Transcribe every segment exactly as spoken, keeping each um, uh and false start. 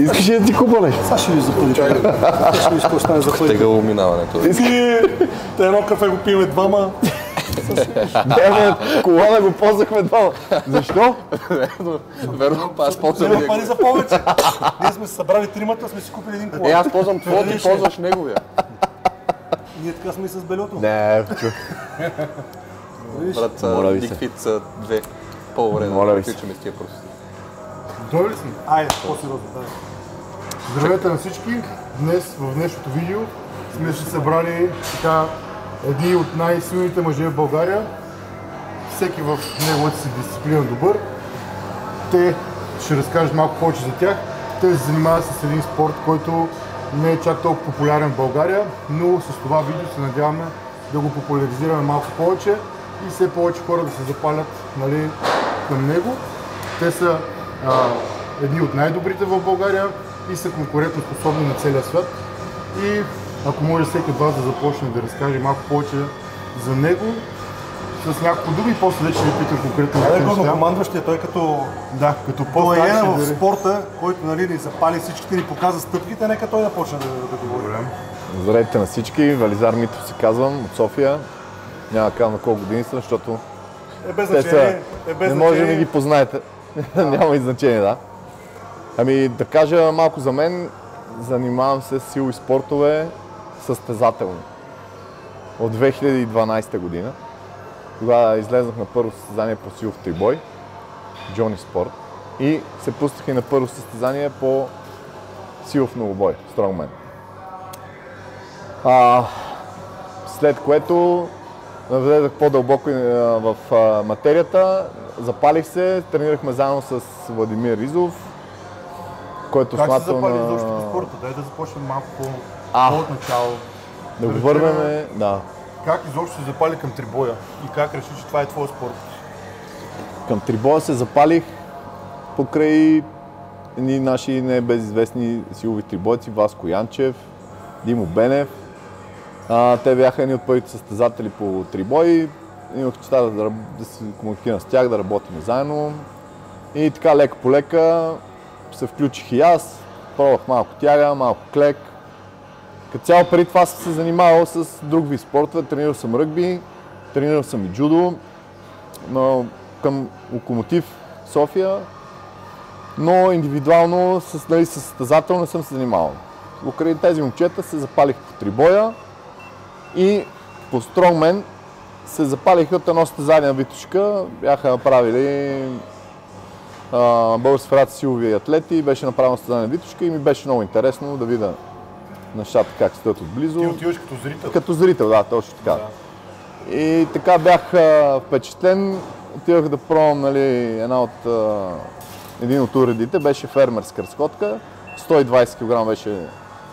Искаш ли да ти купа нещо? Сега ще ви запълни. Ще ви изкостане за пари. Тегаво минаването. Те едно кафе го пиме двама. Не, кола да го ползвахме двама. Защо? Верно, аз ползвам Няма пари за повече. Ние сме се събрали тримата, сме си купили един кола. Е, аз ползвам твоето, ти ползваш неговия. Ние така сме и с белето. Не, чух. Брат, дикфит са две. По-време да приключим с тия просто. Готови ли сме? Айде, по-сериозно, да. Здравейте на всички! Днес в днешното видео сме се събрали така едни от най-силните мъже в България. Всеки в неговата си дисциплина добър. Те ще разкажат малко повече за тях. Те се занимават с един спорт, който не е чак толкова популярен в България, но с това видео се надяваме да го популяризираме малко повече и все повече хора да се запалят, нали, към него. Те са а, едни от най-добрите в България и са конкурентно способни на целия свят. И ако може всеки от вас да започне да разкаже малко повече за него, с няколко думи, после вече ви питам конкретно. Това е главнокомандващия, той като... Да, като Той е по-старши в дали. спорта, който, нали, ни запали всичките, ни показа стъпките, нека той да почне да, да говори. Здравейте на всички, Вализар Митов се казвам, от София. Няма казвам на колко години съм, защото Е без те са... значение. Е без Не може да значение. не ги познаете. Няма и значение, да. Ами да кажа малко за мен, занимавам се с силови спортове състезателно. От две хиляди и дванадесета година. Тогава излезнах на първо състезание по силов трибой, Джони Спорт, и се пуснах и на първо състезание по силов многобой, Стронгмен. А, след което навлезах по-дълбоко в а, материята, запалих се, тренирахме заедно с Владимир Ризов, който Как се смятам запали на... изобщо по спорта? Дай да започнем малко А. по-от начало. Да го върнем, да. Как изобщо се запали към трибоя и как реши, че това е твой спорт? Към трибоя се запалих покрай едни наши небезизвестни силови трибойци, Васко Янчев, Димо Бенев. А, те бяха едни от първите състезатели по трибой. Имах чета да, да, да се комуникирам с тях, да работим заедно. И така лека по лека се включих и аз, пробвах малко тяга, малко клек. Като цяло преди това съм се занимавал с друг вид спортове. Тренирал съм ръгби, тренирал съм и джудо, но към Локомотив София, но индивидуално с, нали, с състезател не съм се занимавал. Покрай тези момчета се запалих по трибоя и по Стронгмен се запалих от едно състезание на Витошка. Бяха направили Българска федерация силови атлети, беше направено състезание на Витошка и ми беше много интересно да видя нещата как стоят отблизо. Ти отиваш като зрител? Като зрител, да, точно така. Да. И така бях а, впечатлен. Отивах да пробвам, нали, една от, а, един от уредите, беше фермерска разходка. сто и двадесет килограма беше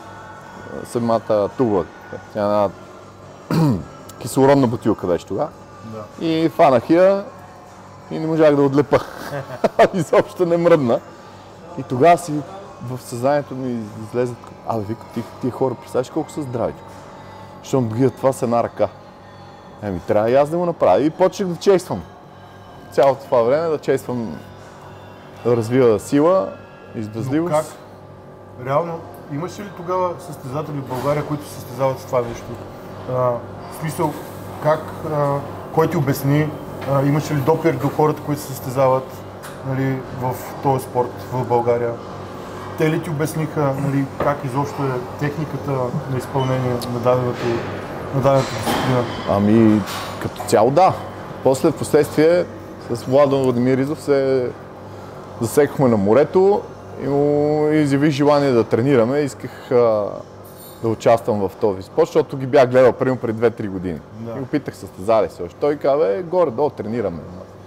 самата туба. Една кислородна бутилка беше тогава. Да. И фанах я и не можах да отлепа. Изобщо не мръдна. И тогава си в съзнанието ми излезат, абе, вика, тия, тия хора, представиш колко са здрави. Щом гият това с една ръка. Еми, трябва и аз да го направя. И почнах да чействам. Цялото това време да чействам, да развива сила, издържливост. Но как? Реално, имаше ли тогава състезатели в България, които се състезават с това нещо? А, в смисъл, как, а, кой ти обясни? А, имаше ли допир до хората, които се състезават, нали, в този спорт в България? Те ли ти обясниха, нали, как изобщо е техниката на изпълнение на дадената, на дадената дисциплина? Ами, като цяло да. После, в последствие, с Владо Владимир Ризов се засекахме на морето и му изявих желание да тренираме. Исках а, да участвам в този спорт, защото ги бях гледал примерно преди две-три години. Да. И го питах, състезали се още. Той каза, горе-долу тренираме.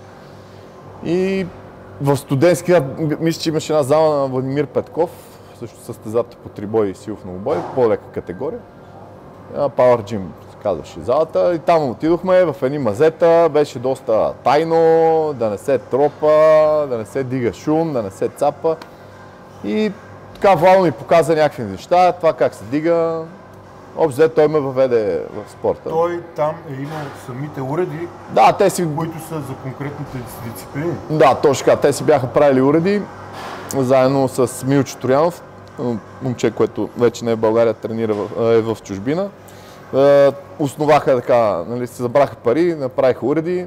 И в студентски град, мисля, че имаше една зала на Владимир Петков, също състезател по трибой и силов многобой, по-лека категория. Power Gym се казваше залата и там отидохме в едни мазета, беше доста тайно, да не се тропа, да не се дига шум, да не се цапа. И така Владо ми показа някакви неща, това как се дига. Общо той ме въведе в спорта. Той там е имал самите уреди, да, те си... които са за конкретните дисциплини. Да, точно така. Те си бяха правили уреди, заедно с Милчо Троянов. момче, което вече не е в България, тренира в, е в чужбина. Е, основаха така, нали, се забраха пари, направиха уреди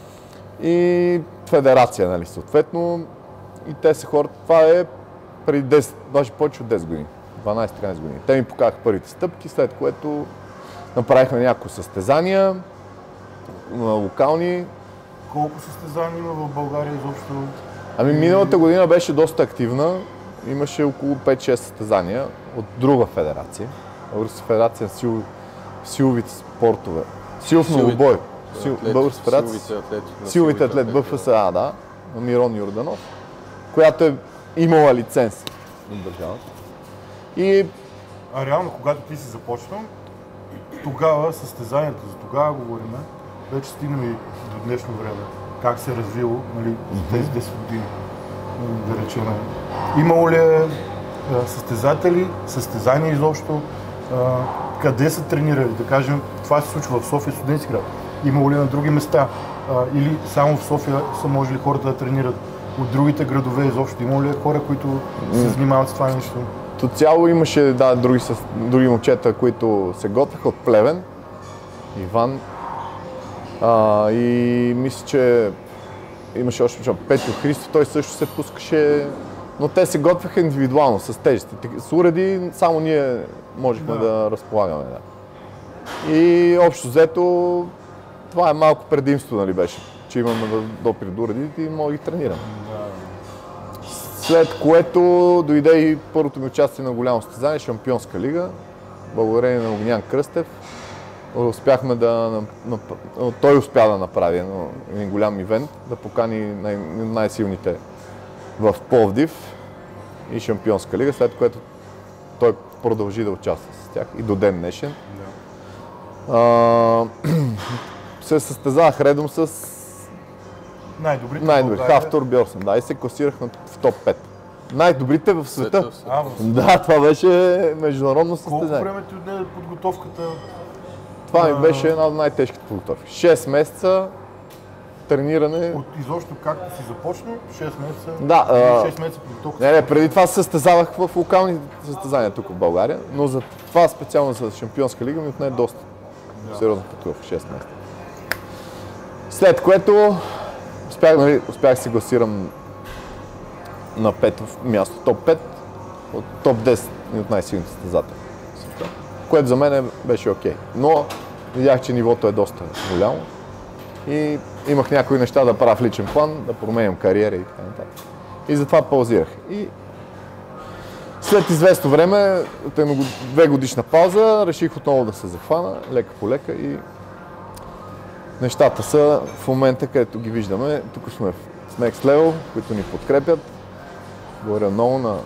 и федерация, нали, съответно. И те са хора, това е преди десет, даже повече от десет години, дванайсет-тринайсет години. Те ми покаха първите стъпки, след което направихме няколко състезания, локални. Колко състезания има в България изобщо? Ами миналата година беше доста активна. Имаше около пет-шест състезания от друга федерация. Българска федерация на сил, силовите спортове. Силов многобой. Сил, Българска федерация. Силовите атлети. Силовите атлет БФСА, да. На Мирон Йорданов, която е имала лиценз от държавата. И... А реално, когато ти си започнал, тогава състезанията, за тогава говорим, вече стигнем и до днешно време. Как се е развило, нали, за тези десет години, да речем. Имало ли е състезатели, състезания изобщо, а, къде са тренирали? Да кажем, това се случва в София, студентски град. Имало ли на други места? А, или само в София са можели хората да тренират? От другите градове изобщо имало ли е хора, които се занимават с това нещо? То цяло имаше, да, други, други момчета, които се готвеха от Плевен. Иван. А, и мисля, че имаше още Петро Христо, той също се пускаше, но те се готвеха индивидуално, с тежести. С уреди само ние можехме да, да разполагаме. Да. И общо взето, това е малко предимство, нали, беше, че имаме допир до уредите и мога да ги тренирам. Да. След което дойде и първото ми участие на голямо състезание, Шампионска лига, благодарение на Огнян Кръстев. Успяхме да, той успя да направи един голям ивент, да покани най- най-силните в Пловдив и Шампионска лига, след което той продължи да участва с тях и до ден днешен. Да. А, се състезавах редом с най-добрите. Най-добри. Хавтор Бьорсен, да, и се класирахме в топ пет. Най-добрите в света. А, в света. Да, това беше международно състезание. Колко време ти отне подготовката? Това ми беше една от най-тежките подготовки. шест месеца трениране. От изобщо както си започнал, шест месеца, Да, а... шест месеца подготовка. Не, не, преди това се състезавах в локални състезания тук в България, но за това специално за Шампионска лига ми отне доста да. сериозна подготовка, шест месеца. След което успях, нали, успях да се класирам на пето място, топ пет, от топ десет от най-силните състезатели. Което за мен беше окей. Но видях, че нивото е доста голямо и имах някои неща да правя в личен план, да променям кариера и така нататък. И затова паузирах. И след известно време, от две годишна пауза, реших отново да се захвана, лека по лека и нещата са в момента, където ги виждаме. Тук сме в Next Level, които ни подкрепят. Говоря много на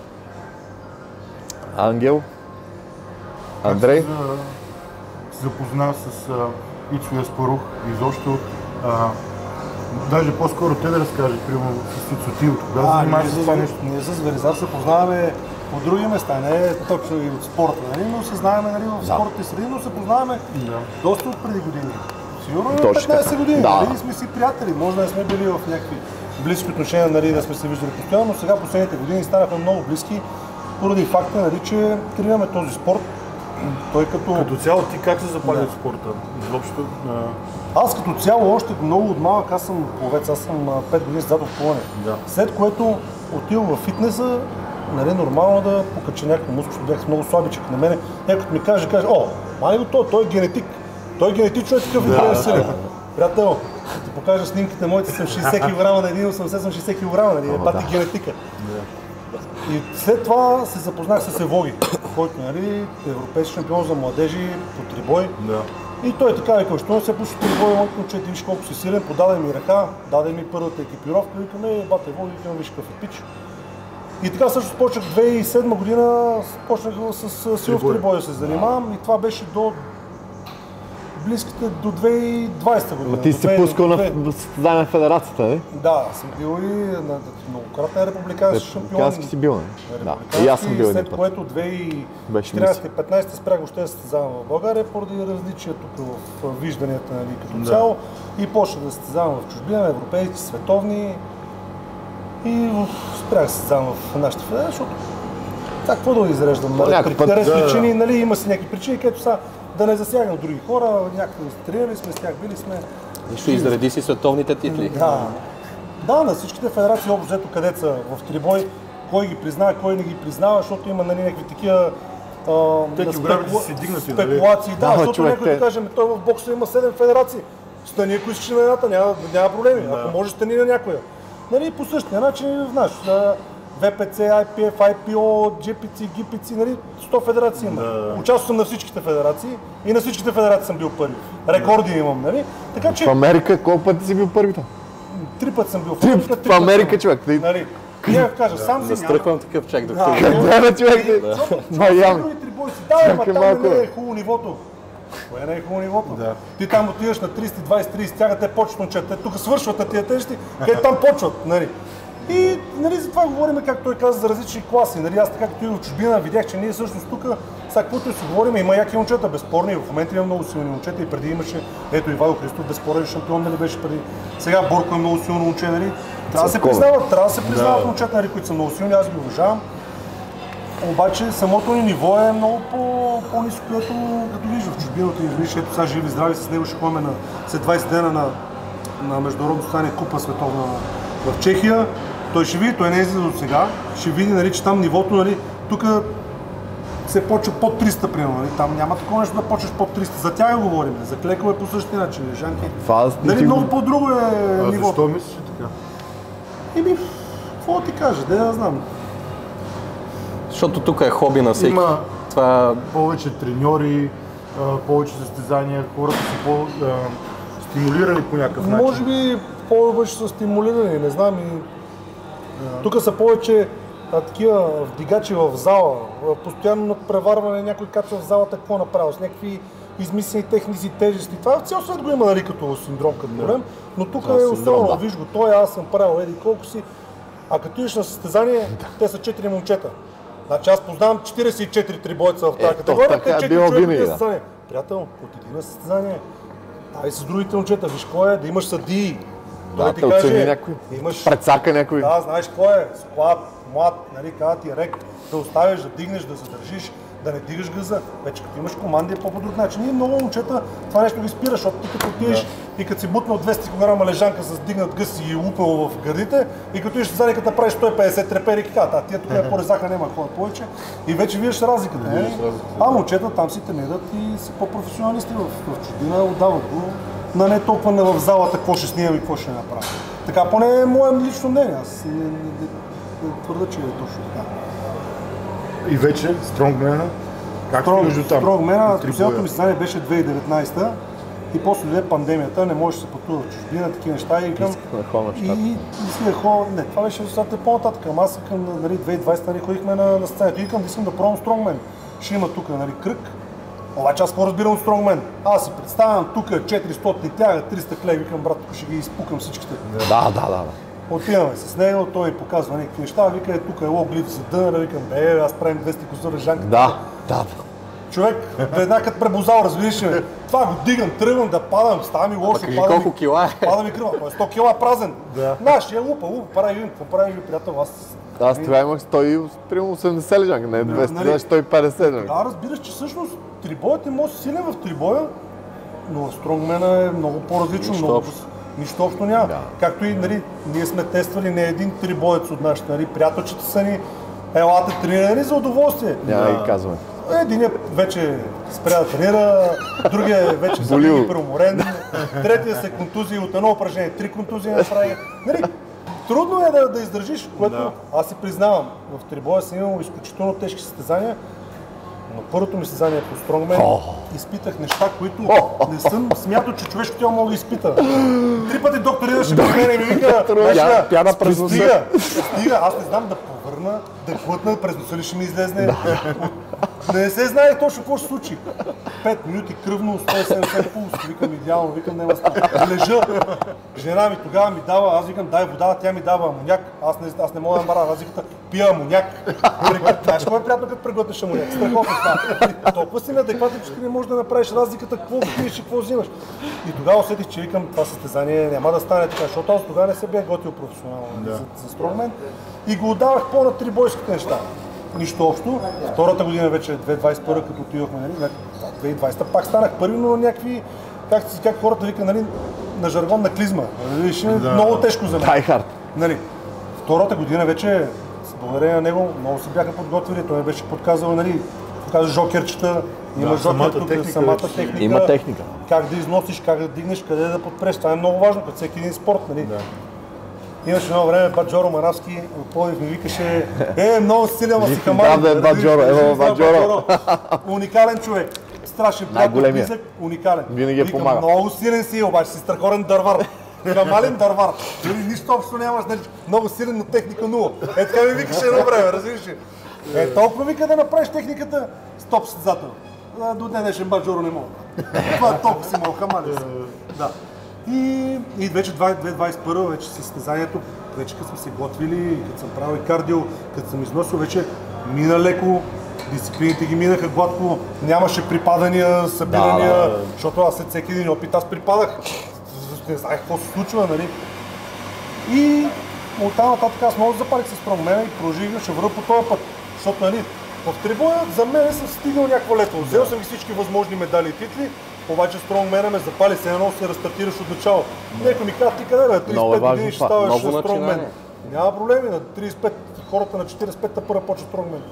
Ангел, Андрей. Как се запозна с uh, Ицо Яспарух изобщо. Uh, даже по-скоро те да разкажат, примерно с Ицо ти, откога занимаваш с това нещо? Ние с Велизар се познаваме от други места, не точно и от спорта, нали? Но се знаеме, нали, в спортните среди, но се познаваме да. доста от преди години. Сигурно петнайсет години, да. Нали? Сме си приятели, може да не сме били в някакви близки отношения, нали, да сме се виждали постоянно, но сега последните години станахме много близки, поради факта, нали, че тренираме този спорт. Той като... Като цяло ти как се запали от спорта? Изобщо? А... Аз като цяло още много от малък, аз съм пловец, аз съм пет години създател в плуване. Да. След което отивам във фитнеса, нали, нормално да покача някакво мускул, защото бях много слабичък на мене. Някой ми каже, каже, о, май го то, той е генетик. Той е генетично е такъв интересен. Приятел, да ти покажа снимките моите, съм шейсет килограма на един, осемдесет съм шейсет килограма, нали, е пати генетика. И след това се запознах с Евоги, който, нали, европейски шампион за младежи по трибой. Да. И той така вика, що се пуша трибой, моето момче, ти виж колко си силен, подаде ми ръка, даде ми първата екипировка, викам, е, бате Евоги, викам, виж какъв е пич. И така също почнах две хиляди и седма година, почнах с силов трибой да се занимавам и това беше до близките до две хиляди и двадесета година. Но ти си пускал на състезание на федерацията, не? Да, съм бил и на многократен републикански шампион. Републикански си бил, не? Да, и аз съм бил един път. След което две хиляди и четиринадесета и петнадесета спрях въобще да състезавам в България, поради различия тук в вижданията, нали, като цяло. И почнах да състезавам в чужбина, европейски, световни. И спрях да състезавам в нашата федерация, защото Сега какво да го изреждам? Нали? При път, ред да. причини, нали, има си някакви причини, където са да не засягам други хора, някакви тренирали сме с тях, били сме. Нищо, изреди си световните титли. Да, да, на всичките федерации общо взето където са в трибой, кой ги признава, кой не ги признава, защото има нали, някакви такива Те да килограмите си дигнати, нали? спекулации. Да, Да, защото човек, някой да те- каже, той в бокса има седем федерации. Стани, ако искаш на едната, няма, няма проблеми. Ако може, стани на някоя. Нали, по същия начин, знаеш, В П Ц, Ай Пи Еф, Ай Пи О, Джи Пи Ци, Ги Пи Ци, нали, сто федерации има. Участвал съм на всичките федерации и на всичките федерации съм бил първи. Рекорди имам, нали? Така че В Америка колко пъти си бил първи там? три пъти съм бил в Три Америка. в Америка, човек. Ти- Нали? Няма да кажа, сам си няма. Застръхвам такъв чак Да, докато. Къде бе, човек? ти? Майами. Други три бойци. Да, ама Чакай там малко, не бе. е хубаво нивото. Кое не е хубаво нивото? Ти там отиваш на трийсет, двайсет, трийсет, тяга те почват момчета. Тук свършват на тия тежести, къде там почват. Нали? И нали, за това говорим, както той каза, за различни класи. Нали, аз така като и в чужбина видях, че ние всъщност тук, сега каквото и си говорим, има яки момчета, безспорни. В момента има много силни момчета и преди имаше, ето Ивайло Христов, безспорен шампион, нали беше преди. Сега Борко е много силно момче, нали? Трябва да се признават, трябва да се признават момчета, нали, които са много силни, аз ги уважавам. Обаче самото ни ниво е много по- по-ниско, което като вижда в чужбината и виж, ето сега живи здрави с него ще ходим на след двайсет дена на, на международно състезание Купа световна в Чехия. Той ще види, той не е излиза до сега, ще види, нали, че там нивото, нали, тук се почва под триста, примерно, нали, там няма такова нещо да почваш под триста. За тях говорим, за клекове по същия начин, лежанки. Това Нали, ти го- много по-друго е А нивото. защо мислиш така? Еми, какво ти кажа, да я знам. Защото тук е хоби на всеки. Има Това повече треньори, а, повече състезания, хората са по-стимулирани по някакъв начин. Може би повече са стимулирани, не знам и... Тук са повече а, такива вдигачи в зала, а, постоянно надпреварване, някой качва в залата, какво направил, с някакви измислени техници, тежести. Това в цял свет го има, нали, като синдром, като проблем, но тук е особено, да. виж го, той аз съм правил, еди колко си, а като идеш на състезание, те са четири момчета. Значи аз познавам четирийсет и четири трибойца в тази Е, категория, то така те е четири било човека винаги, на да. състезание. Приятел, отиди на състезание. Дай с другите момчета, виж кой е, да имаш съдии. Да, Той те оцени някой. имаш Прецака някой. да, знаеш кой е, склад, млад, нали, казва ти рек, да оставиш, да дигнеш, да задържиш, да не дигаш газа. Вече като имаш команди е по друг начин. Ние много момчета това нещо ги спира, защото ти като отидеш и като си бутнал двеста килограма лежанка с дигнат гъс и лупел в гърдите и като идеш в задника да правиш сто и петдесет трепери, казват, а тия тук е по-резаха, няма хора повече и вече виждаш разликата. Не? А момчета там си тренират и са по-професионалисти в, в чужбина, отдават го. На не толкова не в залата, какво ще снимам и какво ще направя. Така поне е мое лично мнение. Аз не, не, не, не твърда, че е точно така. И вече стронгмена, как Строг, между там? Стронгмена, Три последното боя. ми състезание беше две хиляди и деветнадесета и после дойде пандемията, не можеше да се пътува в чужбина, такива неща и към... Искахме да ходим в И, щата. и исках да ходя, не, това беше достатъчно по-нататък, ама аз към нали, две хиляди и двадесета нали, ходихме на, на състезанието и искам да искам да пробвам стронгмен. Ще има тук нали, кръг, обаче аз какво разбирам от стронгмен? Аз си представям тук четиристотин тяга, триста клей, викам брат, тук ще ги изпукам всичките. Да, да, да. да. Отиваме с него, той ми показва някакви неща, вика, е, тук е логлив за дънера, викам, бе, аз правим двеста козора жанка. Да, да. Човек, веднага като пребозал, разбираш ли, това го дигам, тръгвам да падам, става ми лошо, кажи пада колко ми, кила е. пада ми кръва, той е сто кила празен. Да. Нашия лупа, лупа, прави, какво прави, приятел, аз... Аз това имах сто и осемдесет лежанка, не двеста, нали? даже сто и петдесет лежанка. Да, разбираш, че всъщност трибоят е може силен в трибоя, но в стронгмена е много по-различно, Нищо много... общо. Нищо общо няма. Да. Както и нали, ние сме тествали не един трибоец от нашите, нали, приятелчета са ни, елате тренирани за удоволствие. Няма да ги казваме. Единият вече спря да тренира, другия вече са Болил. били преуморен, третия се контузии от едно упражнение, три контузии направи. Нали, трудно е да, да издържиш, което аз си признавам. В трибоя съм имал изключително тежки състезания, но първото ми състезание по стронгмен изпитах неща, които не съм смятал, че човешко тяло мога да изпита. Три пъти доктор идваше при мен и ми вика, Пя- пяна през носа. стига, стига, аз не знам да повърна, да глътна, през носа ли ще ми излезне. Не се знае точно какво ще се случи. Пет минути кръвно, сто и седемдесет пулс, викам идеално, викам няма стига. Лежа. Жена ми тогава ми дава, аз викам дай вода, тя ми дава амоняк. Аз не, аз не мога да мара, аз викам пия амоняк. Знаеш какво е приятно, като преглътнеш амоняк? Страхотно става. Толкова си неадекватен, че ти не можеш да направиш разликата, какво пиеш и какво взимаш. И тогава усетих, че викам това състезание няма да стане така, защото аз тогава не се бях готвил професионално за, за стронгмен и го отдавах по на трибойските неща. нищо общо. Втората година вече две хиляди двадесет и първа, като отидохме, нали, две хиляди и двадесета, пак станах първи, но някакви, как, как хората викат, нали, на жаргон на клизма. Нали, да. Много тежко за мен. Die нали. Втората година вече, с благодарение на него, много се бяха подготвили, той ме беше подказал, нали, показа жокерчета, има да, жокер самата тук, техника, самата вече. техника. Има техника. Как да износиш, как да дигнеш, къде да подпреш. Това е много важно, като всеки един спорт, нали. Да. Имаше едно време, Баджоро Маравски от Пловдив ми викаше, е, много силен, ама си хамали. Да, Баджоро, ево Баджоро. Уникален човек. Страшен приятел, близък, уникален. Винаги е помага. Много силен си, обаче си страхотен дървар. Хамален дървар. Нищо общо нямаш, нали, много силен, но техника нула. Е, така ми викаше едно време, разбираш ли? Е, толкова вика да направиш техниката, стоп състезател. До ден днешен Баджоро не мога. Това толкова си мога, хамален си. Да. И, и вече две хиляди двадесет и първа, вече състезанието, вече като сме се готвили, като съм правил кардио, като съм износил, вече мина леко, дисциплините ги минаха гладко, нямаше припадания, събирания, да, да, да. Защото аз след всеки един опит аз припадах, не знаех какво се случва, нали. И оттам нататък аз много запалих с стронгмена и продължих, ще върна по този път, защото, нали, в трибуна за мен съм стигнал някакво лето, взел съм ги всички възможни медали и титли. Обаче стронгмена ме запали, се едно се разстартираш от начало. Некой ми каза, ти къде бе, тридесет и пет години ще ставаш стронгмен. Няма проблеми, на тридесет и пет, хората на четиридесет и пет-та първа почва стронгмен.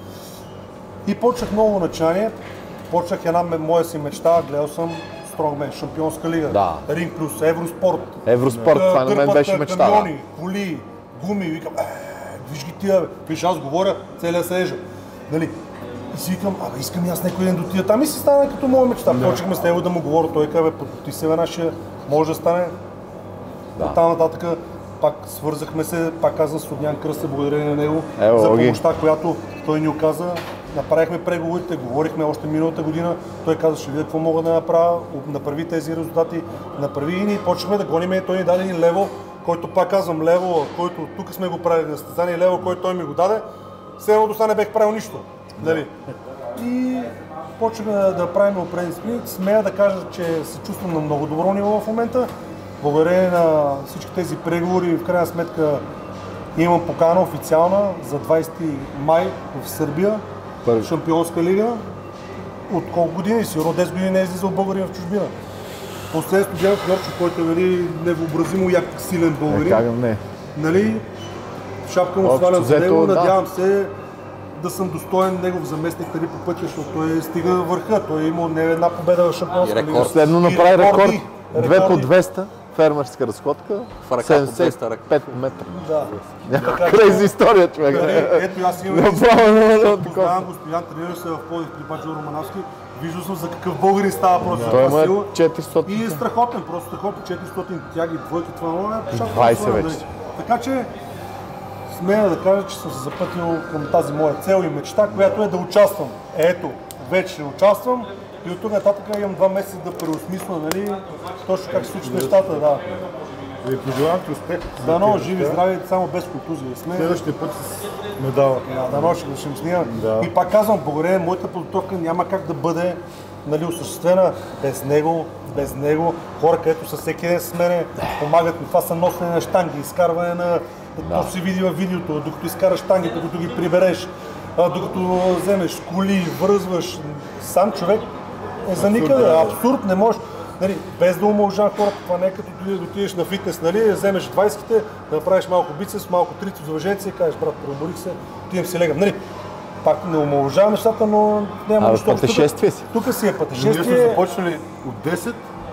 И почнах ново начинание, почнах една моя си мечта, гледал съм стронгмен, шампионска лига, да. Ринг плюс, Евроспорт. Евроспорт, това на мен беше мечта. Камиони, коли, гуми, викам, е, виж ги тия, виж аз говоря, целия се ежа. Нали? И си викам, абе искам и аз някой ден да отида там и си стана като моя мечта. Да. Почнахме с него да му говоря, той каза, бе, подготви се нашия, може да стане. Да. Оттам нататък пак свързахме се, пак казвам с Огнян Кръстев, благодарение на него, Ево, за помощта, която той ни оказа. Направихме преговорите, говорихме още миналата година, той каза, ще видя какво мога да направя, направи тези резултати, направи и ние почнахме да гоним и той ни даде един лево, който пак казвам лево, който тук сме го правили на състезание, лево, който той ми го даде, все едно до сега не бех правил нищо. Дали? И почваме да, да правим определени спринт. Смея да кажа, че се чувствам на много добро ниво в момента. Благодарение на всички тези преговори, в крайна сметка имам покана официална за двадесети май в Сърбия, Първи. Шампионска лига. От колко години? Сигурно десет години не е излизал българин в чужбина. Последното гледах Йорчо, който е, нали, невъобразимо як силен българин. Не, не. Нали, шапка му свалям за него, да. Надявам се да съм достоен негов заместник нали, по пътя, защото той стига върха. Той е имал не една победа в шампионска лига. Последно направи рекорд. две по двеста, фермерска разходка, седемдесет и пет метра. Да. Някаква крейзи история, човек. Ето аз имам познавам го, Стоян, тренираш се в Пловдив при Баджоро Романовски. Виждал съм за какъв българин става просто. Той има четиристотин. И е страхотен, просто страхотен. четиристотин тяги, двойки, това много е. двадесет вече. Така че смея да кажа, че съм се запътил към тази моя цел и мечта, която е да участвам. Ето, вече участвам и от тук нататък имам два месеца да преосмисля, нали, точно как се случат нещата, да. И пожелавам ти успех. Дано, живи, здрави, само без контузия. Следващия път с медала. Да, дано ще ще снимам. Да. И пак казвам, благодарение, моята подготовка няма как да бъде нали, осъществена без него, без него. Хора, където са всеки ден с мене, помагат ми. Това са носене на щанги, изкарване на... Да. То се види във видеото, докато изкараш щанги, докато ги прибереш, докато вземеш коли, връзваш. Сам човек е за никъде. Абсурд, не можеш. Нали, без да омалжавам хората, това не е като да отидеш на фитнес, нали, вземеш двадесетите, да направиш малко бицепс, малко трицепс за въженци и кажеш, брат, преуморих се, отивам си легам. Нали, пак не омалжавам нещата, но няма нищо. Пътешествие си. Тук си е пътешествие. Ние сме започнали от десет,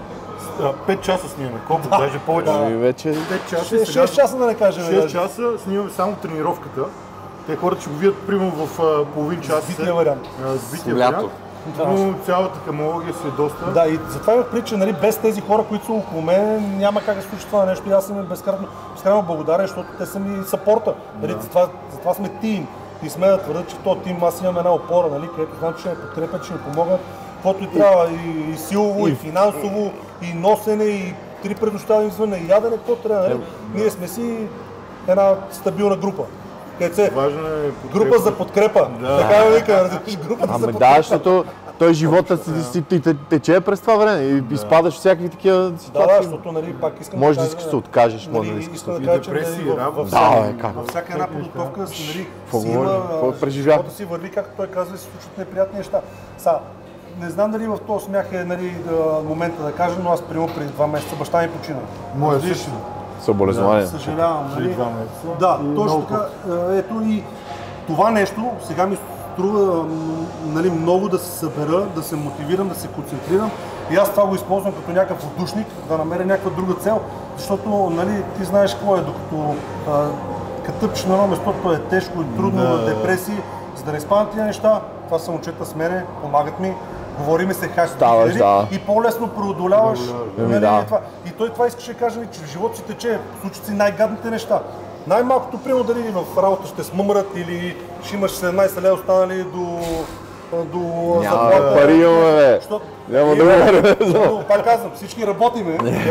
пет часа снимаме, колко да, даже повече. Да. Вече... пет часа, шест часа да не кажем. шест часа снимаме само тренировката. Те хората ще го видят примерно в половин час. Сбития вариант. Сбития вариант. Но цялата камология си е доста. Да, и затова имах причина, нали, без тези хора, които са около мен, няма как да се случи това нещо и аз съм им безкрайно, безкрайно благодарен, защото те са ми съпорта. Нали, да. затова, затова сме тим. И сме да твърда, че в този тим аз имам една опора, нали, където знам, че ще ме подкрепят, ще ми помогнат. Каквото и трябва, и, и силово, и, и финансово, и носене, и три предоставени извън, и ядене, какво трябва. Нали? Ние сме си една стабилна група. Важно е група за подкрепа. Да. Така ме вика, разбираш, групата ами за подкрепа. Да, защото той живота си, си ти, те, тече през това време и да. изпадаш в всякакви такива ситуации. Да, да, защото нали, пак искам може да да искаш да се откажеш, нали, може да искаш да да кажа, че нали, в, в, да, бе, как? във всяка една подготовка нали, си има, има, живота си върви, както той казва, и се случват неприятни неща. Са, не знам дали в този смях е нали, момента да кажа, но аз приема преди два месеца баща ми почина. Моя също. Съболезнования. Съжалявам, нали? Да, точно така. Ето и това нещо сега ми струва нали, много да се събера, да се мотивирам, да се концентрирам и аз това го използвам като някакъв отдушник, да намеря някаква друга цел, защото нали, ти знаеш какво е, докато а, като тъпчеш на едно место, то е тежко и трудно, да. депресии, за да не изпадат тия неща, това са момчета с мене, помагат ми, говориме се хаштаги да. и по-лесно преодоляваш нали, да. това. И той това искаше да каже, че в живота си тече, случат си най-гадните неща. Най-малкото, примерно, дали в работа ще смъмрат или ще имаш седемнайсет лева останали до, до няма заплата. Пари имаме, бе. Няма да говорим. Пак казвам, всички работиме,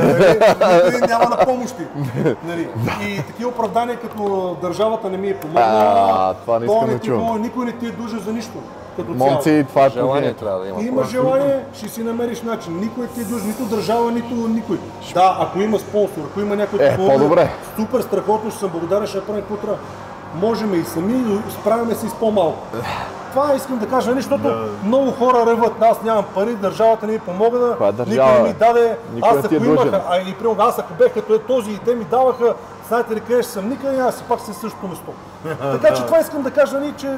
никой няма на помощи. Нали? И такива оправдания, като държавата не ми е помогнала, никой не ти е дължен за нищо. Момци, това е желание трябва да има. Има желание, ще си намериш начин. Никой ти е дължен, нито държава, нито никой. Да, ако има спонсор, ако има някой е, по-добре. Супер страхотно, ще съм благодарен, ще правим какво трябва. Можем и сами, но справяме се и с по-малко. Това искам да кажа, защото да. много хора реват. Аз нямам пари, държавата не ми помогна, никой не ми даде. Аз ако имах, а и примерно аз ако бех като е този и те ми даваха, знаете ли къде ще съм, никъде няма, си пак се същото место. Така че това искам да кажа, че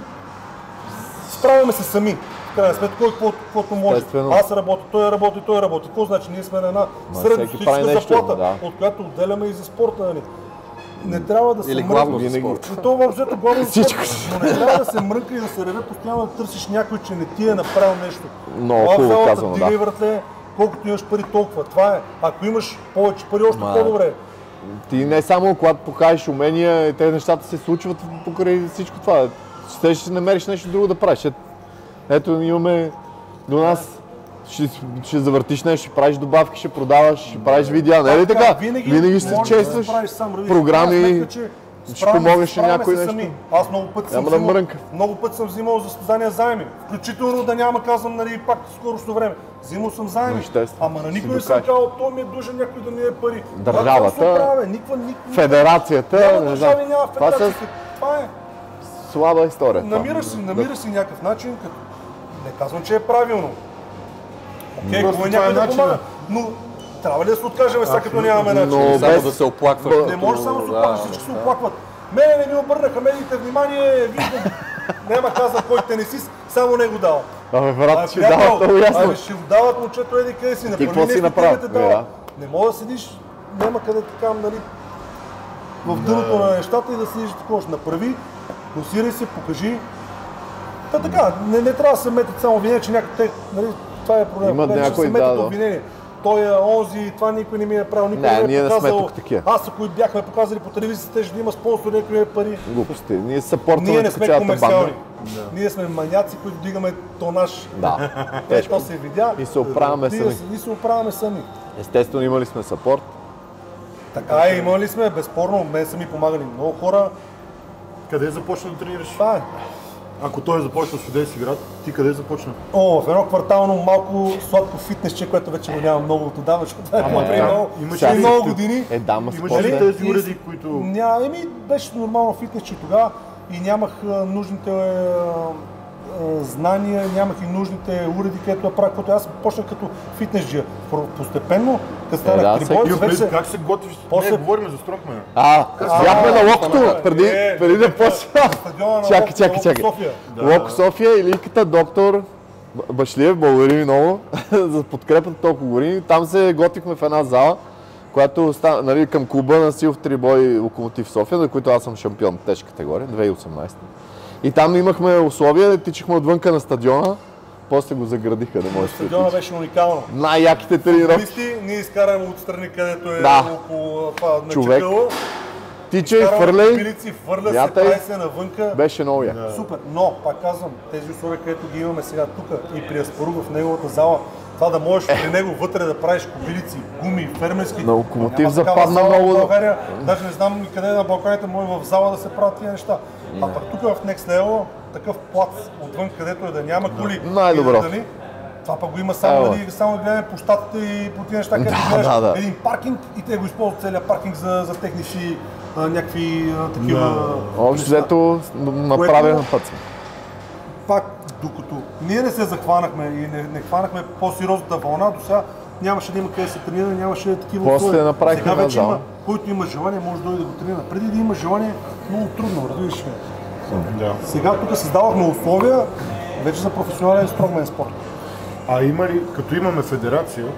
справяме се сами. В крайна сметка, кой каквото може. Естествено. Аз работя, той работи, той работи. Какво значи? Ние сме на една средностатистическа заплата, да. от която отделяме и за спорта. Нали? Не трябва да се Или главно за спорта. То въобще главно за спорта. Но не трябва да се мрънка и да се реве постоянно да търсиш някой, че не ти е направил нещо. Много хубаво казано, да. Дигай вратле, колкото имаш пари, толкова. Това е. Ако имаш повече пари, още Ма... по-добре. Ти не само когато покажеш умения, тези нещата се случват покрай всичко това. Ще ще намериш нещо друго да правиш. Ето имаме до нас, ще, ще завъртиш нещо, ще правиш добавки, ще продаваш, ще правиш видеа, не е ли така? Винаги, винаги ще честваш програми, ще помогнеш на някой нещо. Сами. Аз много пъти съм, да взимал, много пъти съм взимал за създания заеми, включително да няма казвам нали, пак в скорошно време. Взимал съм заеми, ама на никой не съм казал, той ми е дължен някой да ми е пари. Държавата, никва, никва, федерацията, няма държави, няма федерация. Това е слаба история. Намираш си, намираш си някакъв начин, като не казвам, че е правилно. Окей, okay, хубаво е някой да помага, но трябва ли да се откажем сега, като нямаме начин? Но само без... да се оплакваш. Не може само да се оплакваш, всички се оплакват. Мене не ми обърнаха медиите внимание, виждам, няма каза кой тенисист, само него дава. Абе, брат, ще дават много ясно. Абе, ще го дават момчето, еди къде си, и какво си направи? Не мога да седиш, няма къде така, нали, в дъното на нещата и да седиш такова. Ще направи, класирай се, покажи. Та така, не, не трябва да се метят само обвинения, че някак те, нали, това е проблем. Имат някой, някой, се метят да, обвинения. Той е онзи, това никой не ми е правил, никой не, не, ние е показал. Не сме тук такива. Аз ако бяхме показали по телевизията, ще да има спонсор, някой е пари. Глупости. Ние съпортваме Ние не сме комерциални. Да. Ние сме маняци, които дигаме тонаж. Да. Е, то се видя. И се оправяме сами. И се оправяме сами. Естествено, имали сме съпорт. Така е, имали сме, безспорно. Мен са ми помагали много хора. Къде започна да тренираш? Това е. Ако той е започнал с Одеси град, ти къде започна? О, в едно квартално малко сладко фитнесче, което вече го няма много от отдавна, защото това е преди много, много години. Е, да, ма имаш ли тези уреди, които... Няма, еми, беше нормално фитнесче тогава и нямах нужните е, е, знания, нямах и нужните уреди, където я правя, което аз почнах като фитнесджия. Постепенно, като станах трибоец, вече... Как се готвиш? После... Не, говорим за стронгмена. А, бяхме на Локото, преди, преди да почна. Чакай, чакай, чакай. Локо София и ликата доктор Башлиев, благодаря ви много за подкрепата толкова години. Там се готвихме в една зала, която стана, нали, към клуба на Силов Трибой Локомотив София, за които аз съм шампион в тежка категория, две хиляди и осемнадесета. И там имахме условия, тичахме отвънка на стадиона, после го заградиха да може да се стадиона беше уникално. Най-яките тренировки. Ние изкараме отстрани, където е да. около това човек. Начекъла. Тичай, хвърляй, билици, хвърля се, прави се навънка. Беше много як. Да. Супер, но пак казвам, тези условия, където ги имаме сега тук и при Аспаруга в неговата зала, това да можеш при него вътре да правиш кобилици, гуми, фермерски. На Локомотив западна много. В България, даже не знам къде на Балканите може в зала да се правят тия неща. А пък тук в Next Level, такъв плац отвън, където е да няма коли. Най-добро. Да, Това пък го има само, Ева. нали, само гледаме по щатите и по тези неща, където Да, гледаш да, да. един паркинг и те го използват целият паркинг за, за техни си а, някакви а, такива Общо неща. взето направен път сме. Пак, докато ние не се захванахме и не, не хванахме по-сериозната вълна, до сега нямаше да има къде се тренира, нямаше такива После условия. направихме Сега вече една има, зала. който има желание, може да дойде да го тренира. Преди да има желание, много трудно, разбираш ли? Да. Сега тук създавахме условия вече за професионален стронгмен спорт. А има ли, като имаме федерация,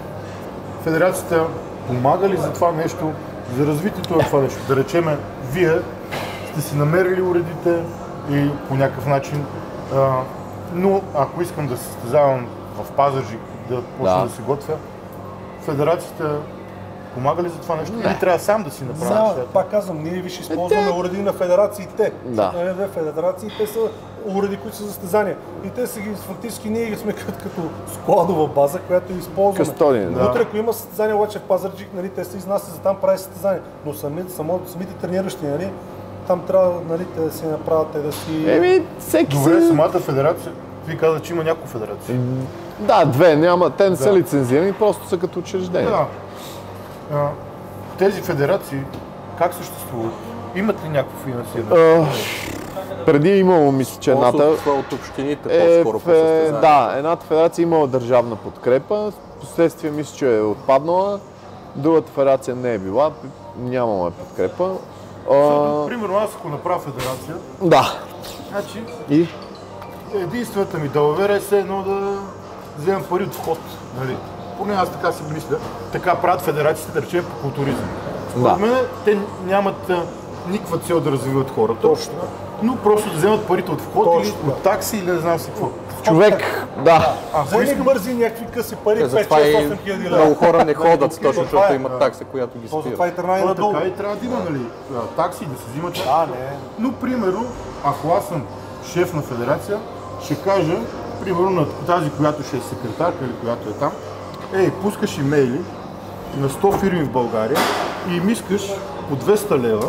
федерацията помага ли за това нещо, за развитието на това нещо? Да речеме, вие сте си намерили уредите и по някакъв начин, а, но ако искам да се състезавам в Пазарджик, да почна Да. да се готвя, федерацията помага ли за това нещо? Или трябва сам да си направиш Сега, нещата? пак казвам, ние виж използваме уреди на федерациите. Да. Не, две федерации, те са уреди, които са за състезания. И те са ги, фактически ние ги сме като, като складова база, която използваме. Кастодия, да. Утре, ако има състезания, обаче в Пазарджик, нали, те се изнасят за там прави състезания. Но сами, само, самите трениращи, нали, там трябва, нали, те да си направят, те да си... Еми, всеки Добре, си... самата федерация, ви каза, че има няколко федерации. Да, две, няма, те не са Да. лицензирани, просто са като учреждения. Да. А, тези федерации как съществуват? Имат ли някакво финансиране? А, преди е имало, мисля, че едната... Спонсорства от общините Е, по-скоро в, по е, състезания. да, едната федерация имала държавна подкрепа, в последствие мисля, че е отпаднала, другата федерация не е била, нямала подкрепа. Защото, А, примерно, аз ако направя федерация, да. значи И? единствената ми далавера е все едно да вземам пари от вход. Нали? Поне аз така си мисля. Така правят федерациите, да речем, по културизъм. Според Да. мен те нямат а, никаква цел да развиват хората. Точно. Но просто да вземат парите от вход Точно, или да. от такси или не знам си какво. Човек, да. Ако Вземи искам бързи някакви къси пари, Те, пет затова и шест осем хиляди лева. много хора не ходят, Окей, точно това защото е. имат такса, която ги То затова спира. и тръгна и то надолу. така и трябва да има, нали, а, такси, да се взимат. А, не. Но, примерно, ако аз съм шеф на федерация, ще кажа, примерно на тази, която ще е секретарка или която е там, ей, пускаш имейли на сто фирми в България и им искаш по двеста лева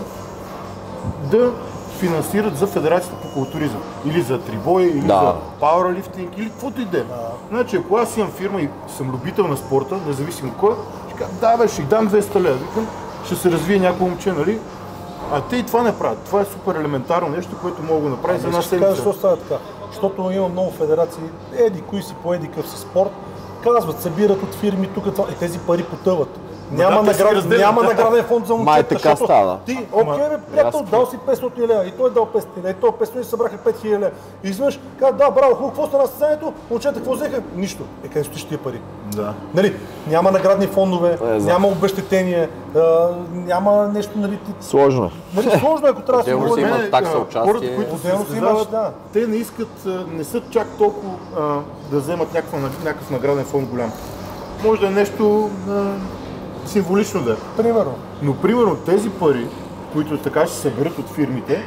да финансират за Федерацията по културизъм. Или за трибой, или Да. за пауърлифтинг, или каквото и да е. Значи, ако аз имам фирма и съм любител на спорта, независимо кой, ще кажа, да бе, ще дам двеста лева. Викам, ще се развие някой момче, нали? А те и това не правят. Това е супер елементарно нещо, което мога да направи за една Ще кажа, седмица. защо става така? Защото има много федерации, еди кои си по еди къв си спорт, казват, събират от фирми тук това и тези пари потъват. Няма, да, те си наград, разделят, няма да. награден фонд за момчета, Май така защото става. ти, окей, бе, приятел, Ясно. дал си петстотин лева и той е дал петстотин лева, и той петстотин събраха пет хиляди лева. И изведнъж казва, да, браво, хубаво, какво стана състезанието, момчета, какво взеха? Нищо. Е, къде стоиш тия пари? Да. Нали, няма наградни фондове, Не знам. няма обезщетение, а, няма нещо, нали, ти, Сложно е. нали, сложно е, ако трябва да се Отделно говори. си има Мене, такса а, участие. Хората, които се Отделно си имаш, състезават, да. те не искат, а, не са чак толкова а, да вземат някаква, някакъв награден фонд голям. Може да е нещо а, символично да е. Примерно. Но примерно тези пари, които така ще се съберат от фирмите,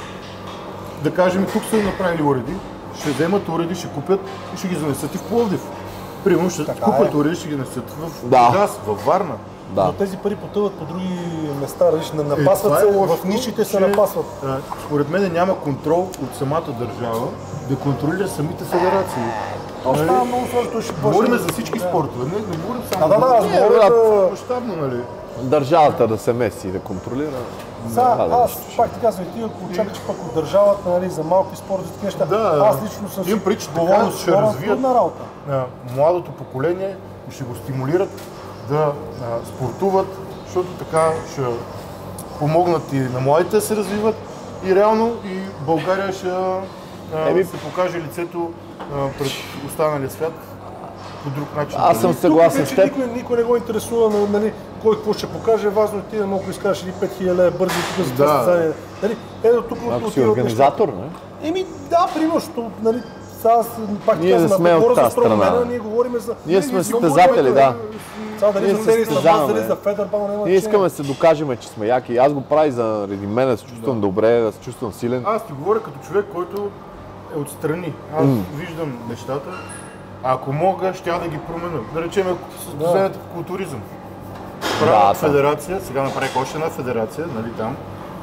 да кажем, тук са направили уреди, ще вземат уреди, ще купят и ще ги занесат и в Пловдив. Примерно ще Така купят е. уреди, ще ги несат в Да. Бургас, в Варна. Но Да. тези пари потъват по други места, различни, Е, напасват това се, е в лошото, нишите се че, напасват. а, Според мен няма контрол от самата държава да контролира самите федерации. То Нали? става много сложно, той ще бъде. Говорим за всички спортове, не, не говорим само Да, да, да, аз за говоря за... мащабно, нали? Държавата да се меси и да контролира. Сега, Да, да, аз пак ти казвам, и ти ако очакваш пък от държавата, нали, за малки спорти, за такива неща, Да, аз лично съм имам си предвид, че говорил така с ще хора, развият трудна работа. а, младото поколение и ще го стимулират да а, спортуват, защото така ще помогнат и на младите да се развиват и реално и България ще а, Еми- се покаже лицето а, пред останалия свят по друг начин. Аз съм Нали? съгласен Тук с вече теб. никой, никой не го интересува, но, нали, кой какво ще покаже, важно е ти да мога да изкажеш или пет хиляди лева бързи тук за Да. това състезание. Нали, ето тук Ако си отиват организатор, не? неща. Еми да, примерно, защото, нали, сега аз пак ти Ние не казвам, сме ако от говоря за тази страна. стронгмена, ние говорим за... Ние сме не състезатели, говорим, да. Сега дали Ние за се тенис на база, състезаваме. дали за федербал, няма Ние значение. искаме да се докажем, че сме яки. Аз го правя заради мен, да се чувствам добре, да се чувствам силен. Аз ти говоря като човек, който е отстрани. Аз виждам нещата. Ако мога, ще да ги променя. Да речем, ако състезанията в културизъм. Правят Да, федерация, сега направих още една федерация, нали там.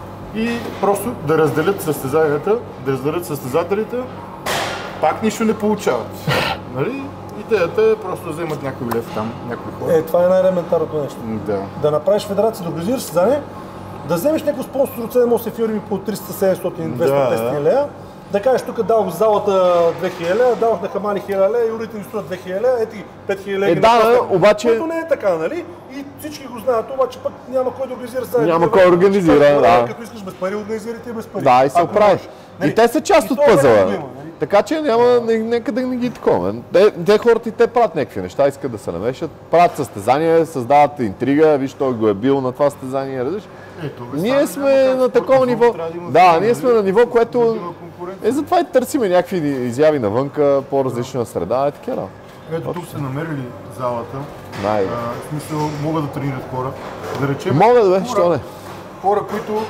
И просто да разделят състезанията, да разделят състезателите, пак нищо не получават. Нали? И идеята е просто да вземат някой лев там, някой хора. Е, това е най-елементарното нещо. Да. Да направиш федерация, да организираш състезание, да вземеш някой спонсор от седем осем фирми по триста, седемстотин, двеста, петстотин лея, да кажеш, тук дал в залата две хиляди лея, дал на Хамани хиляда лея и урите ми струват две хиляди лея, ети пет хиляди лея. Е, да, обаче... Което не е така, нали? И всички го знаят, обаче пък няма кой да организира състезание. Няма кой организира, да. Като искаш без пари, организирайте и без пари. Да, и се оправи. И те са част от пъзела. Така че няма, нека да не ги такова. Те, те хората и те правят някакви неща, искат да се намешат, правят състезания, създават интрига, виж той го е бил на това състезание, разбираш? Ние сме на такова ниво, да, ние сме на ниво, което е затова и търсиме някакви изяви навънка, по-различна среда, е такива. Ето тук са намерили залата, Най- в смисъл могат да тренират хора, да речем Могат да бе, що не? хора, които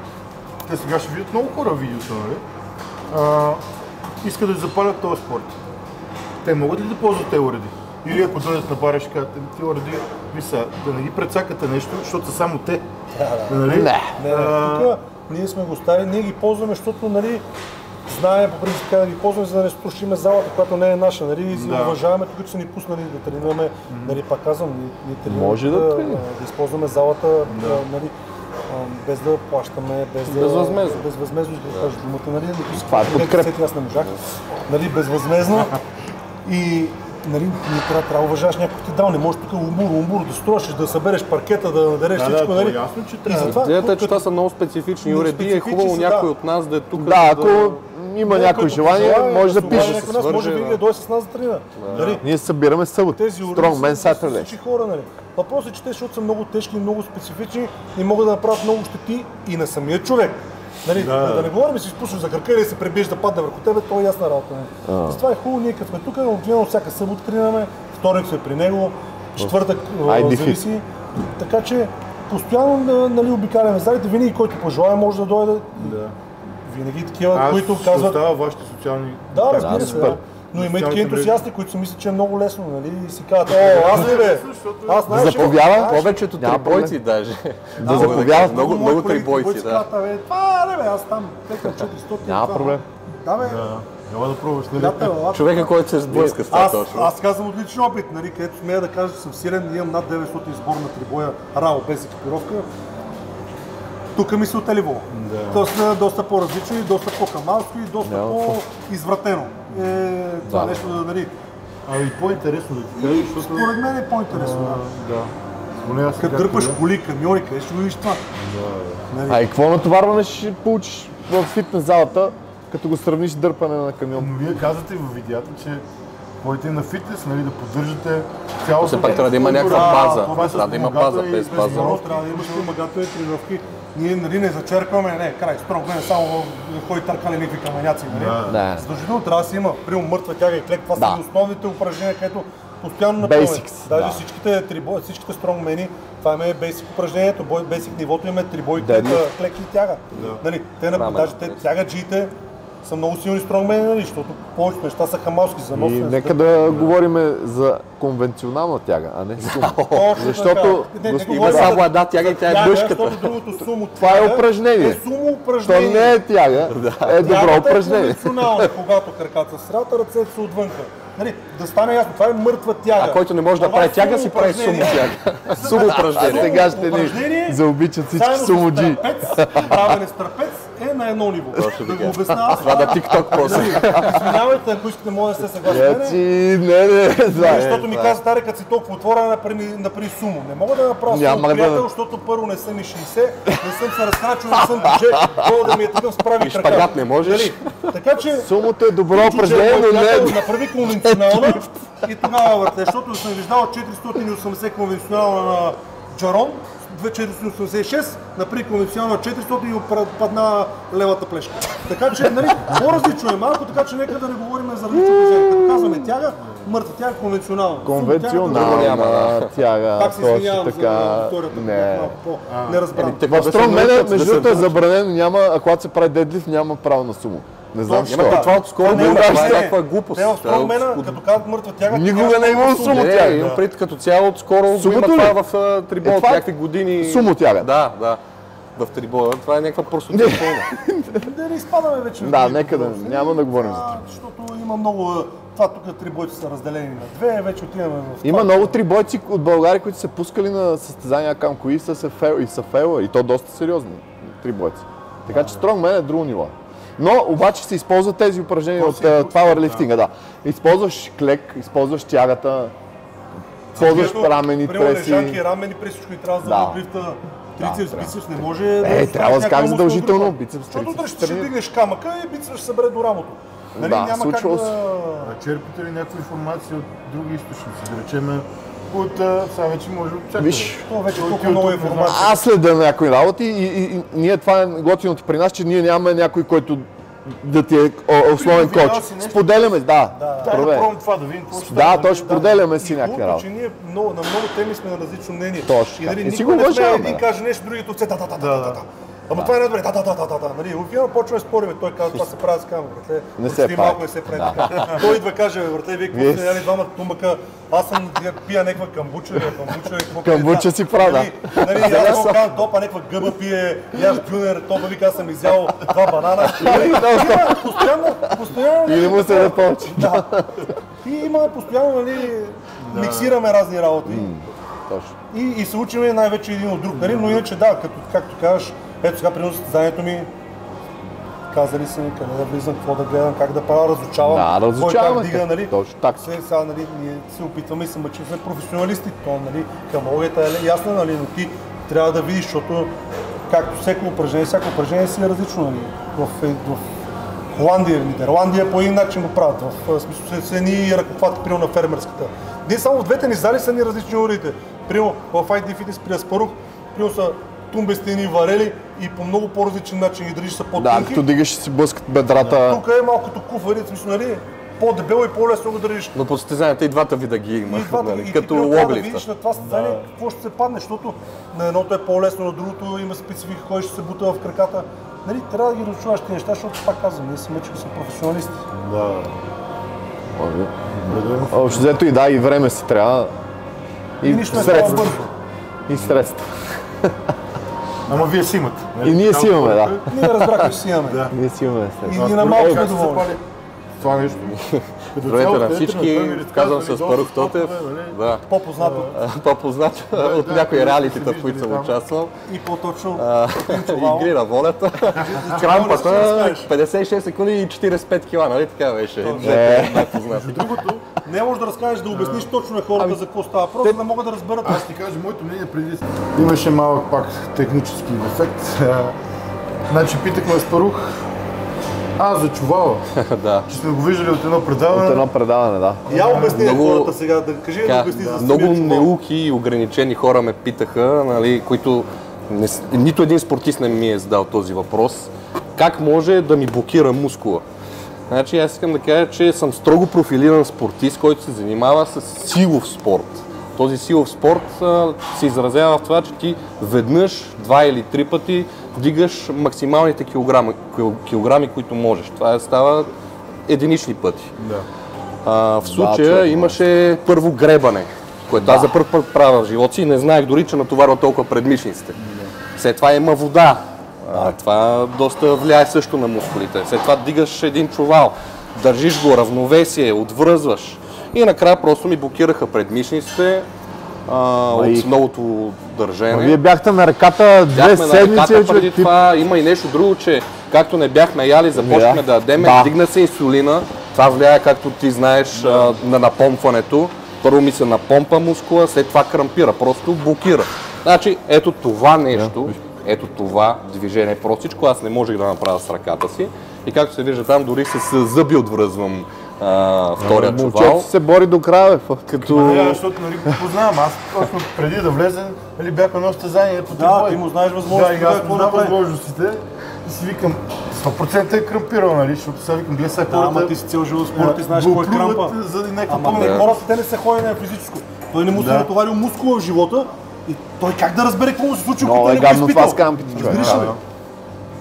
те сега ще видят много хора в видеото, нали? А, искат да запалят този спорт. Те могат ли да ползват тези уреди? Или ако дойдат на бара, ще кажат, тези уреди, ви са, да не ги прецакате нещо, защото са само те. Да, Нали? Не. Не, не, тук ние сме го ставили, ние ги ползваме, защото, нали, знаем по принцип как да ги ползваме, за да не струшиме залата, която не е наша, нали, и Да. уважаваме, тук са ни пуснали да тренираме, нали, пак казвам, ние, ние тренираме, Може да да, тренираме. да използваме залата, да. нали, а, без да плащаме, без да... Безвъзмездно. Безвъзмездно, да кажа думата, нали, да Това е подкрепа. аз не можах, нали, безвъзмездно. И нали, не трябва, трябва да уважаваш някой ти дал, не можеш тук умур, умур да строиш, да събереш паркета, да надереш Да, всичко, да, нали? то е ясно, че И трябва. затова, Идеята е, че като- това са много специфични Много уреди и е специфични хубаво са, някой да. от нас да е тук. Да, ако има Някой, някой като желание, желае може да се обади пише. някой нас, може винаги да дойде с нас да тренира. Нали? Ние се събираме събота. Тези уреди Strongman са за Saturday. всички хора, нали? Въпросът е, че те, защото са много тежки, много специфични и могат да направят много щети и на самия човек. Нали, да. да не говорим, си спушваш за кръка или се пребиеш да падне върху тебе, то е ясна работа. Нали? Затова е хубаво, ние като сме тук, обикновено всяка събота тренираме, вторник сме при него, четвъртък Ай, а, дефит. зависи. Така че постоянно да, нали, обикаляме залите, винаги който пожелая може да дойде. Да. Винаги такива, Аз които ще казват. оставя вашите социални... Да, разбира Да, се, супер. да. Но има и Социалните такива мрежи. ентусиасти, които си мислят, че е много лесно, нали? И си казват, о, аз ли бе? Аз знаеш ли? заповяда, Знаеш ли? Повечето Няма трибойци даже. Да заповядат. Много, Мои много колеги трибойци, да. казват, "Абе, това не бе, аз там текам четиристотин. Няма това, проблем. Да бе, Да, няма да пробваш, нали? приятел, аз- Човека, който се сблъска с това аз, точно. аз казвам от личен опит, нали, където смея да кажа, че съм силен, имам над деветстотин сборна трибоя, рао без екипировка. Тук ми се отеливало. Да. Доста, доста по-различно и доста по-камалско и доста Няма по-извратено. Е, това Да. нещо да, нали, А и по-интересно да ти кажа, защото... според мен е по-интересно. Да. Да. Поне аз Като така дърпаш гледам. коли, камиони, къде ще го видиш това? Нали? А и какво натоварване ще получиш в фитнес залата, като го сравниш с дърпане на камион? Но вие казвате във видеята, че ходите на фитнес, нали, да поддържате цялото... Все пак трябва да има някаква Да, база. това с Трябва да има спомагателни база, без и база. Здорово, трябва да имаш спомагателни тренировки. Ние нали, не зачеркваме, не, край, Strongman само да ходи търкали някакви каменяци. Нали? Да. Да. Задължително трябва да си има, примерно мъртва тяга и клек, това Да. са основните упражнения, където постоянно напълваме. Basics, Даже да. всичките, трибо, всичките стронгмени, това им е basic упражнението, бой- basic нивото им е трибой, Deadlift. клека, клек и тяга. Нали, те, на, Рамен, даже те нали. тягаджиите са много силни стронгмени, нали, защото повечето неща са хамалски за И носене. нека да говорим за конвенционална тяга, а не сумо. Точно Защото така. Не, не господин- Има говорим само за- една тяга и тя е Тяга, дъжката. защото другото сумо Това е тяга упражнение. Е сумо То упражнение. не е тяга, е добро Тягата упражнение. е конвенционална, когато краката са средата, ръцете са отвънка. Нали, да стане ясно, това е мъртва тяга. А който не може да Това прави е тяга, сумо си прави сумо упражнение. тяга. Сумо А упражнение. сега ще Упражнение, ни заобичат всички заедно с сумоджи. трапец, правене с трапец е на едно ниво. Да го обясня аз. Това да тикток после. Извинявайте, ако искате, може да сте съгласни с Я мене. ти, не, не, знаеш. Защото ми каза, старе, като си толкова отворена, направи, направи сумо. Не мога да направя Няма сумо, да- приятел, защото първо не съм и шейсет, не съм се разкрачил, не съм бюджет, това да ми е такъв справи И крака. шпагат не можеш. Нали? Така че, Сумото е добро чуче, упражнение, но приятел, не. направи конвенционална и тогава върте, защото съм виждал четиристотин и осемдесет конвенционална на Джарон, четиристотин и осемдесет и шест, напри конвенционална четиристотин и падна левата плешка. Така че, нали, по-различно е малко, така че нека да не говорим за различни движения. Като казваме тяга, мъртва тяга е конвенционална. Конвенционална тяга, Пак се точно извинявам за така. аудиторията, Не. малко по-неразбрано. Те В да се Стронгмена, научат, да между се другото е научат. забранено, няма, а когато се прави дедлифт, няма право на сумо. Не знам Точно. защо. Имате това отскоро Това не е го упражнение. това е някаква глупост. Те в Това е Стронгмена, от- като казват мъртва тяга, ти Никога казваш не е имало сумо. сумо Не, тяга. имам пред като цяло отскоро го Сумото има ли? това в Е, триболата, това е някакви години. сумо тяга. Да, да. в трибоя. Това е някаква простота пълна. Да не изпадаме вече. Да, нека да, няма да говорим за това. Защото има много... Това тук трибойци са разделени на две, вече отиваме в... Има много трибойци от България, които са пускали на състезания към кои са се фейл, и са фейла, и то доста сериозни трибойци. Така че стронгмен е друго ниво. Но обаче се използват тези упражнения от пауърлифтинга, да. Използваш клек, използваш тягата, използваш рамени преси. Примерно лежанки, рамени преси, всичко и трябва да лифта. Трицепс, бицепс не може Е, трябва да скак задължително бицепс, защото трицепс. Защото ще дигнеш камъка и бицепс ще събере до рамото. Нали, да, няма случва как се. да... Черпите ли някаква информация от други източници? Да речем, от сега вече може от всякъде. Виж, това вече толкова много информация. Аз следя на някои работи и, и, и ние, това е готиното при нас, че ние нямаме някой, който да ти е основен коуч. Споделяме, да. Да, да пробвам това, да видим какво ще Да, точно, споделяме си някакви работи. че ние много, на много теми сме на различно мнение. Точно. И нали, И си никой го не сме уважаваме. един каже нещо, другите отце, да, да, да, да, да, да. Ама това е най-добре, да, да, да, да, да, да. Нали, отиваме, почваме спориме, той казва, това се прави с камера, братле. Не се Почти прави. малко не се прави така. Той идва, каже, братле, вие какво сте яли двамата тумака, аз съм пия някаква камбуча, камбуча, какво Камбуча си прада. Нали, нали, аз какво казвам, топа някаква гъба пие, яш бюнер, топа вика, аз съм изял два банана. Има постоянно, постоянно. Или му се да повече. Да. И имаме постоянно, нали, миксираме разни работи. Точно. И, и се учиме най-вече един от друг, нали? Но иначе да, като, както казваш, ето сега при състезанието ми, казали са ми къде да влизам, какво да гледам, как да правя, разучавам, Да, разучаваме кой как дига, нали? Точно так. Се, сега, нали, ние се опитваме и се мъчим, сме професионалисти, то, нали, камологията е ясна, нали, но ти трябва да видиш, защото както всяко упражнение, всяко упражнение си е различно, нали, в, в Холандия или Нидерландия по един начин го правят, в смисъл са едни ръкохвати, примерно на фермерската. Не само в двете ни зали са ни различни уредите. Примерно в ай ди Fitness при Аспарух, примерно са тумбестени варели и по много по-различен начин ги държиш са по-тънки. Да, като дигаш си блъскат бедрата. Тук е малко като куфари, в смисъл, нали, по-дебело и по-лесно го държиш. Но по състезанията и двата вида ги има, И двата, нали, и като ти трябва да логлифта. видиш на това състезание какво ще се падне, защото на едното е по-лесно, на другото има специфика, кой ще се бута в краката. Нали, трябва да ги разчуваш тези неща, защото пак казвам, ние си мъчим, са професионалисти. Да. Общо взето и да, и време си трябва. И нищо не става средства. бързо. И средства. Ама вие си имате. И ние си имаме, да. Ние разбрахме, че си имаме. Ние си имаме И средства. ние на малко сме Как се доволни. запали това нещо? Като Здравейте цяло, на където всички, на това ми казвам разказвали се Аспарух доста Тотев. топове, нали? Да. По-познато По-познат от да, някои да, реалитита, да, в които да, съм да. участвал. и по-точно. Игри на волята. Крампата, петдесет и шест секунди и четиридесет и пет кила, нали така беше? Най-познати. Другото, не можеш да разкажеш, да обясниш точно на хората за какво става, просто да могат да разберат. Аз ти кажа моето мнение преди. Имаше малък пак технически ефект. Значи питахме Аспарух. А, за чувала. Да. Че сме го виждали от едно предаване. От едно предаване, да. Я обясни на Много- хората сега, да кажи да Така, обясни за много самия чувал. неуки и ограничени хора ме питаха, нали, които не, с- нито един спортист не ми е задал този въпрос. Как може да ми блокира мускула? Значи аз искам да кажа, че съм строго профилиран спортист, който се занимава с силов спорт. Този силов спорт а, се изразява в това, че ти веднъж, два или три пъти вдигаш максималните килограми, кил- килограми които можеш. Това става единични пъти. Да. А, в случая човек, имаше първо гребане, което аз за първ път правя в живота си и не знаех дори, че натоварва толкова предмишниците. След това има вода. А, това доста влияе също на мускулите. След това дигаш един чувал, държиш го, равновесие, отвръзваш. И накрая просто ми блокираха предмишниците а, от и- многото държене. Вие бяхте на ръката две Бяхме на седмици, ръката преди човек. Ти... това. Има и нещо друго, че както не бяхме яли, започнахме да ядем, Да. дигна се инсулина. Това влияе, както ти знаеш, а, на напомпването. Първо ми се напомпа мускула, след това крампира, просто блокира. Значи, ето това нещо, ето това движение простичко, аз не можех да направя с ръката си. И както се вижда там, дори с зъби отвръзвам а, втория чувал. Момчето се бори до края, бе, като... Не, защото нали, го познавам. Аз точно преди да влезе, нали, бях едно състезание по Да, трибой. ти му знаеш Да, възможностите, и аз какво му знам направи. възможностите. И си викам, сто процента е крампирал, нали, защото сега викам, гледай сега Да, ама хората. ти си цял живот спорт, ти знаеш какво е блокуват крампа. заради някаква Ама пълна. не, хората те не се ходи на физическо. Той не му се Да. натоварил мускула в живота и той как да разбере какво му се случи, Много ако той е не го гадно това изпитал? с кампите, човек. Разбираш ли? Да, да.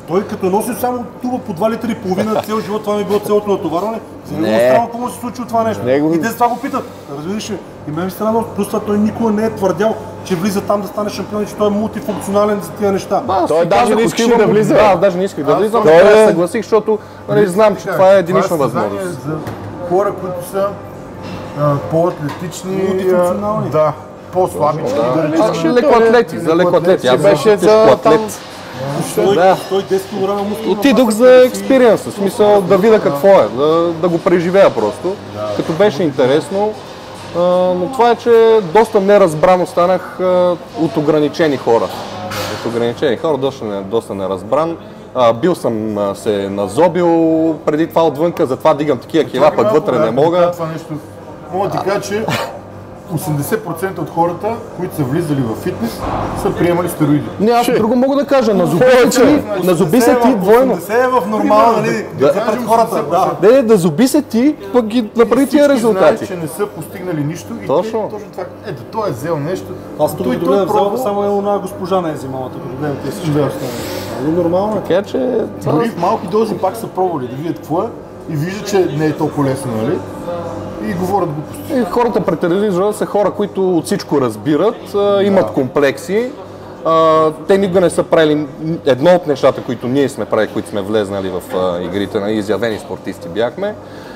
той като е носил само туба по два литра и половина цел живот, това ми е било цялото натоварване. За него Не. е странно какво му се случи от това нещо. Него- И те с това го питат. Разбираш ли? И мен ми странно, плюс това той никога не е твърдял, че влиза там да стане шампион и че той е мултифункционален за тия неща. Аз Той си даже казах, не искаше отивам, да влиза. Да, аз даже не исках да влизам, той но е- се съгласих, защото нали, знам, че това е единична състезание възможност. за хора, които са а, по-атлетични, Мултифункционални. а, да, по-слабички, да, речем. Значи лекоатлети, за лекоатлети. Аз беше беше за за там- атлет. Той Да. сто и десет килограма мускулна Отидох маса, за като си- експириенс, в смисъл да видя какво е, да, да го преживея просто. Като беше интересно. А, но това е, че доста неразбран останах а, от ограничени хора. От ограничени хора, доста, не, доста неразбран. А, бил съм а, се назобил преди това отвънка, затова дигам такива кила, пък вътре не мога. Това нещо. Мога да ти кажа, че осемдесет процента от хората, които са влизали в фитнес, са приемали стероиди. Не, аз друго мога да кажа, назоби се ти, назоби се ти двойно. осемдесет е в нормално, нали? Да, За пред хората, да. Не, да зоби се ти, пък ги направи тия Всички знаят, резултати. че не са постигнали нищо и Точно. те, точно това. Ето, той е взел нещо. Аз тук той, дори той да е взел, пробвал. само една госпожа не е взимала, тук дойдем тези всички Да. неща. Нали нормално е? Така че това Дори в малки дози пак са пробвали да видят какво е и виждат, че не е толкова лесно, нали? И говорят глупости. И хората пред телевизора са хора, които от всичко разбират, а, имат комплекси. А, те никога не са правили едно от нещата, които ние сме правили, които сме влезнали в а, игрите, на изявени спортисти бяхме.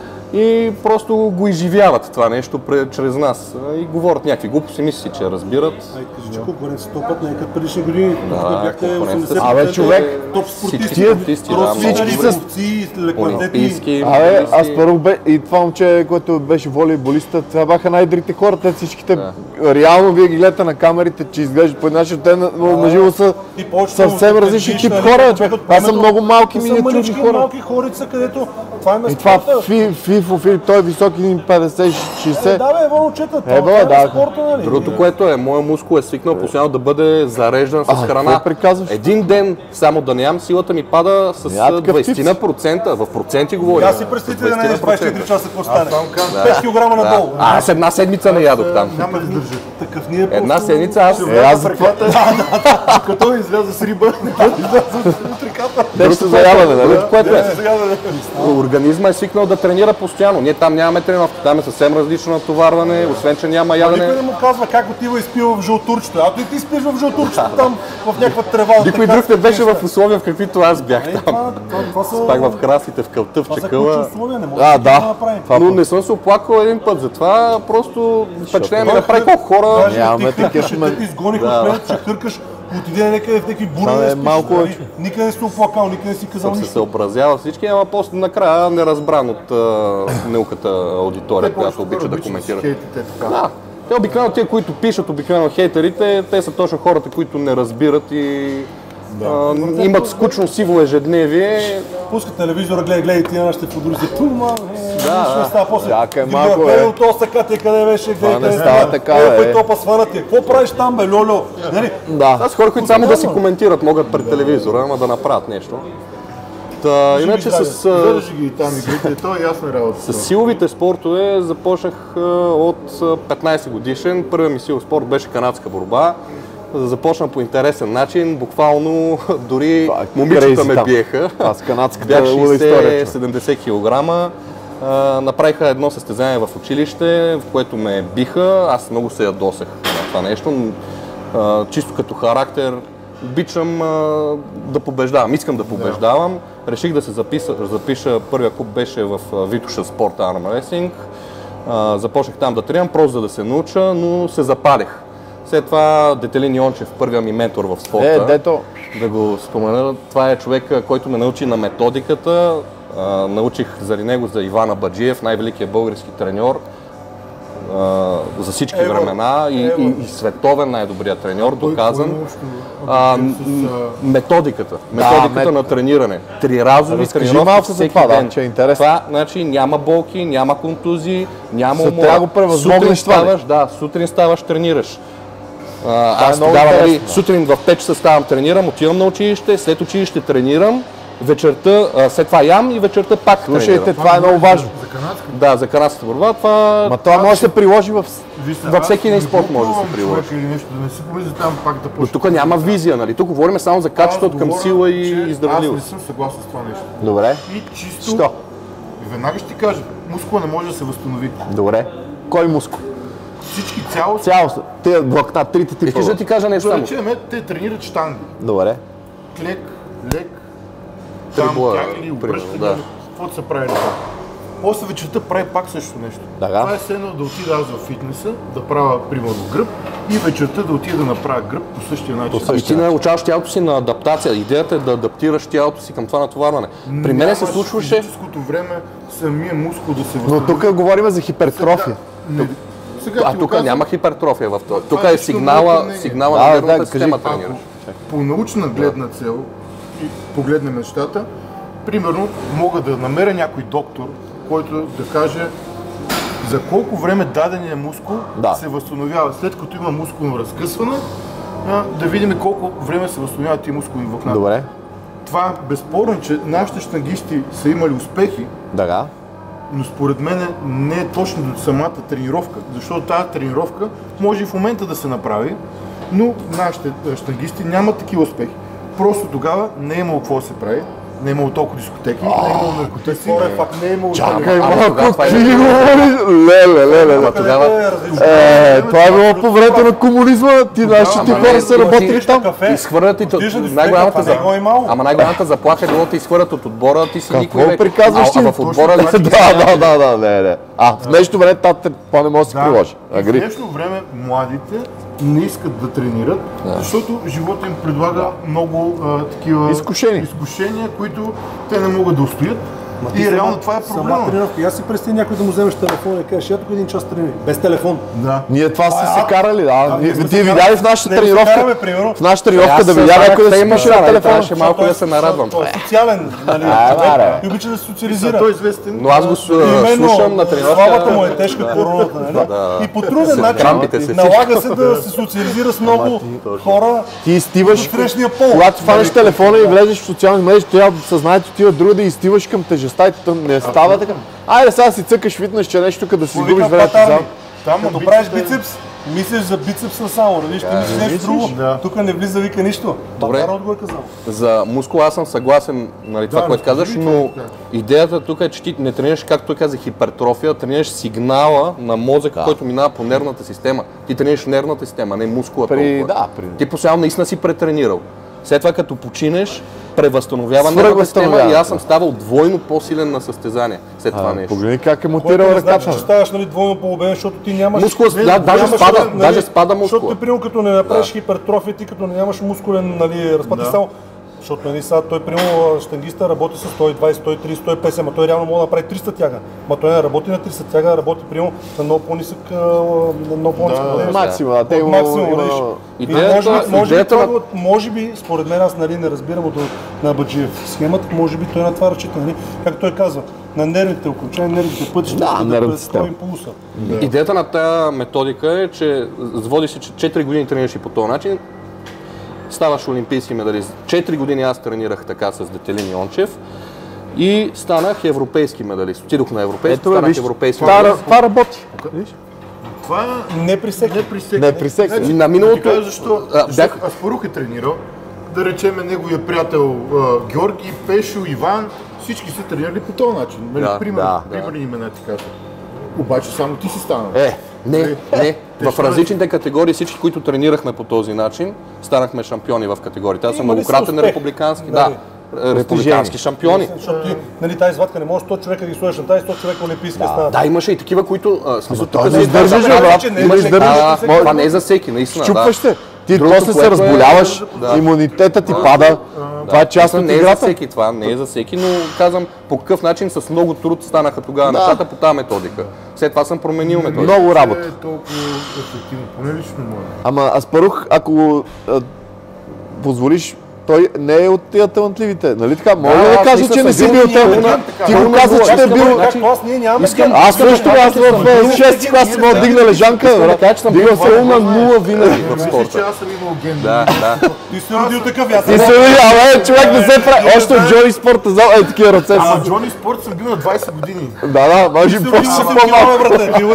И просто го изживяват това нещо пред, чрез нас. А, И говорят някакви глупости, мисли си, че разбират. Ай, кажи, че конкуренцията сто път не е като предишни години. Тук бяхте конкуренцията осемдесет си. процента Абе, човек, топ всички спортисти, спортисти, да, кросфитъри, много. ловци, лекоатлети. Олимпийски, Абе, аз олимпийски. първо бе, и това момче, което беше волейболиста, това бяха най-дрите хора, те всичките, реално вие ги гледате на камерите, че изглеждат по един начин, те на, на живо са И повечето съвсем от различни предишни, тип нали, хора, човек. от Това са времето, много малки те са миниатюрни мънички, хора. малки хорица, където това е И това спорта. фи, фифо, фи, той е висок един петдесет Е, шейсет. да, бе, момчета, Е, това бе, е да. спорта, нали? Другото, което е, моят мускул е свикнал постоянно да бъде зареждан с А, храна. какво приказваш? Един ден само да нямам, силата ми пада с Я, такъв тип си. двайсет процента. В проценти говоря. Аз си представите да не ядеш двайсет и четири часа, какво стане? Само казвам, пет килограма надолу. А, аз една седмица не ядох там. няма да издържа. Такъв ни е Една просто- седмица аз... Е, аз за това Като изляза с риба, те ще заяваме, нали? Другото, което е, Сега да не- организма е свикнал да тренира постоянно. Ние там нямаме тренировки, там е съвсем различно натоварване, освен че няма Никой ядене. не му казва как отива и спива в жълтурчето. А и ти спиш в жълтурчето там, в някаква трева. Никой друг не беше в условия, в каквито аз бях Е, там. това, това, това са... Пак в красите, в кълта, в Това са ключи чакъла. условия, не може А, да, да. направим. Това Но не съм се оплакал един път, затова просто впечатление ми направи колко хора... Даже Нямаме ти хъркаш, такива те ти изгониха Да. от мен, че хъркаш, отиде някъде в някакви бури Това да е спиш. малко нали? вече. Никъде не си оплакал, никъде не си казал Съм се нищо. съобразявал всички, ама после накрая не разбран от а, науката аудитория, която обича да коментира. Да. Те обикновено тия, които пишат, обикновено хейтерите, те са точно хората, които не разбират и а, имат скучно сиво ежедневие. Пуска телевизора, гледай, гледай, ти на нашите футболисти. Тума, Да, да, става после. чакай Дивия, малко, гледай е. от осаката, къде беше, гледай, не къде става става. така, Е, бе. кой топа свана ти? Какво правиш там, бе, льольо? Нали? Да. Това са хора, които само да си коментират, могат пред телевизора, ама да направят нещо. Та, иначе с, а, Гледаш ги и там игрите, то е ясна работа. с силовите спортове започнах а, от а, петнайсет годишен. Първият ми силов спорт беше канадска борба. Започна по интересен начин, буквално дори Това е момичета crazy ме там. биеха. Това с канадската Бях луда история, човек. шейсет-седемдесет килограма. А, направиха едно състезание в училище, в което ме биха. Аз много се ядосах на това нещо. А, чисто като характер обичам а, да побеждавам, искам да побеждавам. Реших да се запиша, запиша, първия клуб беше в а, Витоша Спорт Arm Wrestling. А, започнах там да тренирам, просто за да се науча, но се запалих. След това Детелин Йончев, първия ми ментор в спорта. Е, дето. Да го спомена, това е човек, който ме научи на методиката. А, научих заради него за Иван Абаджиев, най-великият български треньор а, за всички Ево. времена и, Ево. и, и световен най-добрият треньор, доказан. научно А, обучен с, м- а, методиката, методиката мет- на трениране. Триразови Разкажи тренировки малко за всеки това, да, ден. че е интересно. Това, значи, няма болки, няма контузии, няма Са, умора. трябва да го превъзмогнеш Сутрин това, ставаш, да, сутрин ставаш, тренираш. А, е аз много тогава, нали, интересно. сутрин в пет часа ставам, тренирам, отивам на училище, след училище тренирам вечерта, а, след това ям и вечерта пак Слушайте, тренирам. това е много важно. За канадска. Да, за канадската борба това Ма това може да се приложи в... Вижте, във всеки един аз не спорт може да се попълвам приложи. човека или нещо, да не си помисли там пак да Но почне. тук няма визия, нали? Тук говорим само за качеството към Аз сила говоря, и че Аз издръжливост. не съм съгласен с това нещо. Добре. И чисто... Що? И веднага ще ти кажа, мускула не може да се възстанови. Добре. Кой мускул? Всички цяло... Цялост. Те влакна, трите типа. Искаш да ти кажа нещо Да само? речем, те тренират щанги. Добре. Клек, лек, там Трибоя, тягали, обръщане, примерно, да. каквото са правили това. После вечерта прави пак също нещо. Да. Това е все едно да отида аз в фитнеса, да правя примерно гръб и вечерта да отида да направя гръб по същия начин. Ами ти научаваш тялото си на адаптация. Идеята е да адаптираш тялото си към това натоварване. При мен се Нямаш случваше... физическото време самия мускул да се Но възстанови. тук говорим за хипертрофия. Не, сега А ти го тук казвам, няма хипертрофия в това. Тук това е е лично сигнала, моето мнение. сигнала Да, на да, нервната кажи. система ако тренираш. по научна гледна цел и погледнем нещата, примерно мога да намеря някой доктор, който да каже за колко време дадения мускул Да. се възстановява. След като има мускулно разкъсване, а, да видим колко време се възстановяват тези мускулни влакна. Добре. Това безспорно, че нашите щангисти са имали успехи, Да. но според мен не е точно до самата тренировка, защото тази тренировка може и в момента да се направи, но нашите щангисти нямат такива успехи. Просто тогава не е имало какво да се прави, не е имало толкова дискотеки, не е имало наркотици, не е имало... Чакай Ама малко, тогава това е- ти говориш? Леле, леле, леле. Тогава... Е, това е било по времето на комунизма. Ти нашите Ама хора не, са ти работили отидеш там. Изхвърлят и то- Отиш на дискотека, най-голямата това не го е имало. Ама най-голямата заплаха е било да те изхвърлят от отбора, ти си Какво никой вече. приказваш ти? А, а в отбора ли си? Да, да, да, да, не, не. А, в днешното време това не може да се приложи. И в Агри. днешно време младите не искат да тренират, защото живота им предлага много а, такива Изкушения. изкушения, които те не могат да устоят. Ти И сама- реално това е Сама проблема. тренировка. И аз си представя някой да му вземеш телефона и кажеш, я тук един час тренирай. Без телефон. Да. Ние това сте А, се карали, да. а, Ние- ние сме Ти се видя ли в нашата Не, се тренировка? караме, примерно. В нашата тренировка да Аз видя станах някой да си тема, пише на нали, телефона. трябваше малко да се нарадвам. Той е социален, нали, А, човек бе. и обича да се Са, социализира. той е известен. Но аз го с- Именно, слушам на славата му тренировка. е тежка короната, нали? Да. И по труден крампите начин се налага се да се социализира с много хора. Ти изтиваш, От срещния пол. когато фанеш телефона и влезеш в социални мрежи, трябва съзнанието отива друга да изтиваш към тежестта и то не става така. Айде сега си цъкаш фитнес, че нещо тук да си губиш времето за... Там Като амбициите- правиш бицепс, мислиш за бицепса само, нали? Ще мислиш нещо друго. Да. Тук не влиза вика нищо. Добре. Батарот го е казал. За мускул аз съм съгласен, нали, това, Да, което казаш, разкажи но това, идеята тук е, че ти не тренираш, както той каза, хипертрофия, тренираш сигнала на мозъка, който минава по нервната система. Ти тренираш нервната система, не мускула При, толкова. да, при... Ти постоянно наистина си претренирал. След това като починеш, превъзстановява Свръх нервната система възстановява, и аз съм да. ставал двойно по-силен на състезание след това нещо. Погледни как е Което монтирал не значи, че ръката. ставаш нали, двойно по-обемен, защото ти нямаш... Мускула, Не, да, даже нямаш, спада, нали, даже спада Защото мускула. ти, примерно, като не направиш хипертрофия, ти като не нямаш мускулен нали, разпад, ти само... Защото нали, сега той, примерно, щангиста работи с сто и двайсет, сто и трийсет, сто и петдесет, ама той реално може да направи триста тяга. Ма той не работи на триста тяга, работи, примерно, на много по-нисък, а, на много по-нисък. Да, нали, Максимум, а те От има... максимум, има- виж. Идеята- може, би, може, идеята би, на- това, може би, според мен, аз нали, не разбирам от на Баджиев схемата, може би той на това разчита, нали? Както той казва, на нервните окончания, нервните пътища, Да, да, нервната да система. импулса. Идеята на тази методика е, че води се, че четири години тренираш и по този начин, ставаш олимпийски медалист. четири години аз тренирах така с Детелин Йончев и станах европейски медалист. Отидох на европейски, Ето, бе, станах виж, европейски това, медалист. това работи. Виж? Това Не при всеки. не при всеки. Не при всеки. Значи, На миналото- ти кажа защо. А, Защото бях- Аспарух е тренирал, да речеме неговия приятел а, Георги, Пешо, Иван, всички са тренирали по този начин. Нали, Да, пример, да, примерни имена ти кажа. Обаче само ти си станал. Е, не, не. Те В ще различните категории, всички, които тренирахме по този начин, станахме шампиони в категориите. Аз съм Има ли многократен успех? републикански, Да, да, републикански шампиони. Защото ти, нали, тази извадка не може сто човека да ги сложиш на тази, сто човека олимпийска стана. Да, имаше и такива, които... а, смисъл, тук той се не издържаш, издържаш, брат. брат. че не Имаш- издържаш. Да, Всеки това може. не е за всеки, наистина. Щупваш да. се. Ти Другото, после се което е- разболяваш, Да. имунитета ти пада. Това е част Наистина, от не е за играта. всеки това, не е за всеки, но казвам по какъв начин с много труд станаха тогава Да. нещата по тази методика. След това съм променил методика. Много работа. Е толкова ефективно, поне лично моя. Ама Аспарух, ако а, позволиш Той не е от тия талантливите, нали така? Мога Да, да аз кажа, мисля, че не съм си бил бил там. пълна- Ти пълна го каза, нула. че не е Искам бил. да Както аз, ние нямаме Искам- ген. Аз също, аз в шести клас съм мога да дигна лежанка. Искам да кажа, че съм бил Дигал се пълна нула винаги в Мислиш, че спорта. аз съм имал ген. Да, да. Ти си родил такъв, аз И се види, ама човек не се прави. Още от Джони спорта зал, е такива ръце Ама са. Джони Спорт съм бил на двайсет години. Да, да, може би по-си по-малко.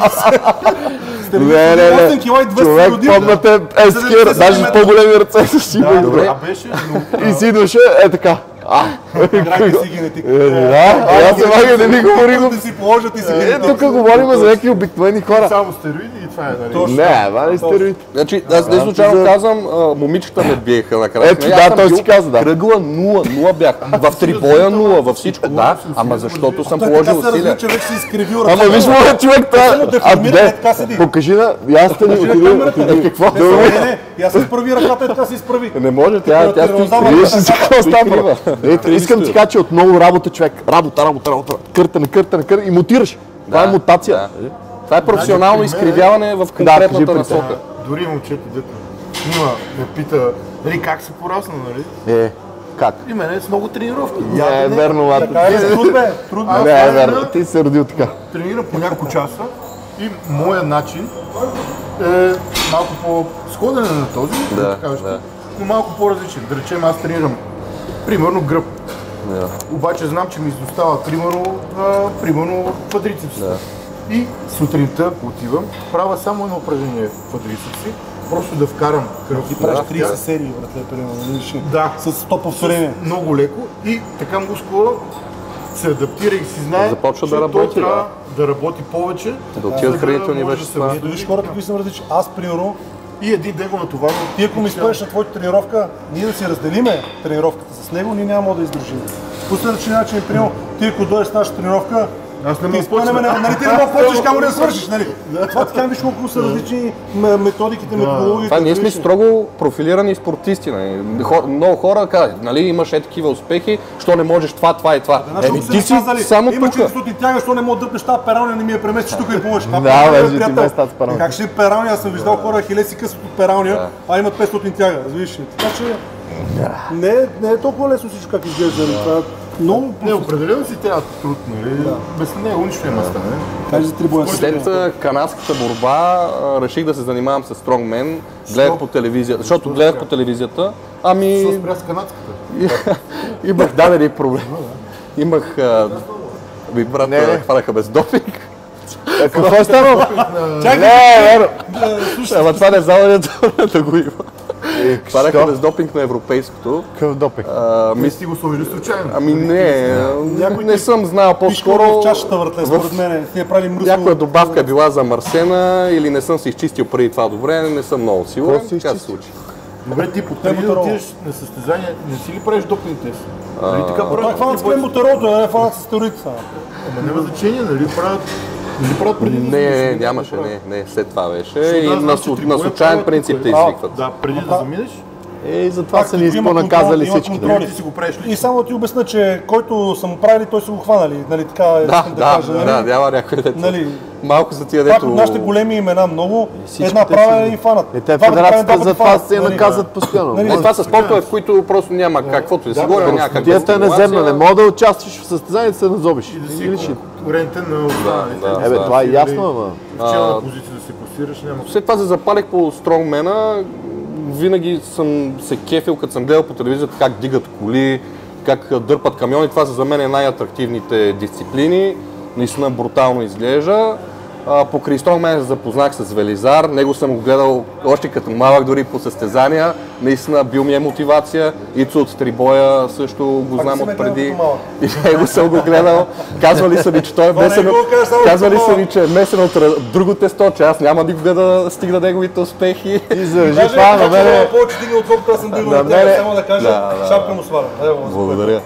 Не, не, не. осем кила и двеста Човек, години. помняте, е скир, даже с по-големи ръце са си Да, идва. това беше, но И си идваше, е така. А, Играйте си генетик. е, да, аз се мага да ми говори го. Да си положат и си Е, генетик. тук говорим за някакви обикновени хора. само стероиди и това е, нали? Не, ма не стероид. Значи, аз не случайно за- казвам, а, момичета ме биеха накрая. Ето, Нали, да, аз съм той бил си каза, да. Кръгла нула, нула бях. В трибоя нула, във всичко, да. Ама защото съм положил Така се усилия. развил, че вече си изкривил Ама ръцете. виж му, човек, Само та... А, деформира, е де, така седи. покажи на... Яста ни отиде... камерата. отиде- Какво? Не, не, не, и аз се изправи ръката, е така се изправи. Не може, тя, тя стои Тиранозавър. крива. Виж си какво става. крива. Ето, искам ти кажа, че отново работа, човек. Работа, работа, работа. Къртане, къртане, къртане и мутираш. Това е мутация. Да. Това е професионално Значи, при мен- изкривяване в кажи конкретната при насока. Дори момчето, дето снима, ме пита, нали, как си порасна, нали? Е, как? И мене с много тренировки. Не, е верно, Лато. Така е, труд бе, труд бе. Не, е верно. Ти се родил така. Тренирам по няколко часа и моят начин е малко по-сходен на този, Да, да, кажеш, да. но малко по-различен. Да речем, аз тренирам примерно гръб. Да. Обаче знам, че ми изостава примерно, а, примерно квадрицепс. И сутринта отивам, правя само едно упражнение в квадрицепси, просто да вкарам кръв. Ти правиш в тях. трийсет серии, братле, примерно, видиш ли? Да. С стоп повторение. Много леко и така мускула се адаптира и си знае, Започва че да той работи, трябва да работи повече, Да отиват за хранителни може да вещества. се Ето виж хората, какви са различни. Аз, примерно, И един ден го натоварвам. ти ако ми спънеш на твоята тренировка, ние да си разделиме тренировката с него, ние няма да издържим. По следващия начин, примерно, ти ако дойдеш с нашата тренировка, Аз не ти мога изпълняме, почна. нали ти не мога почнеш, камо да свършиш, нали? Това така виж колко са различни м- методиките, методологиите. Това ние сме различни. строго профилирани спортисти. Нали. Хо- Много хора казват, нали, имаш е такива успехи, що не можеш това, това и това. Значи, Еми са ти ми си казали, само има тук. четиристотин тяга, що не мога да дъпнеш тази пералня, не ми я преместиш тук и помогаш. Да, бе, че ти без тази пералня. Как ще е пералня? Аз съм виждал хора, хилеси късат от пералня, а имат петстотин тяга, разбираш ли? Така че не, е- не е толкова лесно всичко как изглежда. нали? Това е много Не, определено си трябва труд, нали? Без него нищо няма да стане. Кажи за три боя. След а, канадската борба а, реших да се занимавам с стронгмен. Гледах по телевизията, защото гледах по телевизията. Що Ами спря с канадската? имах дадени проблеми. Имах а, ми брат, Не, не. а, хванаха без допинг. Е, какво е станало? Чакай, Не, верно. Ама това не е залъдето да го има. Е, Хванаха що? без допинг на европейското. Какъв допинг? А, Не мис... си го сложили случайно. Ами не, не съм знал Пишко в по-скоро. чашата въртле, според мен. Ти е правили мръсно. Някоя добавка е била замърсена или не съм се изчистил преди това добре, не съм много сигурен. Какво си Така се изчистил? случи. Добре, ти преди да Клембутерол. отидеш на състезание, не си ли правиш допинг тест? Нали така Това е правят? хванат с клембутеролто, а не е хванат с стероидите. Ама няма значение, нали правят? Нали правят преди да Не, не, заминеш? нямаше, не, не, след това беше. Защото И аз на, знам, су- че на трибуна случайен правят принцип тук. те А, извикват. Да, преди да заминеш, Е, затова са ни Както има изпонаказали контрол, има всички. контрол. ти си го правиш И лично. само да ти обясня, че който са му правили, той са го хванали. Нали, така е, Да, искам да, да, кажа. да, нали? няма някой дето. Нали, Малко за тия пак дето. от нашите големи имена много, всичките една права си- и фанат. Е, те Два пъти правим, два федерацията пъти за това фанат, се нали? наказват постоянно. Нали, Не, това са спортове, в които просто няма каквото и да си говорим, няма как. Тията е наземна, не мога да участваш в състезание да се назобиш. И да Или си ще- конкурентен на останалите. да. Ебе, това е ясно, ама. В челна позиция да се класираш, няма. След това се запалих по стронгмена. Винаги съм се кефил, като съм гледал по телевизията как дигат коли, как дърпат камиони. Това са за мен е най-атрактивните дисциплини. Наистина брутално изглежда. А, покрай стронгмен се запознах с Велизар. Него съм го гледал още като малък, дори по състезания. Наистина бил ми е мотивация. Ицо от Трибоя също го Пак знам си ме от гледал преди. като малък. И него съм го гледал. Казвали са ми, че той е Това не месен го от... кажа само Казвали като са малък. ми, че е месен от ра- друго тесто, че аз няма никога да стигна неговите успехи. И заради Даже това на ако мене... повече дигна отколкото аз съм дигнал на на тях, мене- само да кажа, Да, да, шапка му сваля. Ево, Благодаря.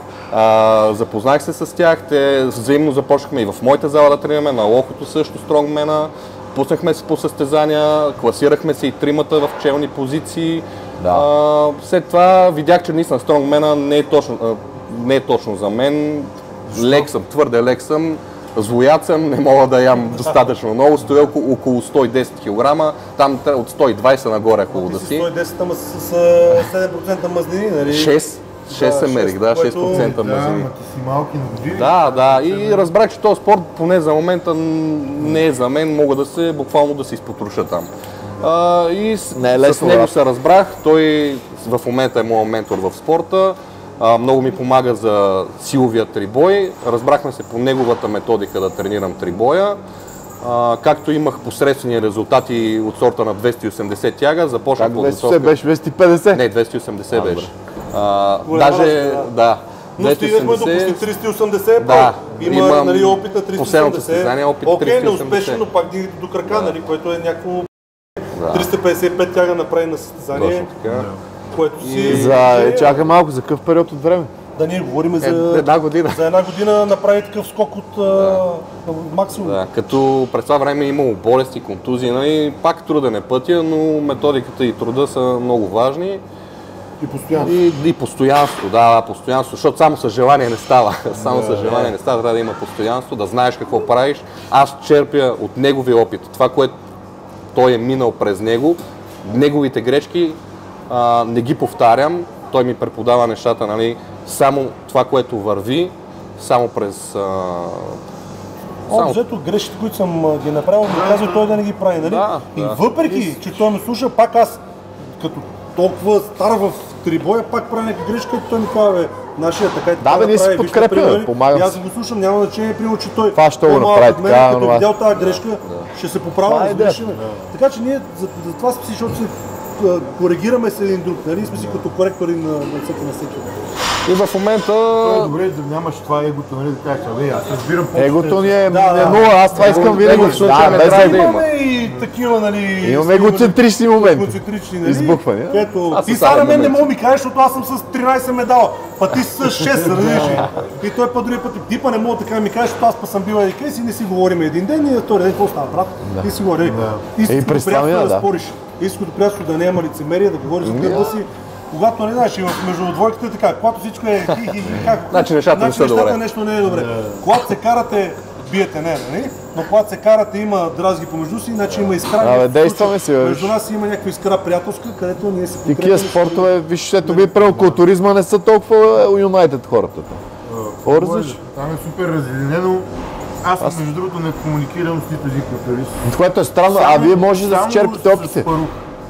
А, запознах се с тях, те взаимно започнахме и в моята зала да тренираме, на Лохото също стронгмена. Пуснахме се по състезания, класирахме се и тримата в челни позиции. Да. А, след това видях, че наистина стронгмена не е точно, а, не е точно за мен. Лек съм, твърде лек съм. злояд съм, не мога да ям достатъчно много, стоя около, около сто и десет килограма, там от сто и двадесет нагоре е хубаво да си. сто и десет, ама с седем процента мазнини, нали? шест, шест се мерих, да, шест процента Да, мазнини. ама ти си малки на години. Да, да, и разбрах, че този спорт поне за момента не е за мен, мога да се, буквално да се изпотруша там. А, и с, Не е с лесно, него да. се разбрах, той в момента е моят ментор в спорта, а, много ми помага за силовия трибой, разбрахме се по неговата методика да тренирам трибоя. А, както имах посредствени резултати от сорта на двеста и осемдесет тяга, започнах Как двеста и осемдесет беше? двеста и петдесет? Не, двеста и осемдесет А, беше. А, Голяма даже, разлика, да. Но стигнахме до почти триста и осемдесет, Да, има имам нали, опит на триста и последното осемдесет. състезание, опит Окей, триста и осемдесет. неуспешно, но пак дигате до крака, нали, което е някакво Да. триста петдесет и пет тяга направи на състезание, Точно така. което си... За, е, чакай малко, за какъв период от време? Да, ние говорим Е, за... една година. За една година направи такъв скок от да. максимум. Да, като през това време е имало болести, контузии, нали, пак труден е пътя, но методиката и труда са много важни. И постоянно. И, и постоянство, да, постоянство, защото само с желание не става. Само с желание не става, трябва да има постоянство, да знаеш какво правиш. Аз черпя от неговия опит, това, което той е минал през него, неговите грешки а, не ги повтарям, той ми преподава нещата, нали, само това, което върви, само през... А, Само... Взето грешките, които съм а, ги направил, ми казва той да не ги прави, нали? Да, и да. въпреки, че той ме слуша, пак аз, като толкова стар в трибоя, пак правя някакви грешки, като той ми казва, бе, нашия така и така Да, бе, ние си прави, вижте, подкрепяме, примери. помагам И аз си. го слушам, няма значение, примерно, че той Това ще го по-малък направи от мен, така, като онова. е видял тази грешка, ще се Това поправя, е разбираш идеята. ме. Така че ние за, за това сме си, защото се а, коригираме се един друг, нали? Сме си като коректори на, на всеки на всеки. И в момента... То е добре да нямаш това егото, нали, да кажеш, абе, аз разбирам по Егото ни е, Да, е да. нула, аз това искам Его- винаги. его в случая Да, не без трябва да да има. има. Имаме и такива, нали... Имаме егоцентрични моменти. Егоцентрични, нали? Избухвания. Ето, Аз ти със сега на само мен не моменти. мога ми кажеш, защото аз съм с тринадесет медала, па ти си с шест, разбираш ли? И той път другия път, ти па не мога така да ми кажеш, защото аз па съм бил еди къде си, не си говорим един ден и втори ден, какво става, брат? И си говорим. Истинското Е, представя, приятелство е да да. спориш. Истинското приятелство да няма лицемерие, да говориш за гърба си. Когато не знаеш, и в- между двойката е така, когато всичко е хи, хи, хи, как? Значи нещата не са нещата добре. нещо не е добре. Когато се карате, биете не, нали? Но когато се карате, има дразги помежду си, значи има искра. Абе, някакъв действаме случай. си, бе, Между виж. нас има някаква искра приятелска, където ние се Такива подкрепяме. спортове, виж, ето би правил културизма, не са толкова юнайтед хората. Какво различи? Там е супер разединено. Аз, между другото, не комуникирам с нито един културист. Което е странно, а вие може да Само си черпите с опити. Спарух.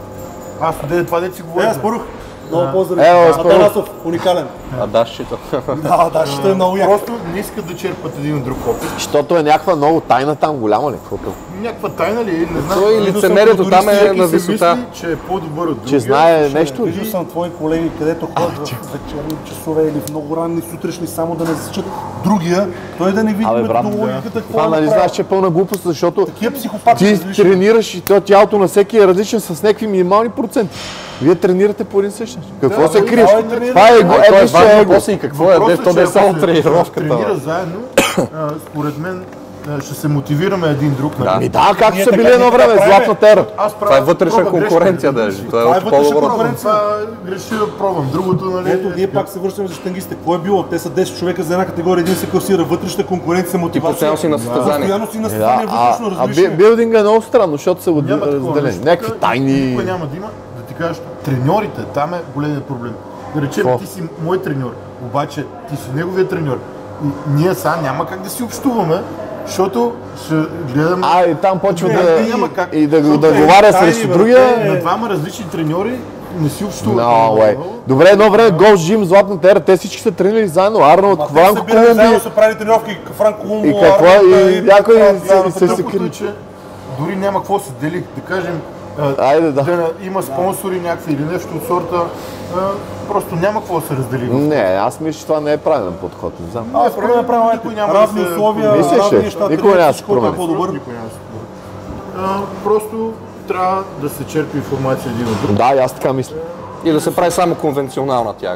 Аз отде това дете си Е, говоря. аз спорух. Много поздрави. Ево, спорух. Атанасов, уникален. А да, считам. Да, да, ще е много як. Просто не искат да черпат един от друг опит. Защото е някаква много тайна там, голяма ли? Каквото? Някаква тайна ли е? Не знам. Той Видно лицемерието съм там е културисти, на Всеки си висота. мисли, че е по-добър от другия. Че знае нещо? Виждал съм твои колеги, където ходят в вечерни часове или в много ранни сутрешни, само да не засичат другия, той да не види Абе, брат, методологиката, какво Това да нали направи. знаеш, че е пълна глупост, защото Такива психопати, ти различни. тренираш и то тялото на всеки е различен с някакви минимални проценти. Вие тренирате по един същ начин. Какво Да, се да, криеш? да, да, Това е его, Той е ето ще е важно его. после и какво е, Въпросът де, то не е че само ако се тренировката. тренира бе. заедно, а, според мен а, ще се мотивираме един друг. Да. нали? Ми да, както Ние са били така- едно ние време, така правим. златната ера. Аз Това е вътрешна конкуренция даже. Това е Това е още вътрешна по-добро. конкуренция. Това греши да пробвам. Другото, нали? Ето, ние пак се връщаме за щангистите. Какво е било? Те са десет човека за една категория, един се класира, вътрешна конкуренция, мотивация. постоянно си на състезание. Постоянно си на Да, състезание, а, вътрешно, а разбираш би- ли? билдинга е много странно, защото са Няма такова разделени. нещо. Някакви Тук тайни. Никой няма да има, да ти кажеш, треньорите, там е големият проблем. Да речем, Какво? ти си мой треньор, обаче ти си неговия треньор. И ние сега няма как да си общуваме, защото ще гледаме А, и там почва Не, да, няма как. и да го Защото е договаря тайни, срещу бе, другия. те- на двама различни треньори, не си общуваме. No way. Добре, едно време Голд Жим, Златната ера, те всички са тренирали заедно. Арнолд, Ма те Франко събирали заедно, Колумби. са правили тренировки, Франко Колумбо, И какво? Арнолд, И някой правят се- заедно се- тренировки. се- Другото е, че дори няма какво се дели. Да кажем, а, Айде, да. да има спонсори някакви или нещо от сорта, а, просто няма какво да се раздели. Не, аз мисля, че това не е правилен подход. Не знам. А, според мен правилно Никой е няма равни да се- условия, Мислиш ли? равни неща, Никой тренираш няма да се всичко, който е промени. по-добър. Никой няма да се промени. А, Просто трябва да се черпи информация един от друг. Да, и аз така мисля. И да се прави само конвенционална тяга.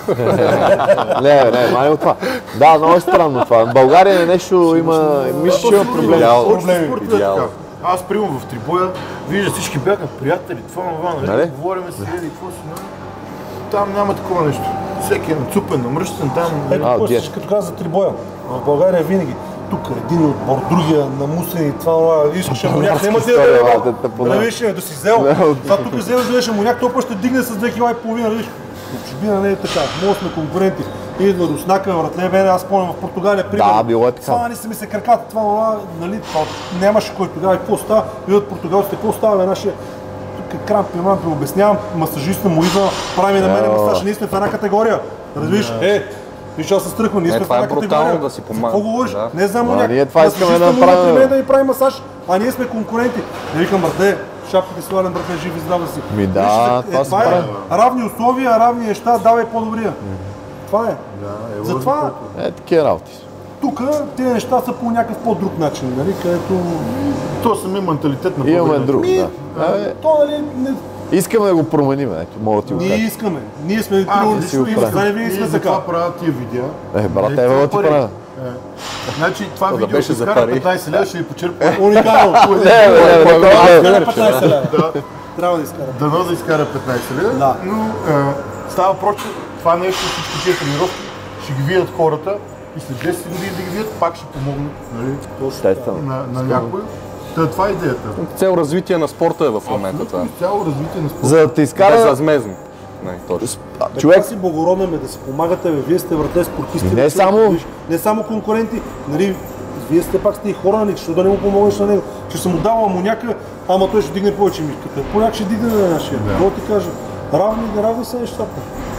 Не, не, май от това. Да, много е странно това. В България е нещо има, мисля, че има проблеми. Идеално. Повечето спортове е Идеално. така. Аз примам в трибоя, вижда всички бяха приятели, това, това, нали? Нали? Говориме си, еди, какво си, нали? Там няма такова нещо. Всеки е нацупен, намръщен там. нали? А, Ето, диет. като каза за трибоя, в България винаги. тук един отбор, другия намусен и това, това, искаш амоняк, няма ти да история, да бе, да, да, да виж, да си взел. Това тук взел, взелеш амоняк, той ще дигне с две кила и половина, виж. В чужбина не е така, може сме конкуренти. Идва до снака, вратле, бе, аз спомням в Португалия, примерно. Да, било е така. Това не са ми се краката, това, това, нали, това, нямаше кой тогава и какво става, идват португалците, какво става, бе, нашия тук крампи, мрампи, обяснявам, масажиста му идва, прави на мене масаж, ние сме в една категория, разбираш, е, виж, аз се стръхвам, ние Е, сме в това е една брутално категория. да си помага. Какво говориш? Да. Не знам, Да, няк... ние това искаме да масажиста му направим. идва при мен да ми прави масаж, а ние сме конкуренти. Не викам, брате, шапките свален, брате, жив и здрав да си. Ми да, Виж, това е, се това е прави. равни условия, равни неща, давай по-добрия. Това е. Затова Е, такива работи. тук тези неща са по някакъв по-друг начин, нали, където... То е самия менталитет на Имаме българите. друг, Ми, да. Е, то, нали, не... искаме да го променим, ето, мога да ти го Ние кажа. искаме. Ние сме А, трудни, си го и правим. за винаги Ние сме за така. това правят тия видеа. Е, брат, Нали, е, това да ти пари. правя. Е. Значи това То да видео беше ще за изкара пари. петнайсет лева, ще ви почерпя. Уникално. Не, бе, не, не, не, не, не. петнайсет лева. Да, Трябва да изкара. дано да изкара петнайсет лева, Да. но е, става въпрос, че това нещо, всички тези тренировки ще ги видят хората и след десет години да ги видят, пак ще помогнат, нали, Естествено. на, на някой. Та, това е идеята. Цел развитие на спорта е в момента това. Цяло развитие на спорта. За да те изкара Безвъзмездно. Не, точно. Човек... човек, Това си благороден е да си помагате, бе. Вие сте, брате, спортисти. И не бе, само- виж, не само конкуренти. Нали, вие сте пак сте и хора, нали, защото да не му помогнеш на него. Ще съм му дал амоняка, ама той ще дигне повече мишката. Поняк ще дигне на нашия. Какво ти кажа? Равни и неравни са нещата.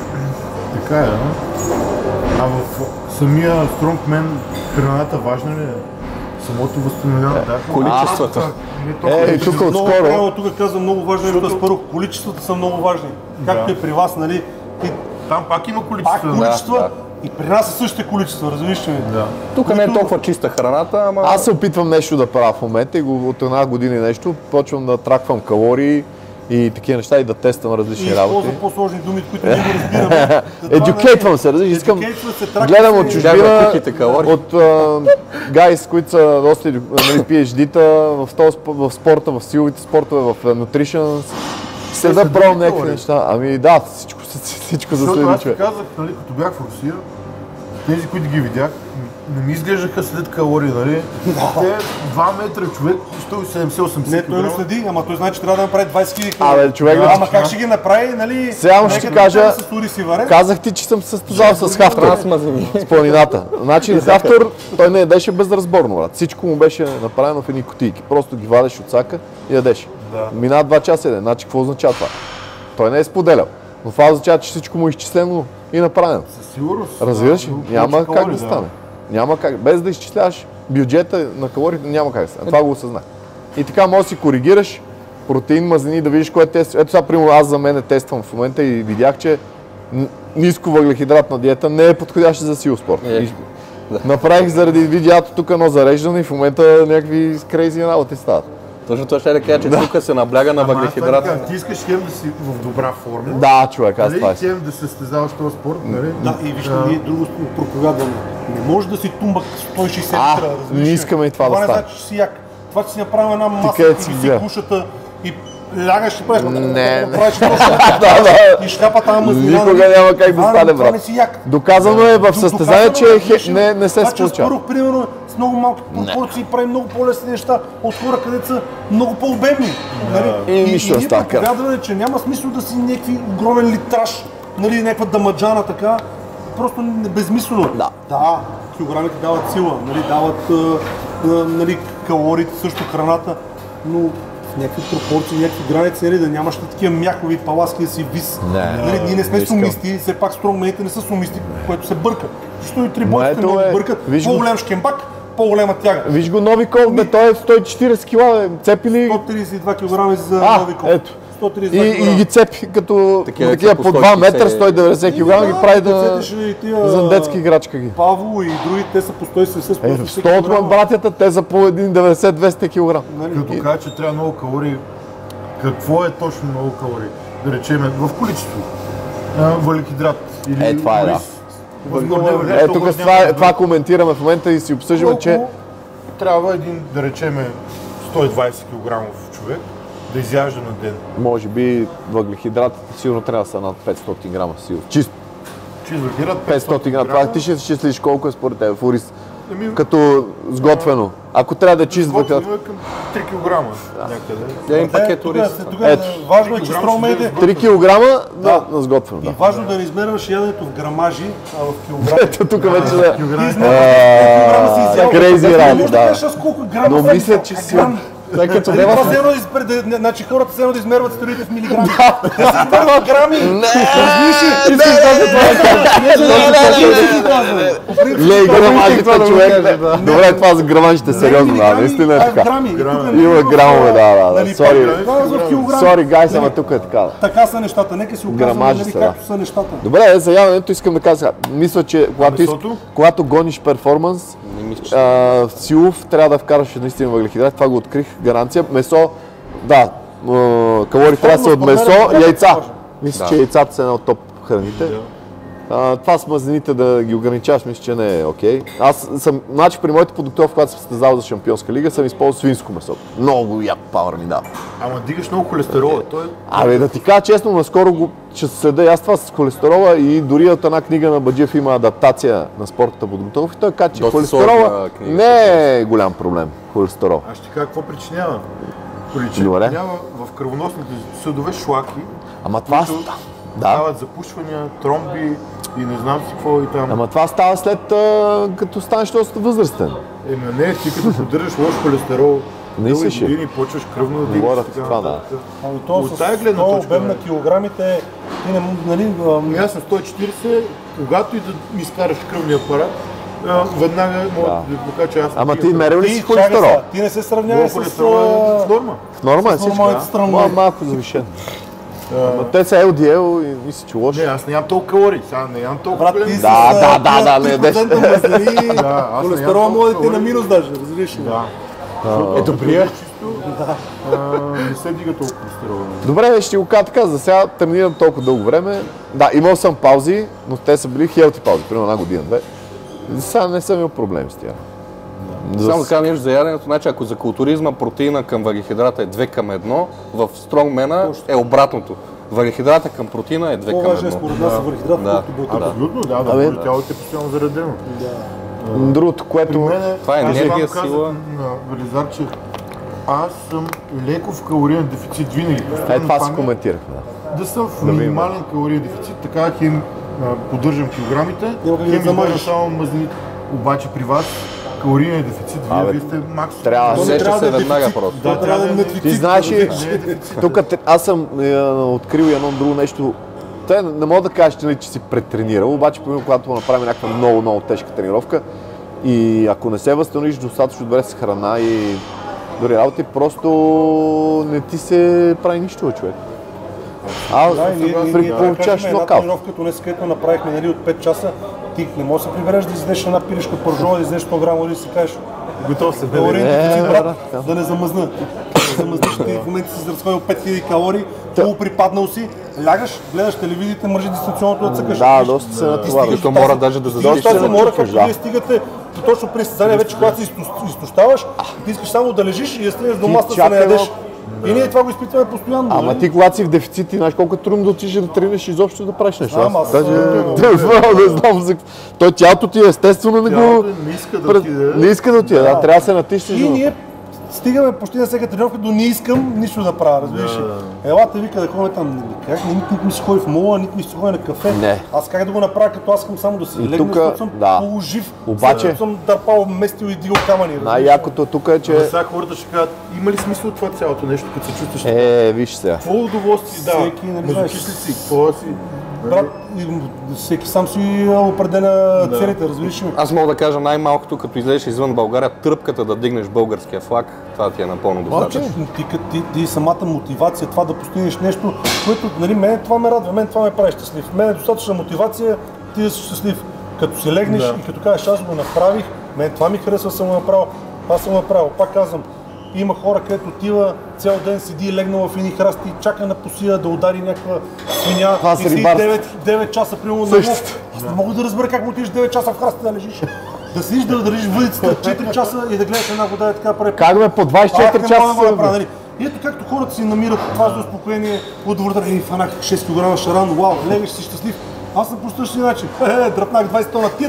Така е, да. А в самия стронгмен храната важна ли е? Самото възстановяване, да. Количествата. Не толкова Е, е, тук Много отскоро, правилно тук казвам много важно, защото спърво количествата са много важни. Както Да. е при вас, нали? И там пак има пак количество. количества да. и при нас са същите количества, разбираш ли? Да. Тук не е толкова чиста храната, ама... аз се опитвам нещо да правя в момента и го, от една година и нещо, почвам да траквам калории и такива неща и да тествам И различни работи. използвам по-сложни думи, които не го разбираме. Затова, Едюкейтвам се, разбираш, искам, Educate се, траква гледам се. от Гледам чужбина, кухите калории. от гайс, които са доста нали, пи ейч ди-та в, този, сп- в спорта, в силовите спортове, в uh, nutrition. Се да са пробвам други някакви калории. неща. Ами да, всичко, всичко за Защото следи аз ти човек. казах, нали, като бях в Русия, тези, които ги видях, не ми изглеждаха след калории, нали? Те два метра човек, сто и седемдесет Не, осемдесет той го килограма. следи, ама той знае, че трябва да направи двайсет хиляди калории. Абе, човек, Да, да, ама как ще ги направи, нали? Сега ще Нека ти да кажа- направи с уриз и варен. Казах ти, че съм се състезал с Хафтор. Трансмазени. С планината. Значи Хафтор, той не ядеше безразборно, брат. Всичко му беше направено в едни кутийки. Просто ги вадеш от сака и ядеше. Да. Мина два часа яден. Значи какво означава това? Той не е споделял. Но това означава, че всичко му е изчислено и направено. Със сигурност. Разбираш ли? Да, Няма повече как калории, да стане. Няма как. Без да изчисляваш бюджета на калориите, няма как да стане. Това го осъзнах. И така можеш да си коригираш протеин, мазнини, да видиш кое тест. Ето сега, примерно, аз за мен тествам в момента и видях, че н- ниско въглехидратна диета не е подходяща за сил спорт. Е, И Направих заради видеото тук едно зареждане и в момента някакви крейзи работи стават. Точно това ще да кажа, че тук се набляга на Ама аз това въглехидрата. така, ти искаш хем да си в добра форма, Да, човек, аз нали, това е. хем да се състезаваш в този спорт, нали? Да, и вижте, А, ние друго проповядваме. Не може да си тумбак сто и шейсет А, литра, разбираш не ли? искаме и това да Това не стане. значи, че си як. Това, че си направим една маса където и си виси гледа. кушата и лягаш и правиш, Не, да не. правиш точно Да, да. и шляпа тази мазнина. Никога нали? няма как да Това- стане, Това брат. не си як. Доказано е в Доказано състезание, е, че разбираш хе- ли? не, не се Това, че случва. Аспарух, примерно, с много малки пропорции прави много по-лесни неща от хора, където са много по-обемни. Нали? И нищо и не ние става кара. проповядваме, че няма смисъл да си някакви огромен литраж, нали, някаква дамаджана така. Просто не- безмислено. Да. Да, килограмите дават сила, нали, дават а, а, нали, калориите, също храната, но в някакви пропорции, някакви граници, нали, да нямаш такива мякови паласки да си вис. Не, нали, ние не сме не искам. сумисти, все пак стронгмените не са сумисти, което се бърка. Защото и трибоците ето много е. бъркат, Виж го. по-голям шкембак, по-голема тяга. Виж го нови кол, бе, той е сто и четирийсет кила, бе, цепи ли? сто тридесет и два килограма за А, нови кол. ето. сто тридесет И, и два и килограма. ги цепи като Такива такива по по сто и два метра, шейсет. сто и деветдесет килограма ги прави да, Цецеш и тия, за детска играчка ги. Павло и други, те са по сто и седемдесет, сто и Е, осемдесет сто от килограма. братята, те са по един деветдесет до двеста килограма. Нали? Като кажа, че трябва много калории, какво е точно много калории? Да речем, в количество. А, въглехидрат или Е, това е, да. ориз. Възможно Е, нещо, Е, тук което с това, няма да- това коментираме в момента и си обсъждаме, Колко че трябва един, да речеме, сто и двайсет килограмов човек да изяжда на ден. може би въглехидратите сигурно трябва да са над петстотин грама сигурно. Чисто Че въглехидрат петстотин грама. Това ти ще изчислиш колко е според теб в ориз. Еми, като сготвено. Ако трябва да чист Готвено бакалата. е към три килограма някъде. Един пакет Тук, ориз. тук, Ето. важно е, че стронгмейде. три килограма да, на сготвено. И Да. важно да не измерваш яденето в грамажи, а в килограми. Ето тук вече да... Ти измерваш колко грама си изял. Crazy Не rally, можеш да да. кажеш аз колко грама Но съм мисля, изял. че А, си... грам. Тъй като Нали, това все едно да изпред- значи хората все едно да измерват стероидите в милиграми. Те се измерват в грами. Разбираш ли? Искам да кажа това. Лей, грамажите, човек. Добре, това за грамажите, сериозно, да, наистина е така. Има грамове, да, да, да. Сори, сори, гайс, ама тук е така. Така са нещата, нека си оказваме Грамажи нали, са, както са нещата. Добре, за яденето искам да кажа сега. Мисля, че когато, иск, месото? когато гониш перформанс, Не мисля, че а, силов, трябва да вкараш наистина въглехидрат. Това го открих, гаранция. Месо, да, а, калории трябва да са от според мен месо, е яйца. важно. Мисля, Да. че яйцата са една от топ храните. А, това с мазнините да ги ограничаваш, мисля, че не е окей. Аз съм, значи при моята подготовка, когато съм състезавал за Шампионска лига, съм използвал свинско месо. Много як пауър ми дава. Ама дигаш много холестерола. Той е... Абе, да ти кажа честно, наскоро го ще следа и аз това с холестерола и дори от една книга на Баджиев има адаптация на спортната подготовка. Той каза, че Доста холестерола сложна книга, не е голям проблем. Холестерол. Аз ще кажа какво причинява. Добре. Причинява в кръвоносните съдове шлаки, Ама това, които да. стават запушвания, тромби и не знам си какво и там. Ама това става след а, като станеш доста възрастен. Ема не, ти като поддържаш лош холестерол, Не дълги искаш ли? години почваш кръвно да Говоря дигаш. ти това, да. Ами то От с тая гледна този точка, обем на нали? килограмите, ти не, м- нали, ам, Ами аз съм сто и четирийсет, когато и да ми изкараш кръвния апарат, а, веднага мога да ви покажа, че аз не Ама пия ти мерил ли ти, си чакай холестерол? сега, ти не се сравнявай Моят с... холестерол е в а, норма. В норма е с всичко. нормалните страни. Мал, малко завишен. Ама те са ел ди ел и мисля, че лошо. Не, аз нямам толкова калории, сега не нямам толкова Брат, големи. ти с Да, а, да, да, тия не, три процента мазнини, Да, аз холестерола нямам може да ти е толкова на минус даже, разбираш ли? Да. Е, добре. Чисто, а, не се дига толкова холестерол. Добре, ще го кажа така, за сега тренирам толкова дълго време. Да, имал съм паузи, но те са били хелти паузи, примерно една година, две. За сега не съм имал проблеми с тях. За- Само да кажа нещо за яденето, значи ако за културизма протеина към въглехидрата е две към едно, в стронгмена е обратното. Въглехидрата към протеина е две към По-важен едно. според нас е върхидрат, Да. колкото белтък. Абсолютно, да, да, Абе, може тялото е постоянно заредено. Другото, При което... мен Това е аз енергия, вам казах сила. на Велизар, че аз съм леко в калориен дефицит винаги. Е, Постоянно това си памет коментирахме. Да. да съм в минимален калориен дефицит, така хем а, поддържам килограмите, Няма как да хем замажеш. измажа само мазнините. Обаче при вас калориен дефицит, вие, Абе, вие сте макс. трябва да То не Усеща трябва се да е веднага дефицит. просто. Да, трябва да е надвицит. Ти знаеш ли, Не е дефицит. тук те- аз съм е, открил едно друго нещо. Те не мога да кажеш, нали, че си претренирал, обаче примерно, когато направим някаква много, много тежка тренировка и ако не се възстановиш достатъчно добре с храна и дори работи, просто не ти се прави нищо, човек. А, Да, и ние- ние- при ние, да получаваш кажем, една нокаут. тренировка, като днес, където направихме нали, от пет часа, ти не можеш да се прибереш да изядеш една пилешка пържола, да изядеш сто грама, да си кажеш Готов се калориен Е, дефицит, брат, брат, да. да не замъзна. Да замъзнеш, ти в момента си изразходил пет хиляди калории, много припаднал си, лягаш, гледаш телевизията, мържи дистанционното да цъкаш. Да, доста се натоварваш. Защо мора даже да Стигаш зададеш тази се мора, натикаш, като да. вие стигате точно при състезание, вече когато се изтощ- изтощаваш, ти искаш само да лежиш и да стигнеш до Ти масата, да се чакай наядеш. И ние това го изпитваме постоянно. Ама нали? ти когато си в дефицит, ти знаеш колко е трудно да отидеш да тренираш изобщо да правиш нещо. Знам, аз, даже а, не знам за... Той тялото ти естествено не го... Тялото не иска да пред- отиде. Не иска да отиде, да, трябва да се натиснеш. И за- ние стигаме почти на всяка тренировка до не искам нищо да правя, разбираш ли? Елате вика да ходим там, как не, нито ми се ходи в мола, нито ми се ходи на кафе. Не. Аз как да го направя, като аз искам само да си И легна, тука, защото съм да. полужив, Обаче- защото съм дърпал, местил и дигал камъни. разбираш ли? Най-якото тук е, че... Сега хората ще кажат, има ли смисъл това цялото нещо, като се чувстваш? Е, виж сега. Какво удоволствие да? Всеки, нали знаеш, Мазочиш ли си? Какво си? Брат, и всеки сам си определя целите, разбираш ли? Аз мога да кажа най-малкото, като излезеш извън България, тръпката да дигнеш българския флаг, това ти е напълно достатъчно. Ти, ти, ти, ти самата мотивация, това да постигнеш нещо, което, нали, мен това ме радва, мен това ме прави щастлив. Мен е достатъчна мотивация, ти да си щастлив. Като си легнеш Да. и като кажеш, аз го направих, мен това ми харесва, съм го направил, аз съм го направил. Пак казвам, има хора, където отива цял ден седи легнал в едни храсти, чака на посия да удари някаква свиня Това и са седи рибарство. девет часа, примерно на Същото. лов. Аз не мога да разбера как му отидеш девет часа в храсти да лежиш. Да седиш да държиш въдицата четири часа и да гледаш една вода и така прави. Как бе, по двайсет и четири А, часа мога да са, направя, бе. нали? И ето както хората си намират това за успокоение, удоволствие, и фанах шест килограма шаран, вау, легаш си щастлив. Аз съм по същия начин. Е, дръпнах двайсет тона тир,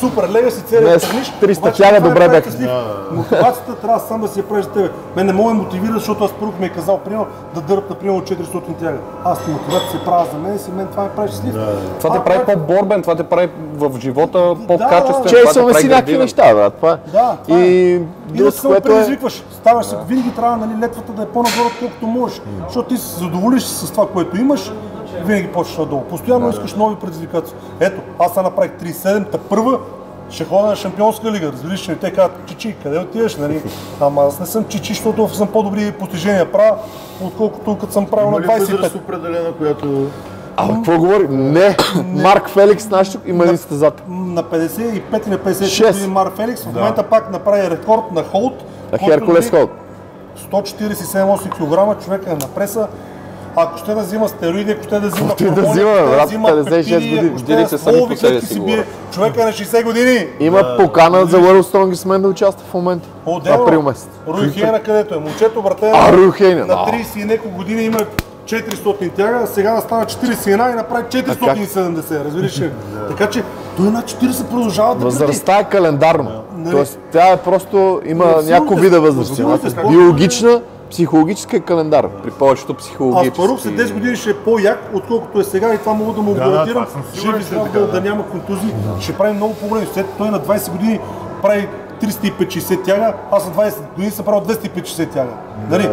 супер, лега си целият Днес трениш. триста обаче тяга това е добре прави бяха. щастлив. Мотивацията трябва сам да си я правиш за тебе. Мен не мога да мотивира, защото аз първо ми е казал, примерно, да дърпна примерно четиристотин тяга. Аз мотивацията се правя за мен и мен това ме прави щастлив. Това те прави по-борбен, това те прави в живота по-качествен. Чейсваме си някакви неща, брат. Това е. Да, това е. И И да другото, се което е... предизвикваш. Ставаш се, винаги трябва нали, летвата да е по-нагоре, отколкото можеш. Защото ти се задоволиш с това, което имаш, винаги почваш надолу. Постоянно искаш нови предизвикателства. Ето, аз сега направих тридесет и седем, та първа ще ходя на Шампионска лига. Разбираш, че те казват, чичи, къде отиваш, нали? Ама аз не съм чичи, защото съм по-добри постижения правя, отколкото като съм правил на Има ли двадесет и възраст пет. определена, която... А, какво говори? Не, Марк Феликс нашето има един състезател. На петдесет и пет и на петдесет и шест Шест. години Марк Феликс в момента пак направи рекорд на холд. А който, Херкулес нали, Холд. сто четиридесет и седем осем килограма, човека е на преса. Ако ще да взима стероиди, ако ще да взима Каквото и да хормони, взима, ако ще да брат, взима петдесет и шест пептиди, години. ако ще Дилите да сами стволови по себе клетки си си говорят. бие, човека е на шейсет години. Има покана за World Strongest Man да участва в момента. Отделно, Април месец. Руи Хейна където е. Момчето, брате, А, Руи Хейна, на да. тридесет и няколко години има четиристотин тяга, сега настава четиридесет и една и направи четиристотин и седемдесет, разбираш ли? Така че той на четиридесет продължава да Възрастта е календарна. Нали? Тоест, тя е просто, има В силните- няколко вида в възрасти. силните Значи, спортове- биологична, психологическа и календар. При повечето А психологически... Спарух след десет години ще е по-як, отколкото е сега и това мога да му да, гарантирам. това съм Жив сигурен, и че здрав е така, да, да. да няма контузии. Ще прави много по-големи. След той на двадесет години прави триста и пет шейсет тяга, аз на двадесет години съм правил двеста и пет шейсет тяга. Нали?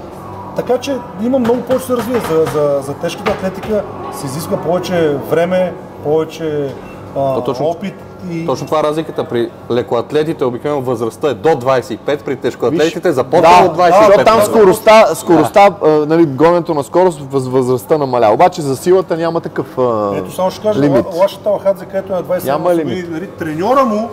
Така че има много повече да се развие. За, за, за тежката атлетика се изисква повече време, повече а, точно- опит. И... Точно това е разликата. При лекоатлетите обикновено възрастта е до двадесет и пет, при тежкоатлетите започва Да, от двадесет и пет. защото там Да. скоростта, скоростта а, нали, гоненето на скорост, въз, възрастта намаля. Обаче за силата няма такъв а, Ето само ще кажа, лимит. Лаша Талхадзе, където е на двадесет и Няма осем лимит. години, нали, треньора му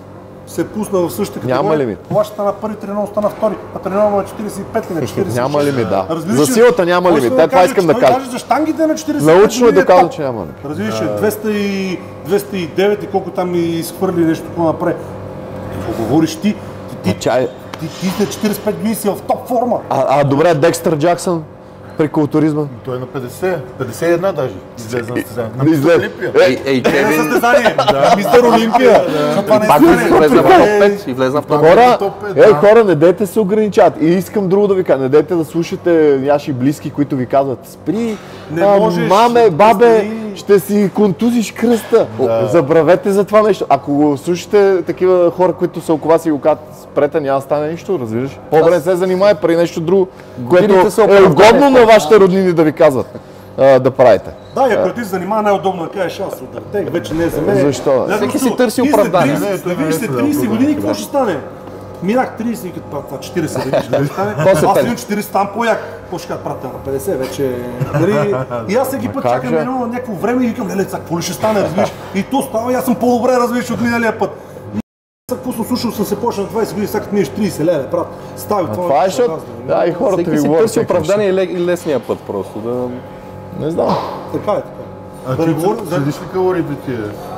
се пусна в същата категория. Няма лимит. Лаша стана първи, треньор стана втори, а треньора му е четиридесет и пет или на четиридесет и шест. Няма лимит, да. Разбираш За ли? силата няма Той лимит. иска Те, това каже, искам че да той кажа. даже за щангите на четиридесет и пет Научно е години доказал, топ. че няма лимит. Разбираш ли, двеста и двеста и девет и колко там ми изхвърли нещо такова напред. Какво говориш ти? Ти, ти, Чай. ти, ти на четиридесет и пет години си в топ форма. А, а добре, Декстър Джаксън при културизма. Той е на петдесет, петдесет и една даже. Излезе на състезание. Да излезе. Ей, ей, Е, на Кевин, състезание. Мистер Олимпия. Защото това не е пак състезание. влезе в топ Е, пет и влезе в топ Хора, топ пет, ей, да. хора, не дейте се ограничават. И искам друго да ви кажа. Не дейте да слушате ваши близки, които ви казват спри, Не а, можеш, маме, бабе, спри. ще си контузиш кръста. Забравете за това нещо. Ако го слушате такива хора, които са около вас и го казват спрете, няма да стане нищо, разбираш. По-добре не се занимай, прави нещо друго, което Годините са е оправдани. угодно на вашите роднини да ви казват а, да правите. Да, и ако ти се занимава най-удобно да кажеш аз удъртех, вече не е за мен. Защо? Гледам Всеки се, си търси ти след оправдание. тридесет, Не, след това видиш не е след да, тридесет да, години, да. какво ще стане? Минах тридесет и като това четиридесет години, ще стане. После Аз пет. имам четиридесет, там по-як. Какво ще кажа, брат, на петдесет вече. Нали? И аз всеки път как чакам же? едно някакво време и викам, леле, сега какво ли ще стане, разбираш? И то става, и аз съм по-добре, разбираш, от миналия път. Какво съм слушал, съм се почнал на двадесет години, сега като минеш тридесет, леле, брат, стави това. Това е, нещо, защото аз да, и хората Всеки ви си говорят търси всеки оправдание и ле- и лесния път просто. Да... неща. Не знам. Така е, така. А Да ти не говоря за- следиш ли калориите ти?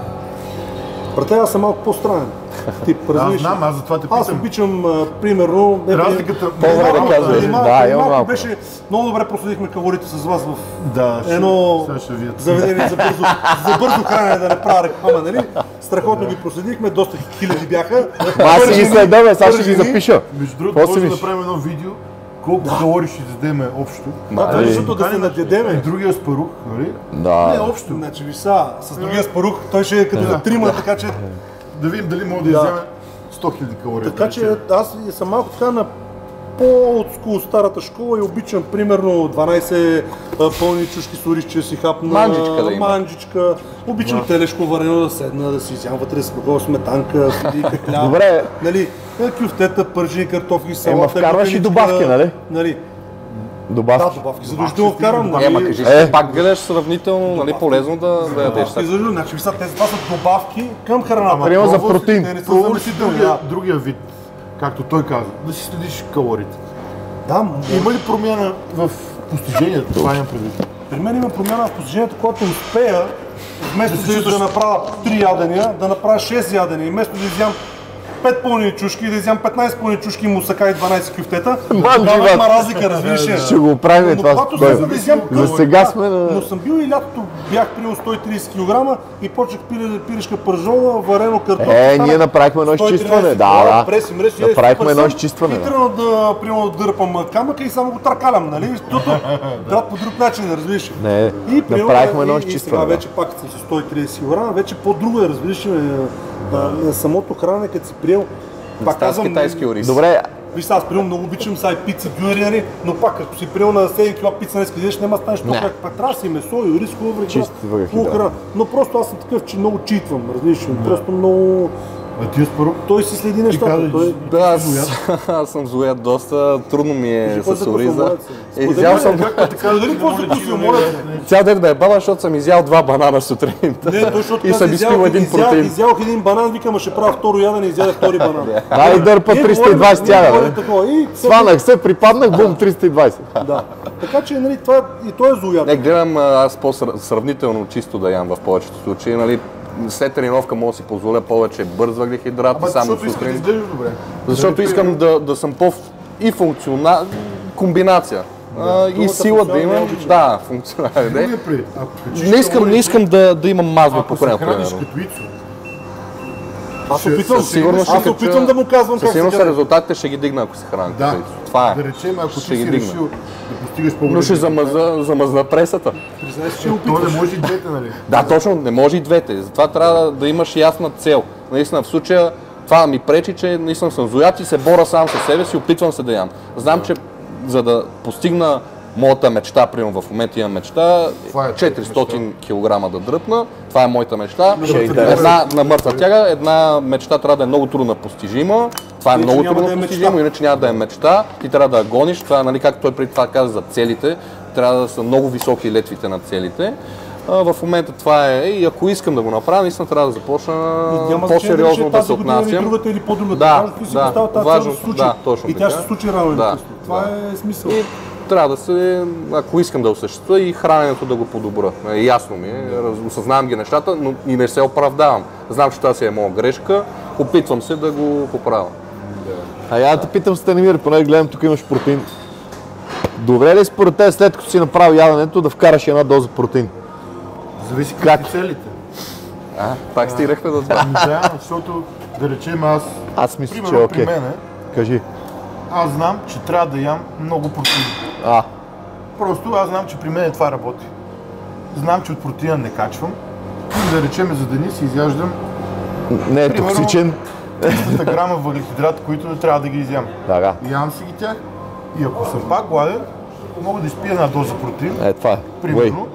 Брате, аз съм малко по-странен. Тип, Аз разбираш ли? знам, аз затова те Аз питам. обичам, а, примерно... е, Разликата... По-добре да малко, казваш. преди малко, Да, преди има малко малко. беше... Много добре проследихме калориите с вас в Да, ще, едно сега ще видят. заведение за бързо, за бързо хранене, да не правя реклама, нали? Страхотно ги проследихме, доста хиляди бяха. Аз си ги следя, бе, сега ще ги Пържени. запиша. Между другото, Какво си може да мислиш? направим едно видео, колко калории ще изядеме общо. Да, това е защото да се И надядеме. другия спарух, нали? Не, Да. общо. Значи, ви са, с другия спарух, той ще е като за трима, така че... Да видим дали мога да изяме сто хиляди калории. Така че аз съм малко така на по-отскул старата школа и обичам примерно дванадесет а, пълни чушки с ориз, че си хапна Манджичка да има. манджичка. Обичам телешко варено да седна, да си изям вътре с много сметанка, филийка, хляб. Добре. Нали, е, кюфтета, пържени картофи, салата. вкарваш и люпеничка, добавки, нали? Нали, да, Добавки. добавки, задължително вкарам. нали? Е, ма кажи, Е. е. пак гледаш сравнително, нали, полезно да, да ядеш. Добавки, задължително. Значи, са, тези това са добавки към храната. Примерно за пробвал си- протеин. Те не са Пробвал ли си заместителни, другия, да. другия вид, както той каза, да си следиш калориите. Да, м- Има ли промяна в постиженията? Това имам предвид. При мен има промяна в постижението, когато успея, вместо да, да направя три ядения, да направя шест ядения. И вместо да изям пет пълни чушки, да изям петнайсет пълни чушки и мусака и дванайсет кюфтета, тогава има разлика, разбираш ли? Ще го правим Но това. когато Бе, съм да изям За сега сме на... Но съм бил и лятото бях приел сто и трийсет килограма и почнах пире, пирешка пържола, варено картофи. Е, ние направихме едно изчистване, да, да. Преси, мрежи, Направихме едно изчистване. И тръгна да, примерно, да дърпам камъка и само го търкалям, нали? Защото брат по друг начин, разбираш. Не, и приел, направихме едно и, изчистване. И сега вече пак съм с сто и трийсет килограма, вече по-друго е, разбираш, на самото хранене, като си приел. Пак казвам, китайски ориз. Добре. Виж, аз прием много обичам сега и пици, бюери, нали? Но пак, като си приел на седем килограма пица, днес къдеш, няма станеш толкова, пак трябва си месо и ориз, хубаво, въглехидрати. но просто аз съм такъв, че много читвам, различно, просто много... А ти споро? Той си следи нещата. Той... Да, аз, аз съм злояд доста, трудно ми е с ориза. Изял съм... Дали какво се пусил, моля се? Цял ден да е баба, защото съм изял два банана сутринта. Не, той, защото и съм изпил един протеин. Изялох един банан, викам, ще правя второ ядене, изяде втори банан. Да, и дърпа триста и двайсет тяга. Сванах се, припаднах, бум, триста и двайсет. Да. Така че, нали, това и той е злояд. Не, гледам аз по-сравнително чисто да ям в повечето случаи, нали. След тренировка мога да си позволя повече бърз въглехидрат, само сутрин. Да добре. Защото искам да, да съм по и функционал, комбинация. А, и сила да имам. Да, функционален. Не, не искам, не искам да, да имам мазно по края. Аз опитвам, сигурно ще аз опитвам да му казвам как се сигурно са резултатите ще ги дигна, ако се храня. Да, това е. да речем, ако ще ти си решил да постигаш по-голям. Но ще замаза, замазна пресата. То не може и двете, нали? Да, точно, не може и двете. Затова трябва да имаш ясна цел. Наистина в случая това ми пречи, че наистина съм злояд и се боря сам със себе си, опитвам се да ям. Знам, че за да постигна моята мечта, примерно в момента имам мечта, четиристотин килограма да дръпна, това е моята мечта. Една на мъртва тяга, една мечта трябва да е много трудно постижима, това е иначе много няма трудно да е постижимо, иначе няма да е мечта, ти трябва да я гониш, това е, нали, както той преди това каза за целите, трябва да са много високи летвите на целите. А, в момента това е, и ако искам да го направя, наистина трябва да започна по-сериозно да се отнасям. Другата или по-другата. Да, да, да, важно, да, точно и тя ще се случи рано или късно. Това да. е смисъл. И трябва да се, ако искам да осъществя и храненето да го подобра. Ясно ми е, осъзнавам ги нещата, но и не се оправдавам. Знам, че това си е моя грешка, опитвам се да го поправя. А я да те питам, Станимир, поне гледам, тук имаш протеин. Добре ли според теб, след като си направил яденето, да вкараш една доза протеин? Зависи какви целите. А, пак стигнахме до това. Да, защото да речем аз, аз мисля, примерно, че е окей. При мене, кажи. Аз знам, че трябва да ям много протеин. А. Просто аз знам, че при мен това работи. Знам, че от протеина не качвам. И да речем за деня си изяждам не е токсичен. триста грама въглехидрат, които трябва да ги изям. Да, да. Ям си ги тях и ако съм пак гладен, мога да изпия една доза протеин. Е, това е. Примерно.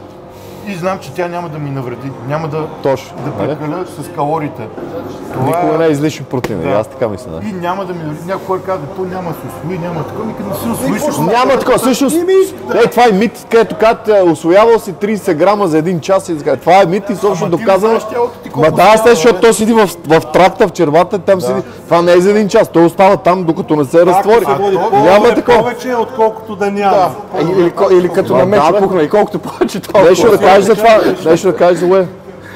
И знам, че тя няма да ми навреди, няма да, Точно, да прекаля с калориите. Това никога не е излишно протеин, да. Аз така мисля. И няма да ми навреди. Някой хора казва, то няма да се усвои, няма такова, никъде не се усвои. Няма такова, всъщност. Е, това е мит, където казват, усвоявал си трийсет грама за един час и така. Това е мит и съобщо доказано. Ма да, след, защото той седи в, в тракта, в червата, там седи. Това не е за един час, той остава там, докато не се разтвори. Няма такова. Повече, отколкото да няма. Или, или като на мече пухна, и колкото повече толкова. Нещо да кажеш за това, нещо да кажеш за Уе.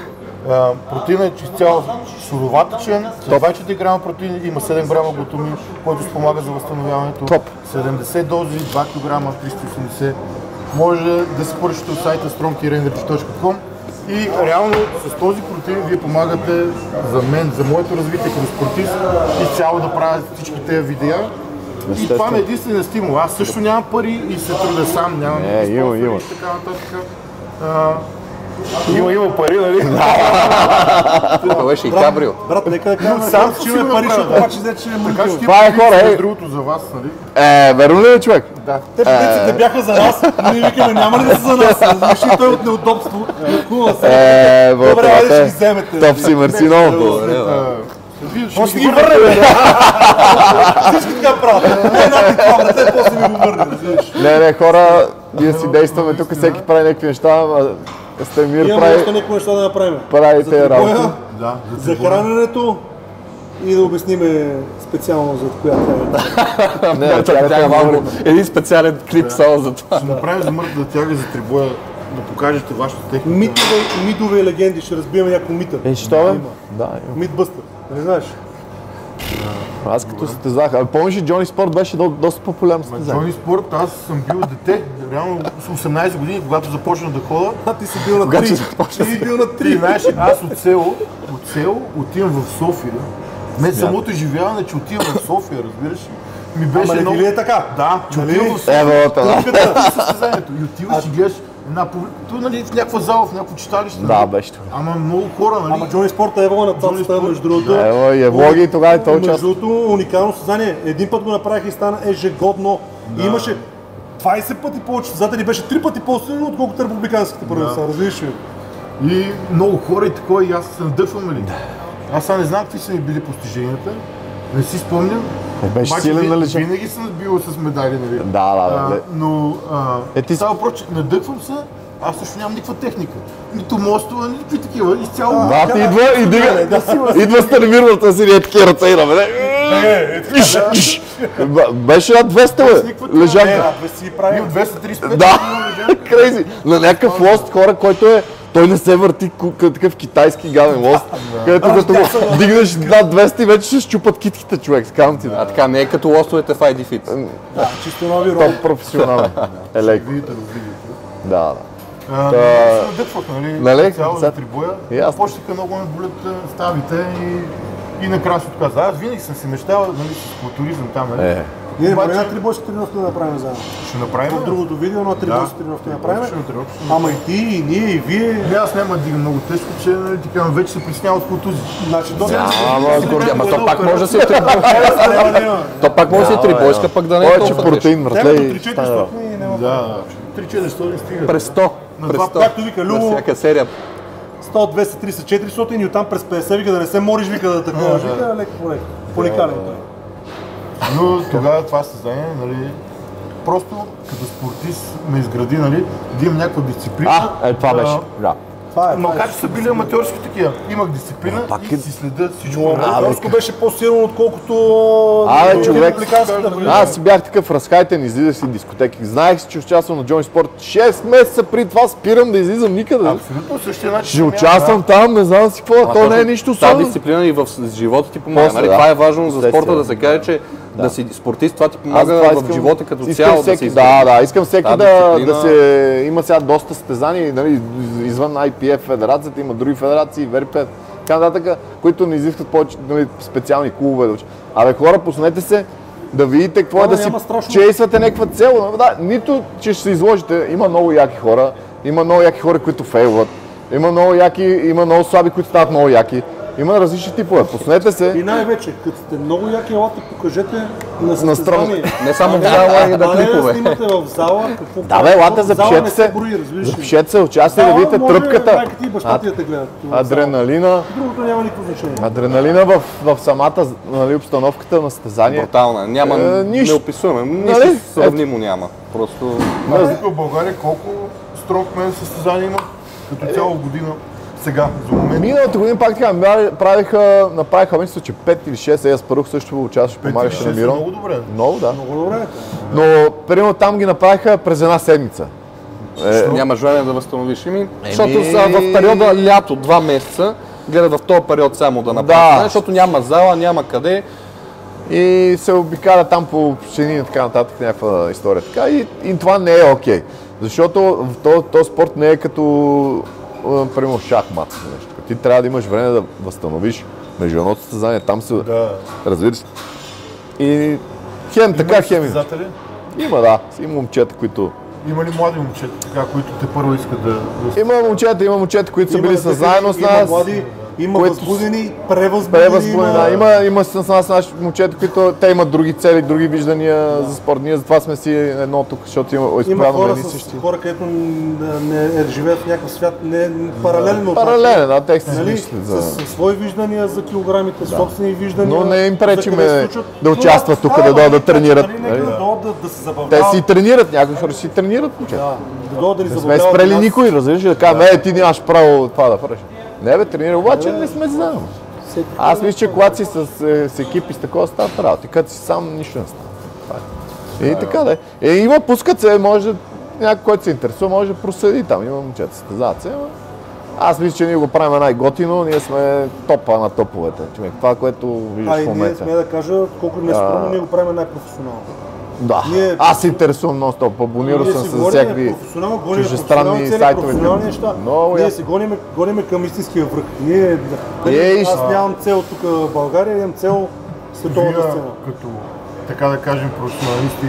Протеинът е изцяло суроватъчен, двайсет и четири грама протеин, има седем грама глутамин, който спомага за възстановяването. Топ. седемдесет дози, два килограма, триста и осемдесет. Може да се поръчате от сайта strong energy точка com и реално с този протеин вие помагате за мен, за моето развитие като спортист, изцяло да правя всички тези видеа. И това ми е единствения стимул. Аз също нямам пари и се трудя сам, нямам е, има, има. и така нататък. Има, има пари, нали? Това беше и кабрио. Брат, нека да кажем, сам че има пари, защото обаче взе, че е така ще това е хора, е. Другото за вас, нали? Е, верно ли е, човек? Да. Те принципите бяха за нас, но ние викаме, няма ли да са за нас? Разреши той от неудобство. Хубава се. Е, добре, айде ще ги вземете. Топ си, мерси много. Може да ги върнем, всички така правят. Една ти това, брате, после ми го върнем. Не, не, хора, ние си действаме, тук всеки прави някакви неща, Станимир Имаме прави, още някои неща да направим. прави За тези работи. трибоя, Да, за храненето и да обясниме специално за коя тяга. Не, Тяга малко, един специален клип само за това. ще направим за мъртва тяга за трибоя, да покажете вашата техника. Митове, митове и легенди, ще разбием някакво мита. Е, що бе? Да, Митбъстър, не знаеш? Аз като състезах, а помниш ли Джони Спорт беше до, доста популярно състезание? Джони Спорт, аз съм бил дете, реално с осемнайсет години, когато започнах да хода. А ти си бил на Когато три. започна Ти си бил на Ти три. знаеш, аз от село, от село отивам в София. Мен самото изживяване, че отивам в София, разбираш ли, ми беше Ама не много... ли е така? Да, че Нали? отивам в София. Ево, да. Тръпката, състезанието. И отиваш и гледаш една публика, нали, в някаква зала, в някакво читалище. Да, нали? беше това. Ама много хора, нали? Ама Джони Спорта е ево на Джони цацата, Спорт, между другото. да. Ево, и е влоги и тогава и той Между участва. другото, уникално състезание. Един път го направих и стана ежегодно. И имаше двайсет пъти повече състезатели, беше три пъти по-силно, отколкото републиканските първенства. Разбираш ли? И много хора и такова, и аз се надъхвам, нали? Аз сега не знам какви са ми били постиженията. Не си спомням. Е, беше Обаче силен, ви- нали, че? Винаги съм бил с медали, нали? Да, да, А, да. но а, Е, ти с- става въпрос, че надъхвам се, аз също нямам никаква техника. Нито мостова, никакви такива. Изцяло. Да, ти да, идва и да, дига, да, сигурно. идва с термирната си, е такива ръце и рамене. Иш, иш. Б- Беше над двеста, бе, Е, лежанка. да, бе си прави. Бил двеста трийсет и пет. Да, крейзи. На някакъв лост хора, който е, той не се върти ку- като такъв китайски гаден лост, където като го дигнеш над двеста и вече ще щупат китките, човек, скам ти. А така, не е като лостовете в ай ди Fit. Да, чисто нови роли. Топ професионален. Е леко. Видите, видите. Да, да. А, Та- се надъхвах, нали? Нали? Цяло Сега- за трибоя. Ясно. Почнаха много ме болят а, ставите и, и накрая се отказа. Аз винаги съм си мечтал, нали, с културизъм там, нали? Е. Ние Обаче- на три бойски тренировки да направим заедно. Ще направим. В другото видео на три Да. бойски тренировки да направим. Ще направим. Ама и ти, и ние, и вие. Не, аз няма да дигам много тежко, че нали, така, вече се притеснява от контузии. Значи до Ама, Ама то пак може да се три... няма да има. То пак може да се трибойска, пък да не е Повече толкова тежко. протеин, Темата братле. три и четири става. и няма. Да, три четири стига. През сто. През два сто. Както вика На Любо, всяка серия. сто, двеста, триста, четиристотин и оттам през петдесет вика да не се мориш, вика да такова. Вика леко по леко. Поликален той. Но тогава това състезание, нали, просто като спортист ме изгради, нали, да имам някаква дисциплина. А, е, това беше. Да. Това е. Макар че са били аматьорски такива, имах дисциплина пак и е- си следя всичко. Но нали. аматьорско беше по-силно, отколкото Абе, е, човек, републиканската, нали? аз си бях такъв разхайтен, излизах си дискотеки. Знаех си, че участвам на Джони Спорт. шест месеца преди това спирам да излизам никъде. Абсолютно същия начин. Ще съм участвам там, не знам си какво, то не е нищо Тази особено. дисциплина и в живота ти помага. После, Нали? да. Това е важно за Естествено. спорта да се каже, че да си спортист, това ти Аз помага това в искам- живота като искам цяло да всеки, се да, изгради. да, искам всеки Та да, дисциплина- да се... Има сега доста състезания, нали, извън ай пи еф федерацията, има други федерации, Верпет, така нататък, които не изискват повече, нали, специални клубове. да учат. Абе хора, пуснете се да видите какво е Ама да си няма страшно. чейсвате някаква цел. Да, нито, че ще се изложите. Има много яки хора, има много яки хора, които фейлват, има много яки, има много слаби, които стават много яки. Има различни типове. Пуснете И се. най-вече, като сте много яки, елате, покажете на страна. състезание. Не само в А зала, и а на не да клипове. снимате в зала, какво Да бе, елате, в зала запишете не се. брои, разбираш ли? Запишете се, участие да Зала видите може тръпката. майка ти и баща ти да те гледат. в зала. Адреналина. Другото няма никакво значение. Адреналина в, в самата, нали, обстановката на състезание. Брутална. Няма, Е, нищо. неописуемо. Нищо Нали? сравнимо няма. Просто... Аз тук в България колко стронгмен състезания има като цяло година сега, за момент. Миналата година пак така ме правиха, направиха, мисля, че пет или шест, аз първо също участваше, помагаше на Миро. Много добре. Много, да. Много добре. Но, примерно, там ги направиха през една седмица. Е, Няма желание да възстановиш. Еми, защото са в периода лято, два месеца, гледат в този период само да направят. Да. Защото няма зала, няма къде. и се обикаля там по общини и така нататък, някаква история. Така, и, и това не е окей. Защото в този, този спорт не е като, а, примерно, шахмат. Нещо. Ти трябва да имаш време да възстановиш международното състезание. Там се Да. разбира се. И хем така, Има ли хем. състезатели? Има, да. Има момчета, които... Има ли млади момчета, така, които те първо искат да... да... Има момчета, има момчета, които са Има били такива, с заедно с има нас. млади, има които възбудени, превъзбудени. Превъзбудени, да. Има, има с нас наши момчета, които те имат други цели, други виждания за спорт. Ние затова сме си едно тук, защото има Има изправено хора, едни и с, същи. хора, където не, не живеят в някакъв свят, не паралелно. от Паралелен, да, те си Нали, мислят за... с, с свои виждания за килограмите, собствени виждания. Но не им за пречиме къде се случват. да участват Но тук, да, да дойдат да нали, тренират, нали, Нека нали? да дойдат да, да се Те забавляват. си тренират, някои хора си тренират момчета. Да, да дойдат да ни Не сме забавляват. спрели нас. никой, разбираш ли, да кажем, е, ти нямаш право това да правиш. Не бе, тренира, обаче не сме заедно. Всеки- Аз мисля, че когато си с, е, с екип и с такова стават работа, като си сам нищо не става. Това е. И така да е. Е, има, пускат се, може, някой, който се интересува, може да проследи там, има момчета, състезават се, ама Аз мисля, че ние го правим най-готино, ние сме топа на топовете. Човек, това, което виждаш А и в ние момента. сме да кажа, колко не скромно, ние го правим най-професионално. Да, Ние- аз се интересувам нон-стоп, абонирал Ние съм си с говорим всякакви професионално, гоним чуждестранни професионални цели, сайтове. професионални неща. Много Ние ясно. си гоним, гоним към истинския връх. Ние, Ей, аз ще- нямам цел тук в България, имам цел световната Вие, сцена. като, така да кажем, професионалисти,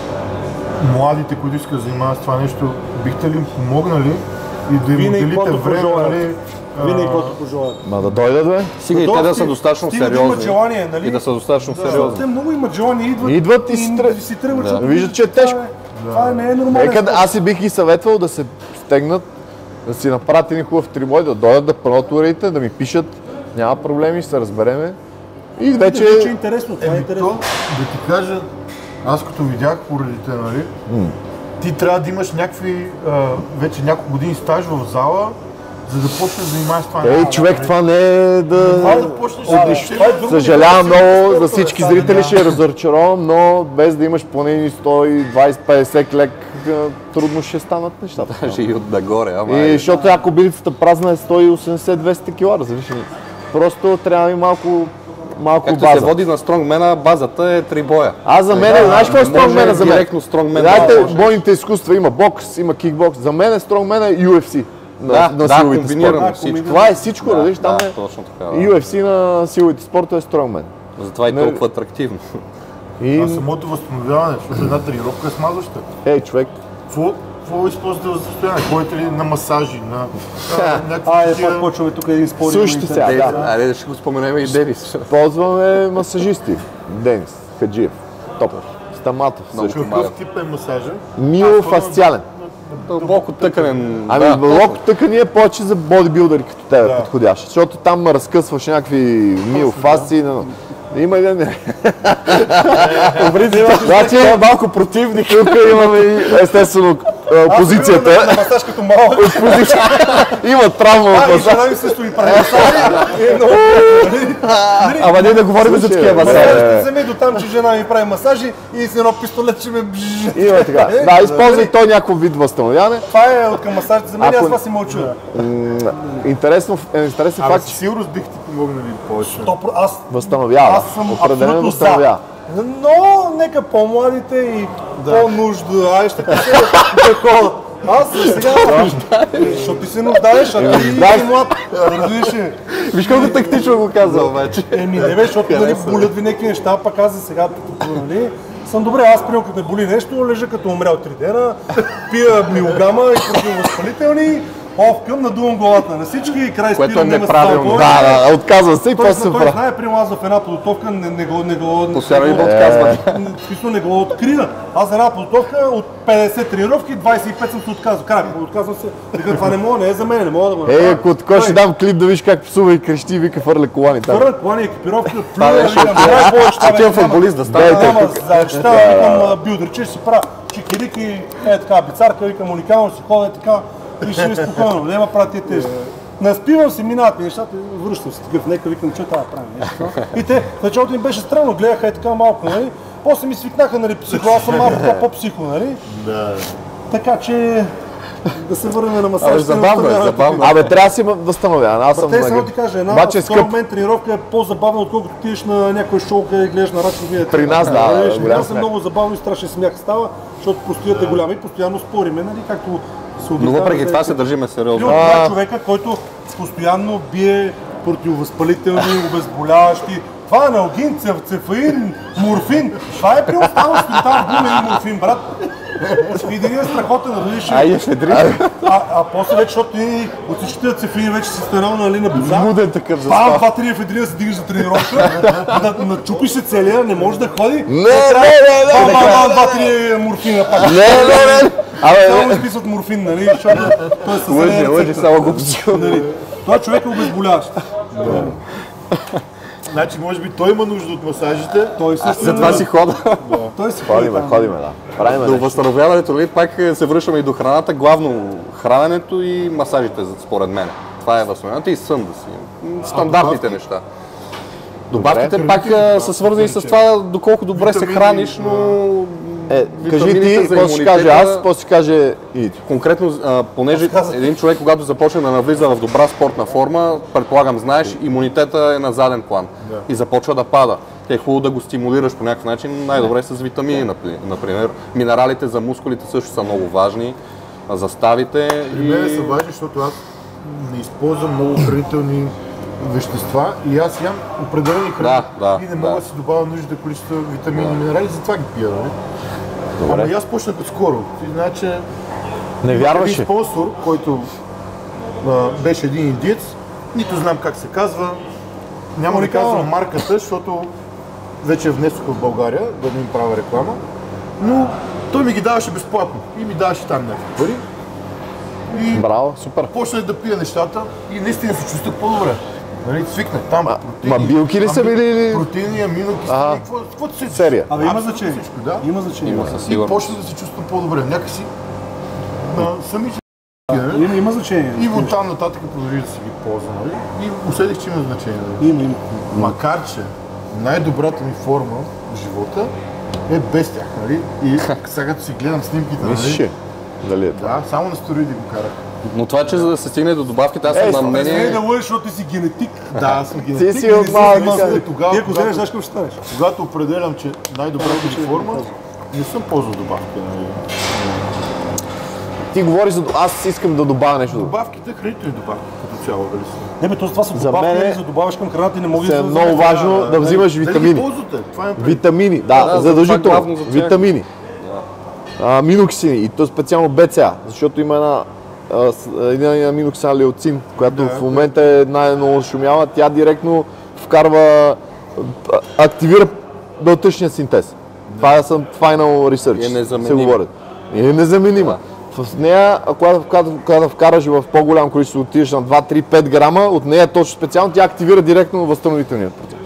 младите, които искат да занимават с това нещо, бихте ли им помогнали и да им Винаги отделите каквото време, пожелаят. нали? Винаги, а, каквото пожелаят. Ма да дойдат, бе. Сега и те да Готовки, са достатъчно стига да имат сериозни. желание, нали? И да са достатъчно Защото сериозни. те много имат желание, идват, Идват и си тръ- си тръгват. Да. защото Виждат, че е това тежко. Това не е нормално. Нека, да- аз си бих ги съветвал да се стегнат, да си направят един хубав трибой, да дойдат да пробват уредите, да ми пишат, няма проблеми, ще се разбереме. И вече... Вече е интересно, това е Еми, то, интересно. да ти кажа, аз като видях уредите, нали, ти трябва да имаш някакви, а, вече няколко години стаж в зала, за да почнеш да занимаваш с това. Ей, нещо, човек, нали. това не е да... Това да почнеш Да, да да. Това е друго Съжалявам ниво, много, спорта, за всички бе, зрители сега ще разочаровам, но без да имаш поне едни сто и двайсет петдесет лек, трудно ще станат нещата. Даже и от нагоре, ама И е. защото ако билицата празна е сто и осемдесет до двеста кила, разбираш ли? Просто трябва и малко, малко Както база. се води на стронгмена, базата е три боя. Аз за мен, знаеш какво е не може стронгмена за мен? директно стронгмен Знаете, да почнеш. бойните изкуства има бокс, има кикбокс. За мен е стронгмена Ю Еф Си на, Да, на да, силовите комбинирано спортове. всичко. Това е всичко, Да, разбираш, там да, е точно така. Да. Ю Еф Си на силовите спортове е стронгмен. Затова е Не- толкова атрактивно. И, А самото възстановяване, защото една тренировка е смазваща. ей, човек, Какво, какво използвате за състояние? Ходите ли на масажи, на а, някакви Айде, такива- пак почваме тук един спор. Слушайте сега, Е, да. Айде да ще го споменем и Денис. ползваме масажисти. Денис, Хаджиев, топ, Стаматов, също. Какъв тип е масажа? Миофасциален. Дълбоко тъкане. Ами да, лок тъкани е повече за бодибилдъри като тебе, подходящ. Защото там разкъсваш някакви миофасции. но- Има един... Значи малко противник. Тук имаме и естествено позицията. На масаж като малък. Има травма в А, и масаж. жена ми също ми прави масажи. Е, много. Ама ние да говорим за такива масажи. Масажите вземе до там, че жена ми прави масажи и с едно пистолет ще ме бжж. Има така. Да, използвай той някакъв вид възстановяване. Това е от към масажите за мен, Ако- аз това си мълча. М, Интересно, е, интересен Абе, факт, със че сигурност бих ти помогнали повече. Топро- Аз възстановява. Аз съм Определено абсолютно възстановява. за. Но нека по-младите и по-нуждаещите се да ходят. Аз за сега, защото ти се нуждаеш, а ти си млад. Разбираш ли? Виж колко тактично го каза обаче. Еми не бе, защото нали, болят ви някакви неща, пък аз за сега нали, съм добре, аз прием като ме боли нещо, лежа като умрял три дена, пия милограма и противовъзпалителни, овкам, надувам главата на всички и край Което е спирам, няма неправилно. става Да, да, отказва се и Той, после се той прави. знае, при аз в една подготовка не, не го, не го, Постоянно не има го- отказване. в смисъл не го открия. Аз за една подготовка от петдесет тренировки, двайсет и пет съм се отказал. Как? Отказвам се. Вика, това не мога, не е за мен, не мога да го Ей, направя. ако такова ще дам клип да виж как псува и крещи и вика фърля колани там. Хвърля колани, екипировка, Това плюя, беше викам, дай повече, това Отивам вече няма. футболист да стане. Дайте Няма тук. зайчета, викам билдърче, ще си правя чикирики, е така, бицарка, викам уникално, си ходя така и ще ми спокойно, няма правя тия тежки. Наспивам се, минават ми нещата, връщам се такъв, нека викам, че това правим нещо. И те, в началото им беше странно, гледаха е така малко, нали? После ми свикнаха, нали, психо, аз съм малко така по-психо, нали? Да. Така че да се върнем на Абе, масажите. забавно е, забавно. Абе, трябва да си възстановяван. Аз съм Те само на- ти кажа, една Обаче е в скъп. този момент тренировка е по-забавна, отколкото отидеш на някоя шоу, къде гледаш на Рачо Вие. При нас, да, Нали, голям При нас е смях. много забавно и страшен смях става, защото постоят е голяма и постоянно спориме, нали, както се Но обяснява. въпреки това за- се държиме При сериозно. това е човека, който постоянно бие противовъзпалителни, обезболяващи. Това е аналгин, цеф, цефаин, морфин. Това е при останал спитал гумен и морфин, брат. И един е страхотен, да видиш. Айде, Федри. А, а после вече, защото ти от всичките цефини вече си станал нали, на боза. Муден такъв за Бам, това. два-три ефедрина се дигаш за тренировка, да, начупиш се целия, не може да ходи. Не, не, не, Бам, не, бам, бам, два-три морфина пак. не, не, не. Само Абе, изписват морфин, нали, защото той е със Лъжи, зелена лъжи, рецепта. само го психо. Нали, той човек е обезболяващ. Значи, може би той има нужда от масажите. Той също Затова си хода. Той си ходи ходиме, там. ходиме, да. Правиме До нещо. възстановяването, нали, пак се връщаме и до храната, главно храненето и масажите, според мен. Това е възстановяването и сън да си. Стандартните неща. Добавките Добре. пак а, са свързани с това доколко добре се Витамини, храниш, но Е, кажи витамините ти, за после ще кажа имунитета- аз, после ще каже и ти. Конкретно, а, понеже един човек, когато започне да навлиза в добра спортна форма, предполагам, знаеш, имунитета е на заден план и започва да пада. Е хубаво да го стимулираш по някакъв начин, най-добре с витамини, напри- например. Минералите за мускулите също са много важни, а за ставите. При мен са важни, защото аз не използвам много хранителни вещества и аз ям определени храни Да, да, и не мога да. да си добавя нужните количества витамини и минерали, затова ги пия, нали? Добре. Ама и аз почнах отскоро. Ти знаеш, че Не един вярваше. спонсор, който а, беше един индиец, нито знам как се казва, няма да казвам марката, защото вече внесох в България, да не им правя реклама, но той ми ги даваше безплатно и ми даваше там някакви пари. И Браво, супер. почнах да пия нещата и наистина се чувствах по-добре. Нали, свикнах там протеини. ма билки ли са били или- Протеини, аминокиселини, Ага. какво, каквото се Серия. Абе има Абсолютно значение. всичко, да. Има значение. Има със И сигурност. почнах да се чувствам по-добре. Някакси на сами си. Има, има значение. И оттам нататък продължих да си ги ползвам, нали? И усетих, че има значение. Нали? Има, има. Макар, че най-добрата ми форма в живота е без тях, нали? И сега като си гледам снимките, Мислиш, нали? дали е това? Да, само на стероиди го карах. Но това, че за да се стигне до добавките, аз Ей, съм на Не мнение... да лъжеш, защото ти си генетик. Да, аз съм ги Ти си натикал и от съм малък мислил, дете. тогава, Ти ако вземеш, когато, знаеш какво ще станеш. когато определям, че най-добрата ми форма, не съм ползвал добавки, нали? Ти говориш за... Аз искам да добавя нещо. Добавките, хранителни добавки, като цяло, дали са? Не бе, то това са За добавки, мен е- нали, за добавяш към храната и не можеш Е да много важно да взимаш Дали ги витамини. ползвате? Това е пред. Витамини, да, Да, за това задължително. главно за тях. Витамини. Аминоксини, и то специално Б Ц А, защото има една а, с- един аминоксин леоцин, която Да, в момента е най-много шумяла, тя директно вкарва, а, активира белтъчния синтез. Това е съм final research. И е се незаменима. говорят. И е незаменима. В нея, а когато, когато, когато вкараш в по-голямо количество, отидеш на два, три, пет грама, от нея точно специално тя активира директно възстановителния процес.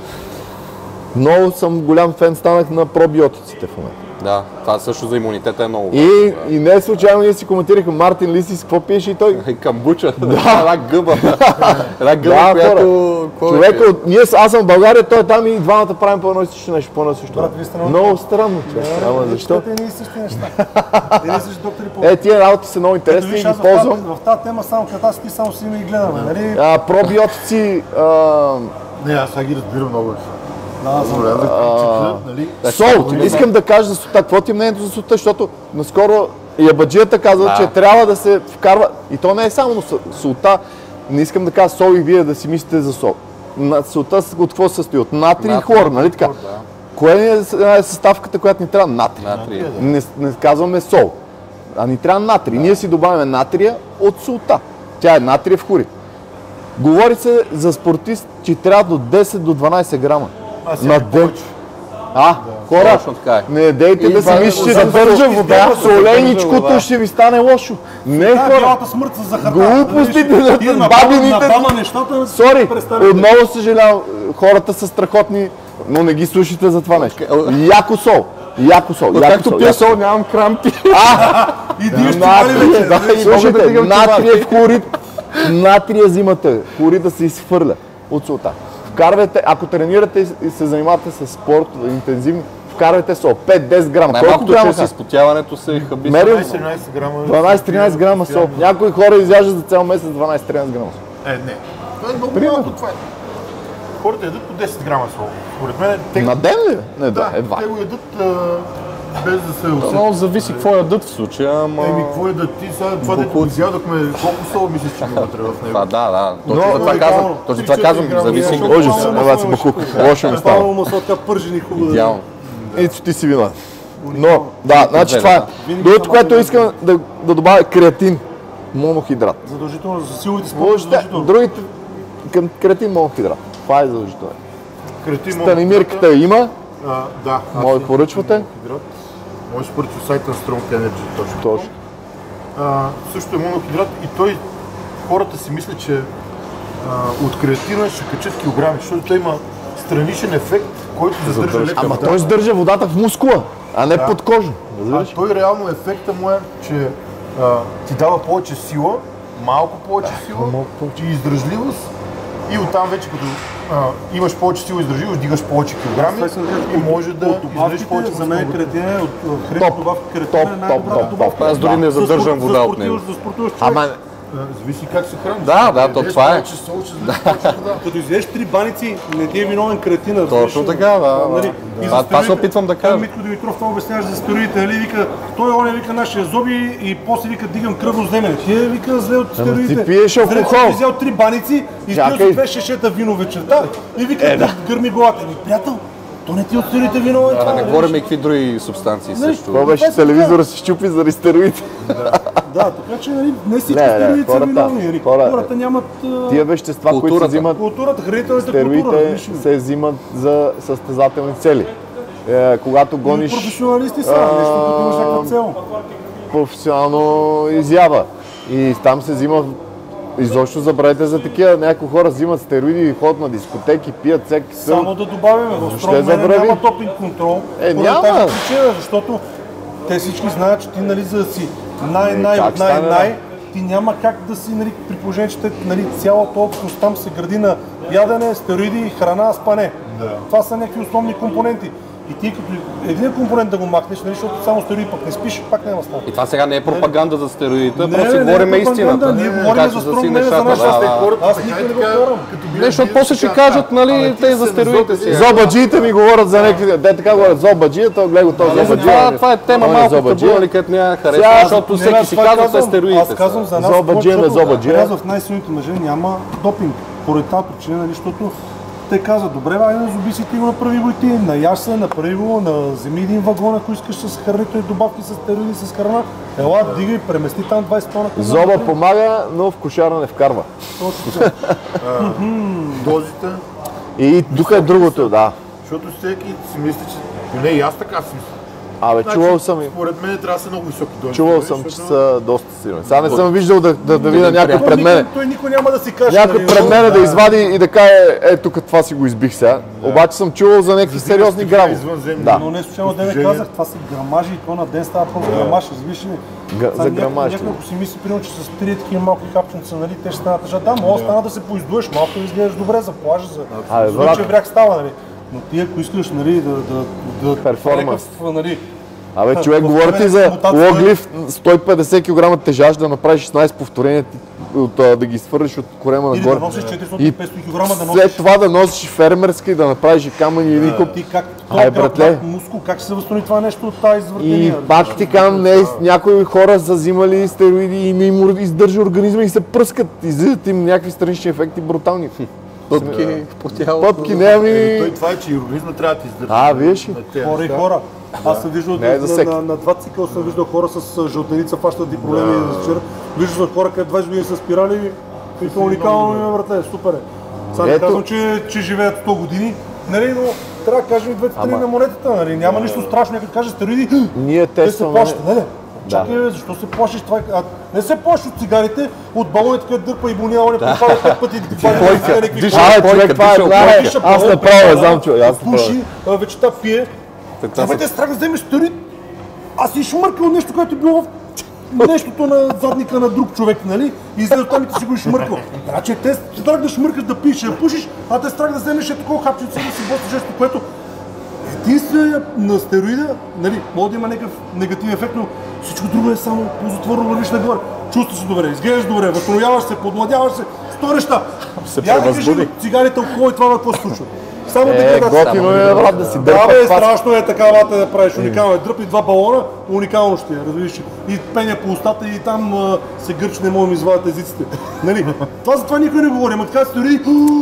Много съм голям фен станах на пробиотиците в момента. Да, това също за имунитета е много важно. И, и не е случайно ние си коментирахме Мартин Лисис, какво пиеше и той. И камбуча, една гъба. Една гъба, Да, която... какво Човека, беше? от, ние, с- аз съм в България, той е там и двамата правим по едно и също нещо, по едно и също. Брат, вие сте много- Много странно, човек. Ама защо? Те не и същи неща. Те не и същи доктори по... Е, тия работи са много Ето интересни и виж, ги аз в тази, ползвам. в тази тема само като аз и ти само си и гледаме, нали? А, пробиотици, а, Не, аз сега ги разбирам много. Да, знам. Добре, да чета, нали? сол. Искам да кажа за сута. Какво ти е мнението за сута? Защото наскоро ябаджията казват, Да. че трябва да се вкарва. И то не е само на сол- солта. Не искам да кажа сол и вие да си мислите за сол. На солта с- от какво се състои? От натрий и Натрий, хлор, нали така? Кое е с- е съставката, която ни трябва? Натрий. Натрий. Не, не казваме сол, а ни трябва натрий. Ние си добавяме натрия от солта. Тя е натриев хлорид. Говори се за спортист, че трябва до десет до дванайсет грама Аз на имам ден. повече. А, хора, Точно така е. не дейте И да това си е мислите, че задържа задържа вода, вода, задържа соленичкото вода. ще ви стане лошо. Не, Да, хора. бялата смърт с захарта. Глупостите Нали, на тия на бабините. баба- На баба нещата... Сори, престанете. отново съжалявам, хората са страхотни, но не ги слушайте за това нещо. Яко сол, яко сол, яко Както сол. пия яко сол. сол, нямам крампи. И дишаш ти Натрия, пали вече. да, нали? и слушайте, мога да дигам натриев хлорид, натрия взимате, хлорида се изхвърля от солта. Вкарвайте, ако тренирате и се занимавате с спорт интензивно, вкарвайте сол, пет-десет грама. Колко Най-малкото, грама че с изпотяването се хаби. Мерил дванайсет-тринайсет грама. дванайсет-тринайсет грама сол. Някои хора изяждат за цял месец дванайсет-тринайсет грама сол. Е, не. Това е много Примерно. малко това е. Хората ядат по десет грама сол. Според мен те, На ден ли? Не, да, да, едва. те го ядат а, без да се усетят. Много зависи какво ядат в случая, ама... Еми, какво е да ти сега, това дето го изядохме, колко сол мислиш, че има вътре в него? Това, да, да. Но, Точно за това но, казвам. но, Точно това три-четири казвам. грама Зависи. яшо. Ужас, ела си бакук. Лошо ми става. Павло масло така пържени хубаво. Идеално. Ето ти си вина. Но, да, значи това е. Винаги Другото, само което да- искам да, да добавя е креатин. Монохидрат. Задължително за силовите спорти. Въобще, Задължително. другите, към креатин монохидрат. Това е задължително. Креатин, Станимирката я има, А, да. аз може имам да поръчвате. монохидрат. Може да поръчва сайта на Strong Energy, точно. Точно. А, също е монохидрат и той, хората си мислят, че а, от креатина ще качат килограми, защото той има страничен ефект, който задържа лека Ама вода. той сдържа водата в мускула, а не под кожа. А Разбираш? той реално ефекта му е, че а, ти дава повече сила, малко повече сила малко повече. и издръжливост и оттам вече като а, имаш повече сила издържливост, дигаш повече килограми и може да издържиш повече. За мен креатин е от хранителната добавка, креатин е най-добрата добавка. Аз дори не задържам вода от него. За спортуващ човек. Ама Зависи как се храниш. Да, да, то това е. Като изядеш три баници, не ти е виновен креатина. Точно така, да. Това се опитвам да кажа. Митко Димитров това обясняваш за стероидите, нали, вика, той он вика нашия зоби и после вика дигам кръвно вземане. Ти е вика зле от стероидите. ти пиеш алкохол. Ти взял три баници и ти си две шешета вино вечерта и вика, гърми главата. Ми, приятел, то не ти от стероидите виновен. Да не говорим и какви други субстанции също. това беше телевизора се щупи заради стероидите. Да, така че нали, не всички Не, не, стероиди са хората- виновни. хора- Хората нямат а, Тия вещества, които се Културата. взимат, културата, хранителната култура. стероидите различни. се взимат за състезателни цели. Е, когато И гониш професионалисти са, а, нещо, като имаш някаква цел. професионално изява. И там се взима, изобщо забравете за такива, някои хора взимат стероиди и ходят на дискотеки, пият всеки сън. Само да добавяме, в Въобще Стронгмен забрави. няма допинг контрол. Е, поради няма. тази причина, защото те всички знаят, че ти нали, за да си най-най Е, как от най-най, стане, ти няма как да си, нали, при положение, че те, нали, цялата общност там се гради на ядене, стероиди, храна, спане. Да. Това са някакви основни компоненти. И ти като един компонент да го махнеш, нали, защото само стероиди пък не спиш, пак няма става. И това сега не е пропаганда за стероидите, Не, просто си не, говорим не е пропаганда, истината. ние говорим Как за ще си Стронгмен, нещата, за нашата да, стек. да. Хората Аз така никой и не го така, карам. като Не, защото бият после вируси, ще казват, кажат, а, нали, абе, ти те се за не стероидите зобаджи. си. Зобаджиите ми говорят за някакви, те така говорят, зобаджията, гледай го този зобаджия. Това, това е тема Той малко зобаджия. табу, нали, където няма Сега, харесва, защото Не, всеки аз си това казва, че казвам, стероидите Аз казвам са. за нас, Зобаджия, защото зобаджия. при нас в най-силните мъже няма допинг. Поради тази причина, нали, защото те казват, добре, айде на зоби си ти го направи го и ти, наяш се, направи го, на вземи един вагон, ако искаш с хранителни добавки, с стероиди, с храна. Ела, дигай, премести там двайсет тона. Зоба помага, но в кошара не вкарва. Точно така. Дозите, И тук е другото, да. защото всеки си мисли, че поне и аз така си мисля. Абе, Значи, чувал съм и Според мен трябва да са много високи дози. Чувал съм, че защото- са доста силни. Сега не съм виждал да, да, да видя някой Той пред никой- мене. Той никой няма да си каже. Някой нали, пред но- мене да извади и да каже, е, тук това си го избих сега. Обаче съм чувал за някакви сериозни грамове. Извънземни. Да. Но не случайно да ви Постижения. казах, това са грамажи и то на ден става просто грамаж, извиш ли? Га- Сега за някой- грамаж, Някой да. ако си мисли, примерно, че с три такива малки капченца, нали, те ще станат тъжа. Да, може да стана да се поиздуеш, малко да изглеждаш добре за плажа, за Абе, за брат. случай бряг става, нали. Но ти ако искаш, нали, да, да, да, Перформанс. някакъв, нали, Абе, човек, в говори ти мен за мутация- логлифт, сто и петдесет килограма тежаж, да направиш шестнайсет повторения, ти- от, а, да ги свърлиш от корема или да нагоре. носиш четиристотин И до петстотин килограма, да носиш. след това да носиш фермерска и да направиш и камъни и един куп. Ти как, Ай, този братле. гръбнак, мускул, как ще се възстанови това нещо от тази И извъртения? пак ти казвам, не, някои хора са взимали стероиди и не им издържа организма и се пръскат. Излизат им някакви странични ефекти брутални. Пъпки по тялото. Пъпки, не Еми, ами... той това е, че и организма трябва да ти издържа. А, виж ли? на тези Хора и неща. хора. Аз съм виждал Не е за на, всеки. на, на два цикъла съм виждал хора с а, жълтеница, фащат и проблеми за вчера. Виждал съм хора, където двайсет години са спирали и това уникално ми е, братле, супер е. Сега не Ето. казвам, че, че живеят сто години, нали, но трябва да кажем и двете страни Ама- на монетата, нали, няма нищо страшно, някой каже стероиди, Ние те се тестваме... плащат, нали? Чакай, бе, защо се плашиш това? А, не се плашиш от цигарите, от балоните, където дърпа и бонява, не пропадат пет пъти. Плойка, диша. Абе, човек, Плойка, това е... диша, това е- Диша, Аз балон, направо не пише, знам, човек. Аз направо. пуши, а, вечерта пие. Това Абе, са- те страх да вземеш стероид. Аз си шмъркал нещо, което е било в нещото на задника на друг човек, нали? И излезе там и ти си го шмъркал. Значи те страх да шмъркаш, да пиеш, да пушиш, а те страх да вземеш е такова хапченце да си босиш нещо, което единствено на стероида, нали, може да има някакъв негативен ефект, но всичко друго е само ползотворно, вървиш нагоре. Чувстваш се добре, изглеждаш добре, възстановяваш се, подмладяваш се, сто неща. Се Я да кажи превъзбуди. цигарите, алкохол и това на какво се случва. Само Е, деградация. готино е, брат, да си Да, дърпа бе, това. страшно е така вата да правиш уникално. Дръп и два балона, уникално ще е, разбираш. И пеня по устата и там а, се гърч, не можем да извадят езиците. Нали? Това за това никой не говори, ама така стори.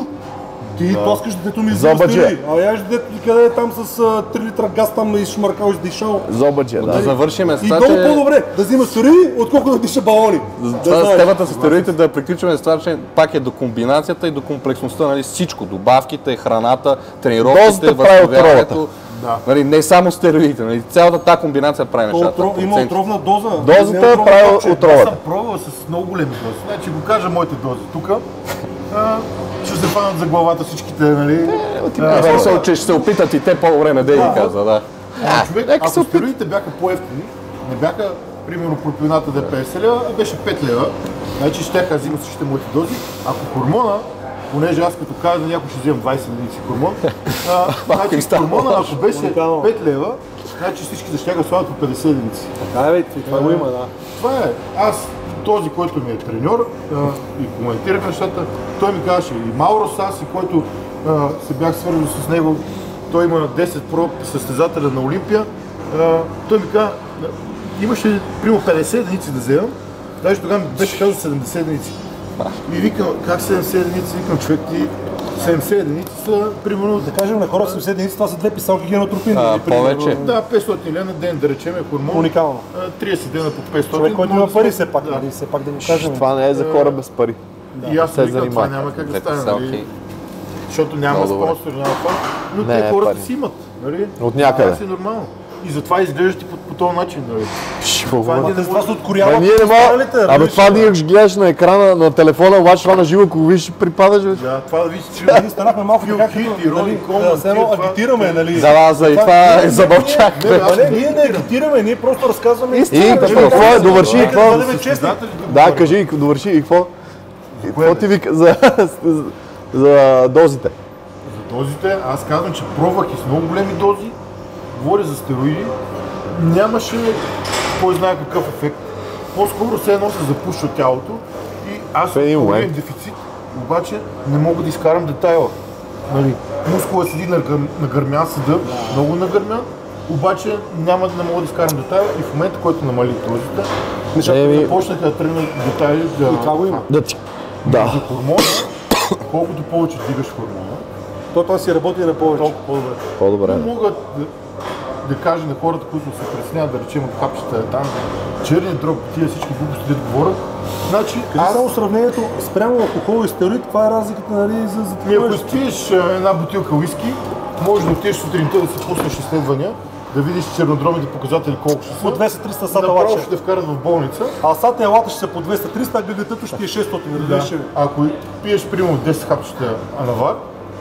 Ти тоскаш детето ми за Зобаджия. стори. А я дето ти къде е там с а, три литра газ там изшмаркал, издишал. Зобаджия, Да да. завършим с И това, много че... по-добре да взима стори, отколкото да диша балони. Да Това с знаеш. темата с стероидите да приключваме с това, че пак е до комбинацията и до комплексността, нали, всичко. Добавките, храната, тренировките, Дозата прави възстановяването. Да. Нали, не само стероидите, нали, цялата тази комбинация прави То нещата. отров- Има проценти. отровна доза. Дозата Не отровна прави топче. Аз отровата. съм пробвал с много големи дози. Значи го кажа моите дози тук. а, Ще се фанат за главата всичките, нали? А, смисъл, че ще се опитат и те по-добре, не да ги каза, да. А, човек, нека се ако опита. стероидите бяха по-евтини, не бяха, примерно, пропионата да е петдесет лева, а беше пет лева, значи щяха да взимат същите моите дози. Ако хормона понеже аз като казах на някой ще вземам двайсет единици хормон, а, значи хормона ако беше пет лева, значи всички ще да слагат по петдесет единици. Така е, бе, това го има, да. Това е. Аз, този, който ми е треньор а, и коментирах нещата, той ми казваше и Мауро Саси, който а, се бях свързал с него, той има десет про състезателя на Олимпия, а, той ми каза, имаше примерно петдесет единици да вземам, даже тогава ми беше казал седемдесет единици. И викам, как седемдесет единици? Викам, човек ти седемдесет единици са, примерно... Да кажем на хората седемдесет единици, това са две писалки генотропин. А, повече. Да, петстотин лена ден, да речем, е хормон. Уникално. трийсет дена по петстотин. Човек, който има пари все пак, да. нали, все пак да го кажем. Това не е за хора без пари. И аз се викам, това занимават. няма как да Две стане, писалки. нали? Защото няма Много добре. спонсори, няма това. Но Не, те е хората пари. си имат, нали? От някъде. Това си нормално. И затова изглеждаш и по, по този начин, нали? Шо, Това бе. ние не Това се можем... откорява. Бе, ние не мога. Абе това ние ще гледаш на екрана на телефона, обаче това на живо, ако го видиш, ще припадаш. Бе. Да, това да видиш, че... Ние станахме малко Фил така, Хит като, и Рони нали, Колман, да, все едно тия това- агитираме, нали? За вас, и това е забълчах. Не, А аз не, не ние не агитираме, ние просто разказваме И истината. какво, какво е, довърши и какво? Да бъдем честни. Състезатели да Да, говорим. кажи, и довърши и какво? Кое Какво бе? ти вика за, за дозите? За дозите, аз казвам, че пробвах и с много големи дози, говоря за стероиди, нямаше кой знае какъв ефект. По-скоро все едно се запушва тялото и аз В един момент. имам дефицит, обаче не мога да изкарам детайла. Нали, мускула седи нагър- нагърмян седа, много нагърмян, обаче няма да не мога да изкарам детайла и в момента, който намали дозите, нещата Еми- започнаха да тръгнат детайли да... И това го има. Да ти. Да. Хормона, колкото повече дигаш хормона, То той си работи на повече. толкова по-добре. По-добре. Не мога да, да кажа на хората, които се пресняват, да речем от капчета е там, черния дрог, тия всички глупости, да говорят. Значи, Кажи аз, само сравнението спрямо алкохол и стероид, каква е разликата, нали, за, за ми, ако това? изпиеш а, една бутилка виски, може да отидеш сутринта да си пуснеш изследвания, да видиш чернодробните показатели колко ще са. По двеста-триста сата Направо лаче. ще те вкарат в болница. А сата елата ще са по двеста-триста, а ГГТ-то ще ти е шестстотин. Да. Да. Ако пиеш примерно десет хапчета анавар,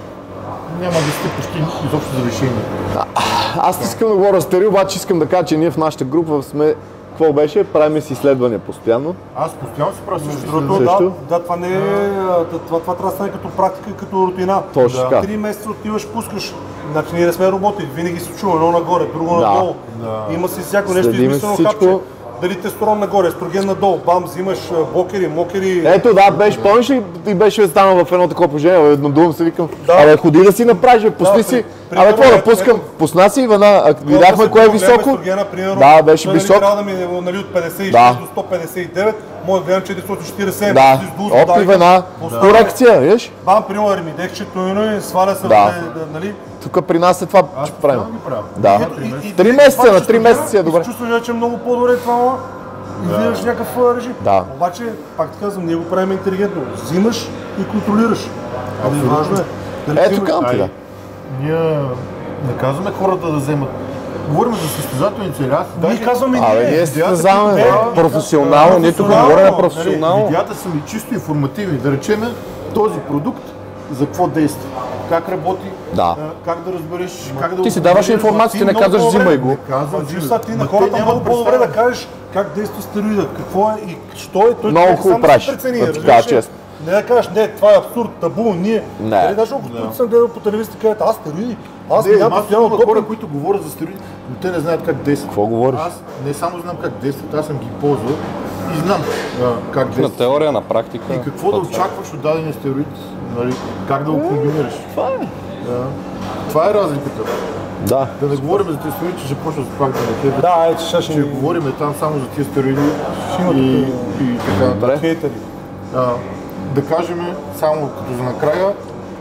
няма да сте почти изобщо завишение. Аз не искам да говоря стерео, обаче искам да кажа, че ние в нашата група сме, какво беше, правим си изследвания постоянно. Аз постоянно си правя също Другото, Също? да, да, това не е, да, това, това трябва да стане като практика, като рутина. Точно Да. така. Три месеца отиваш, пускаш. Значи ние не сме роботи, винаги се чува едно нагоре, друго Да. надолу. Да. Има си всяко нещо Следиме измислено всичко. хапче. Дали тестостерон нагоре, естроген надолу, бам, взимаш а, блокери, мокери. Ето да, беше, помниш ли, ти беше станал в едно такова положение, еднодумно се викам, Да. абе ходи да си направиш, бе, пусни Да, си, при- абе примерно, какво да ето, пускам, ето. пусна си веднага, а видяхме кое е високо, Естрогена, примерно, да, беше той, нали, висок, трябва да ми е, нали, от петдесет и шест Да. до сто петдесет и девет, може да гледам четиристотин четиридесет и седем. да, с дуз, оп и веднага, поставя- корекция, виж, Бам, примерно, армидекчето, нали, сваля се, Да. да, да, нали. тук при нас е това, Аз че правим. постоянно ги правя. Да, Ето, и- и- три и- месеца, това на ще три студира месеца е и добре. се чувстваш, че е много по-добре това, ама излизаш някакъв а, режим. Да. Обаче, пак ти казвам, ние го правим интелигентно. Взимаш и контролираш. Ами важно е. Дали Ето взимаш- към ти, да. Ай, ние не казваме хората да вземат. Говорим за състезателни цели. Аз Ние даже казваме Абе, ние. ние състезаваме, Не, бе. Професионално, ние тук професионално, говорим нали, професионално. видеята са ми чисто информативни. Да речем този продукт за какво действа, как работи, Да. а, как да разбереш, как да Ти си го даваш контролираш. информация, ти не много казваш по-добре. взимай го. Не казвам, Ама че- виж сега ти ма на те хората нямат много по-добре да представа. кажеш как действа стероида, какво е и що е. Той Много човек хубаво сам да правиш, си прецени, да ти разбираш кажа ли? честно. Не да кажеш, не, това е абсурд, табу, ние. Не. Нали, даже ако да. съм гледал по телевизията, казват, аз стероиди, аз Не, минавам аз постоянно има хора, допинг. които говорят за стероиди, но те не знаят как действат. Какво говориш? Аз не само знам как действат, аз съм ги ползвал и знам а, как На действат. теория, на практика. И какво да очакваш от дадения стероид, нали, как да го комбинираш. Това е. Да. Това е разликата. Да. Да не говорим за тези стероиди, че ще почва да пак да не те. Да, е, че ще Ще ще говорим там само за тези стероиди има и, тук, и така. Добре. хейтери. А, да кажем, само като за накрая,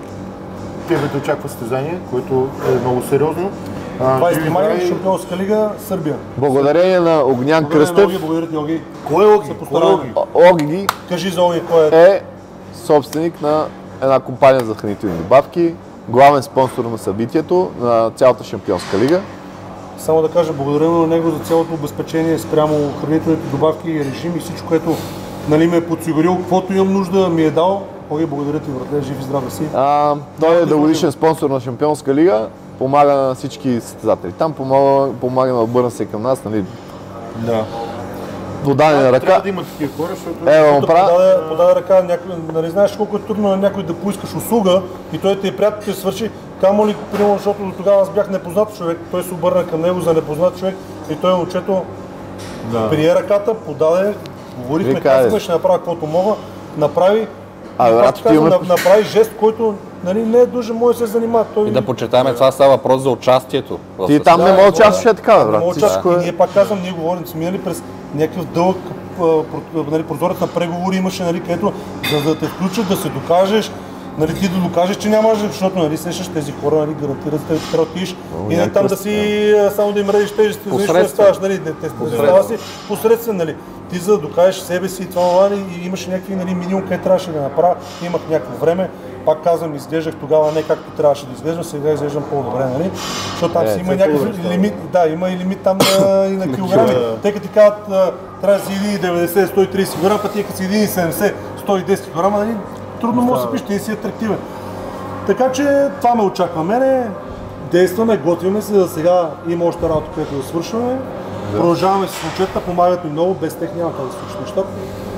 тебе те очаква състезание, което е много сериозно. А, двайсети живи май, здрави. Шампионска лига, Сърбия. Благодарение на Огнян Благодаря на Кръстев, Оги, благодаря ти, Оги. Кой е Оги? Кой е постараме. Оги? Оги Кажи за Оги, кой е. е собственик на една компания за хранителни добавки, главен спонсор на събитието, на цялата Шампионска лига. Само да кажа, благодаря на него за цялото обезпечение спрямо хранителните добавки и режим и всичко, което, нали, ме е подсигурил, каквото имам нужда ми е дал. Оги, благодаря ти, братле, жив и здрав да си. А, той е дългогодишен спонсор на Шампионска лига, помага на всички състезатели. Там помага, помага да обърна се към нас, нали? Да. подадена Трябва ръка. да има такива хора, защото... Ева му Да правя. подаде, подаде ръка, някой, нали знаеш колко е трудно на някой да поискаш услуга и той те е приятел, те свърши, камо ли, примерно, защото до тогава аз бях непознат човек, той се обърна към него за непознат човек и той момчето Да. прие ръката, подаде, говорихме, Вика, е. казваме, ще направя каквото мога, направи, А, и брат, пак ти казвам, имаме- на- направи жест, който нали, не е дължен, може да се занимава. Той... И да подчертаваме, това става въпрос за участието. в Ти там не Да, мога да да, участваш е така, бе, Не брат. мога да Всичко участвам. И е... ние пак казвам, ние говорим, сме минали през някакъв дълъг а, про- нали, прозорец на преговори имаше, нали, където за да те включат, да се докажеш, нали, ти да докажеш, че нямаш, защото нали, сещаш тези хора, нали, гарантират, те трябва да отидеш и не там да си а, само да им редиш тежести, за нищо не Посредствен. ставаш, нали, не, те, не става си посредствен, нали. Ти за да докажеш себе си и това, нали, и имаше някакви нали, минимум, къде трябваше да направя, имах някакво време. Пак казвам, изглеждах тогава не както трябваше да изглеждам, сега изглеждам по-добре, нали? Защото там Е, си има все някакъв по-добре лимит, да, има и лимит там а, и на килограми. Те като ти казват, а, трябва да си един и деветдесет сто и трийсет килограма, пък ти като си един и седемдесет сто и десет килограма, нали? Трудно може да се пише, ти си атрактивен. Така че това ме очаква мене, действаме, готвиме се, за сега има още работа, която да свършваме. Продължаваме с момчета, помагат ми много, без тях няма как да свършим нещата.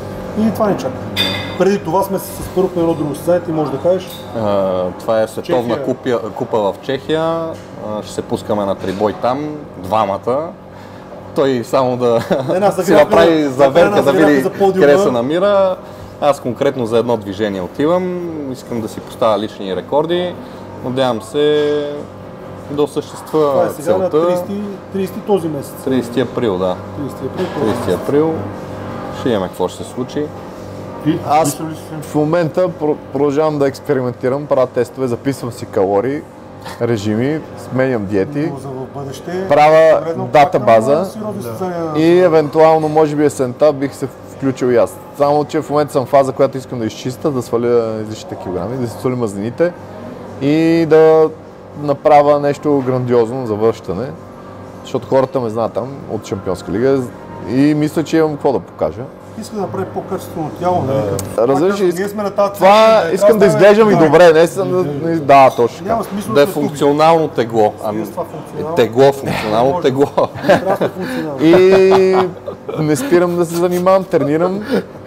И това ни чака. Преди това сме се спървахме на едно друго състезание, ти можеш да кажеш. А, това е световна Чехия. купа, купа в Чехия. А, ще се пускаме на трибой там, двамата. Той само да Една си загрявка, направи една заверка да загрявка види за подиума. къде се намира. Аз конкретно за едно движение отивам. Искам да си поставя лични рекорди. Надявам се да Това осъществя е сега на целта. трийсети, трийсети този месец. трийсети април, да. трийсети април. този трийсети месец. април. Ще имаме какво ще се случи. Ти, Аз мислил ли си? в момента про- продължавам да експериментирам, правя тестове, записвам си калории, режими, сменям диети Но за в бъдеще. Правя конкретно дата пак база на сериозни състезания. и евентуално може би есента бих се включил и аз. Само че в момента съм в фаза, която искам да изчиста, да сваля излишните килограми, да си сваля мазнините и да направя нещо грандиозно за връщане, защото хората ме знаят там от Шампионска лига и мисля, че имам какво да покажа. Иска да направи по-качествено тяло. нали? Разбираш, Пак казвам, иск- ние сме на тази Това цел, искам да трябва изглеждам и стане- добре, не съм да... не- Да, точно така. Няма смисъл Да е сме тук. функционално тегло. Ами, Ами, с това функционално. тегло, функционално Може. тегло. Трябва да сме функционални. И не спирам да се занимавам, тренирам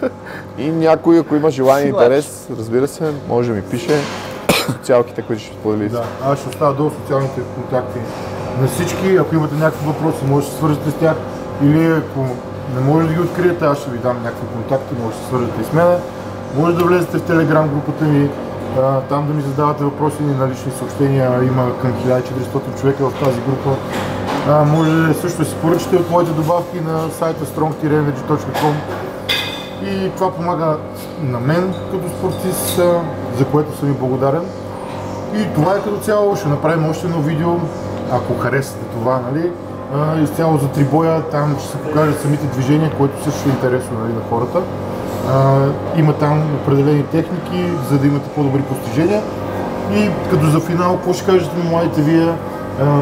и някой, ако има желание и интерес, разбира се, може да ми пише социалките, които ще сподели. Да, аз ще оставя долу социалните контакти на всички. Ако имате някакви въпроси, може да се свържете с тях. Или ако не може да ги откриете, аз ще ви дам някакви контакти, може да се свържете и с мен. Може да влезете в телеграм групата ми, а, там да ми задавате въпроси на лични съобщения. Има към хиляда и четиристотин човека в тази група. А, може също да си поръчате от моите добавки на сайта strong dash energy точка com. И това помага на мен като спортист, а, за което съм ви благодарен. И това е като цяло, ще направим още едно видео, ако харесате това, нали? А, изцяло за трибоя, там ще се покажат самите движения, което също е интересно, нали, на хората. А, има там определени техники, за да имате по-добри постижения. И като за финал, какво ще кажете на младите вие, а,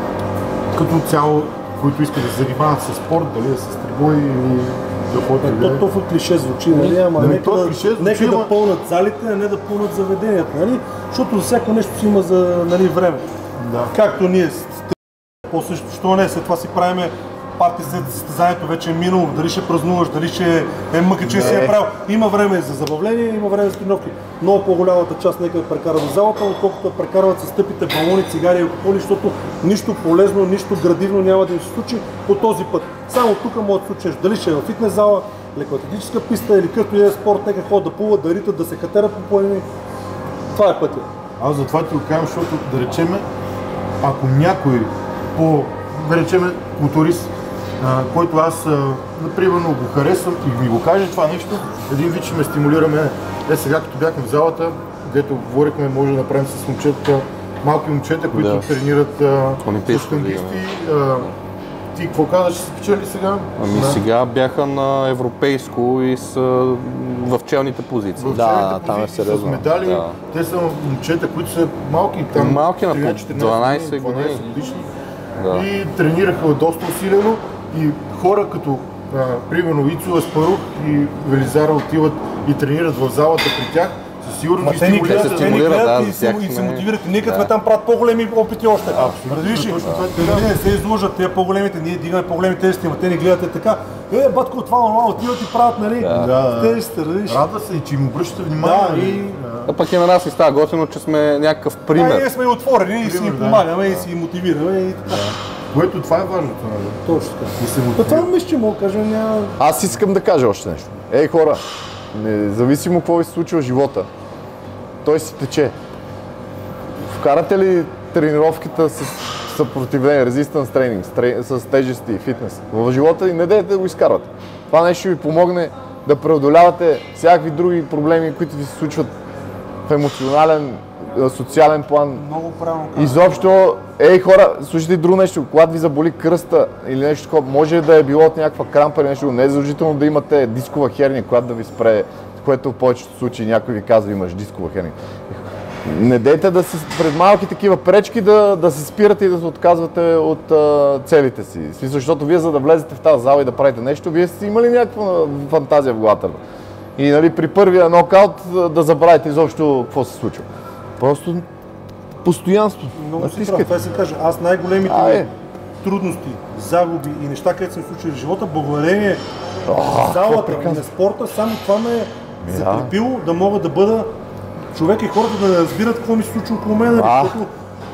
като цяло, които искат да се занимават с спорт, дали е с трибой или да ходят Е, да То, толкова клише звучи, нали? Ама Нали, нека, то да, клише звучи, нека да ама- пълнат залите, а не да пълнат заведенията, нали? Защото за всяко нещо си има за нали, време. Да. Както ние с по също, що не, след това си правиме парти след състезанието, вече е минало, дали ще празнуваш, дали ще е мъка, че си е правил. Има време за забавление, има време за тренировки. Много по-голямата част нека да прекарат в залата, отколкото да прекарват с тъпите балони, цигари и алкохоли, защото нищо полезно, нищо градивно няма да им се случи по този път. Само тук може да случиш, дали ще е в фитнес зала, лекоатлетическа писта или като и да е спорт, нека ходят да плуват, да ритат, да се катерят по планини. Това е пътя. Аз затова ти го казвам, защото да речеме, ако някой по, да речеме, моторист, а, който аз, а, например, го харесвам и ми го каже това нещо, един вид ще ме стимулираме. Е, сега като бяхме в залата, където говорихме, може да направим с момчета, малки момчета, които Да. тренират а, Олимпийско с штангисти. А, ти какво казваш, ще спечели сега? Ами Да. сега бяха на европейско и са в челните позиции. В Да, челните там е позиции сериозно. С медали, Да. те са момчета, които са малки, там Малки, на по тринайсет, дванайсет години. дванайсет годишни. Да. И тренираха доста усилено и хора като а, примерно Ицо Аспарух и Велизара отиват и тренират в залата при тях, Сигурно Ма ги те ни стимулират. гледат, се те ни стимулира, гледат да, и за се, тях и се не- мотивират. Ние като да. сме там правят по-големи опити още. Разбираш ли? точно това е Те така. не се излъжат, те по-големите, ние дигаме по-големи тежести, ама те ни гледат е така. Е, батко, това нормално, отиват и правят, нали? Да. Тежестите, разбираш? Рада се и че им обръщате внимание. Да, нали? и... А пък и на нас и става готино, че сме някакъв А, пример. ние сме и отворени и си Пример, ги да. помагаме и си ги мотивираме и така. Което това е важното, нали? Точно така. Да се Та мотивира. това мисля, че мога да кажа, няма... Аз искам да кажа още нещо. Ей хора, независимо какво ви се случва в живота, той си тече. Вкарате ли тренировката с съпротивление, резистанс тренинг, с, тре- с тежести и фитнес в живота и не дайте да го изкарвате. Това нещо ще ви помогне да преодолявате всякакви други проблеми, които ви се случват в емоционален, а, социален план. Много правилно казвам. Изобщо, ей хора, слушайте и друго нещо, когато ви заболи кръста или нещо такова, може да е било от някаква крампа или нещо, не е задължително да имате дискова херния, която да ви спре, което в повечето случаи някой ви казва, имаш дискова херния. Не дейте да се, пред малки такива пречки да, да се спирате и да се отказвате от а, целите си. В смисъл, защото вие за да влезете в тази зала и да правите нещо, вие сте имали някаква фантазия в главата. И нали, при първия нокаут да забравите изобщо какво се случва. Просто постоянство. Много си прав. Натискайте. Това се каже. Аз най-големите А, ми е. трудности, загуби и неща, където са ми случили в живота, благодарение на залата и на спорта, само това ме е закрепило да мога да бъда човек и хората да не разбират какво ми се случва около мен, нали, А. защото,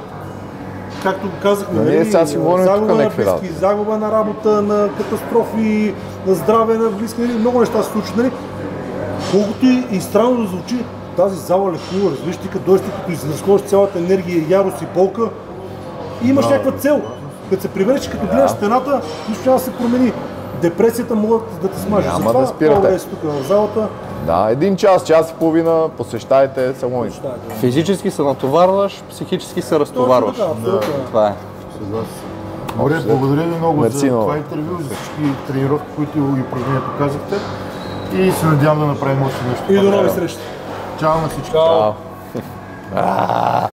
както казахме, Ние нали, сега си говорим тук загуба на някакви близки, загуба на работа, на катастрофи, на здраве на близки, нали, много неща се случват. Нали. Колкото и, и странно да звучи, тази зала лекува, разбираш, ти като дойдеш, ти като изразходиш цялата енергия, ярост и болка, и имаш някаква цел. Като се прибереш, като гледаш стената, нищо няма да се промени. Депресията могат да те смаже. Няма Затова да спирате. много си тук в залата. Да, един час, час и половина, посещайте салоните. Физически се натоварваш, психически се разтоварваш. Точно така, абсолютно. Това е. Съгласен. Добре, благодаря ви много Мерси за много. това интервю, за всички тренировки, които и упражнения показахте. И се надявам да направим още нещо. И до нови срещи. Чао на всички. Чао.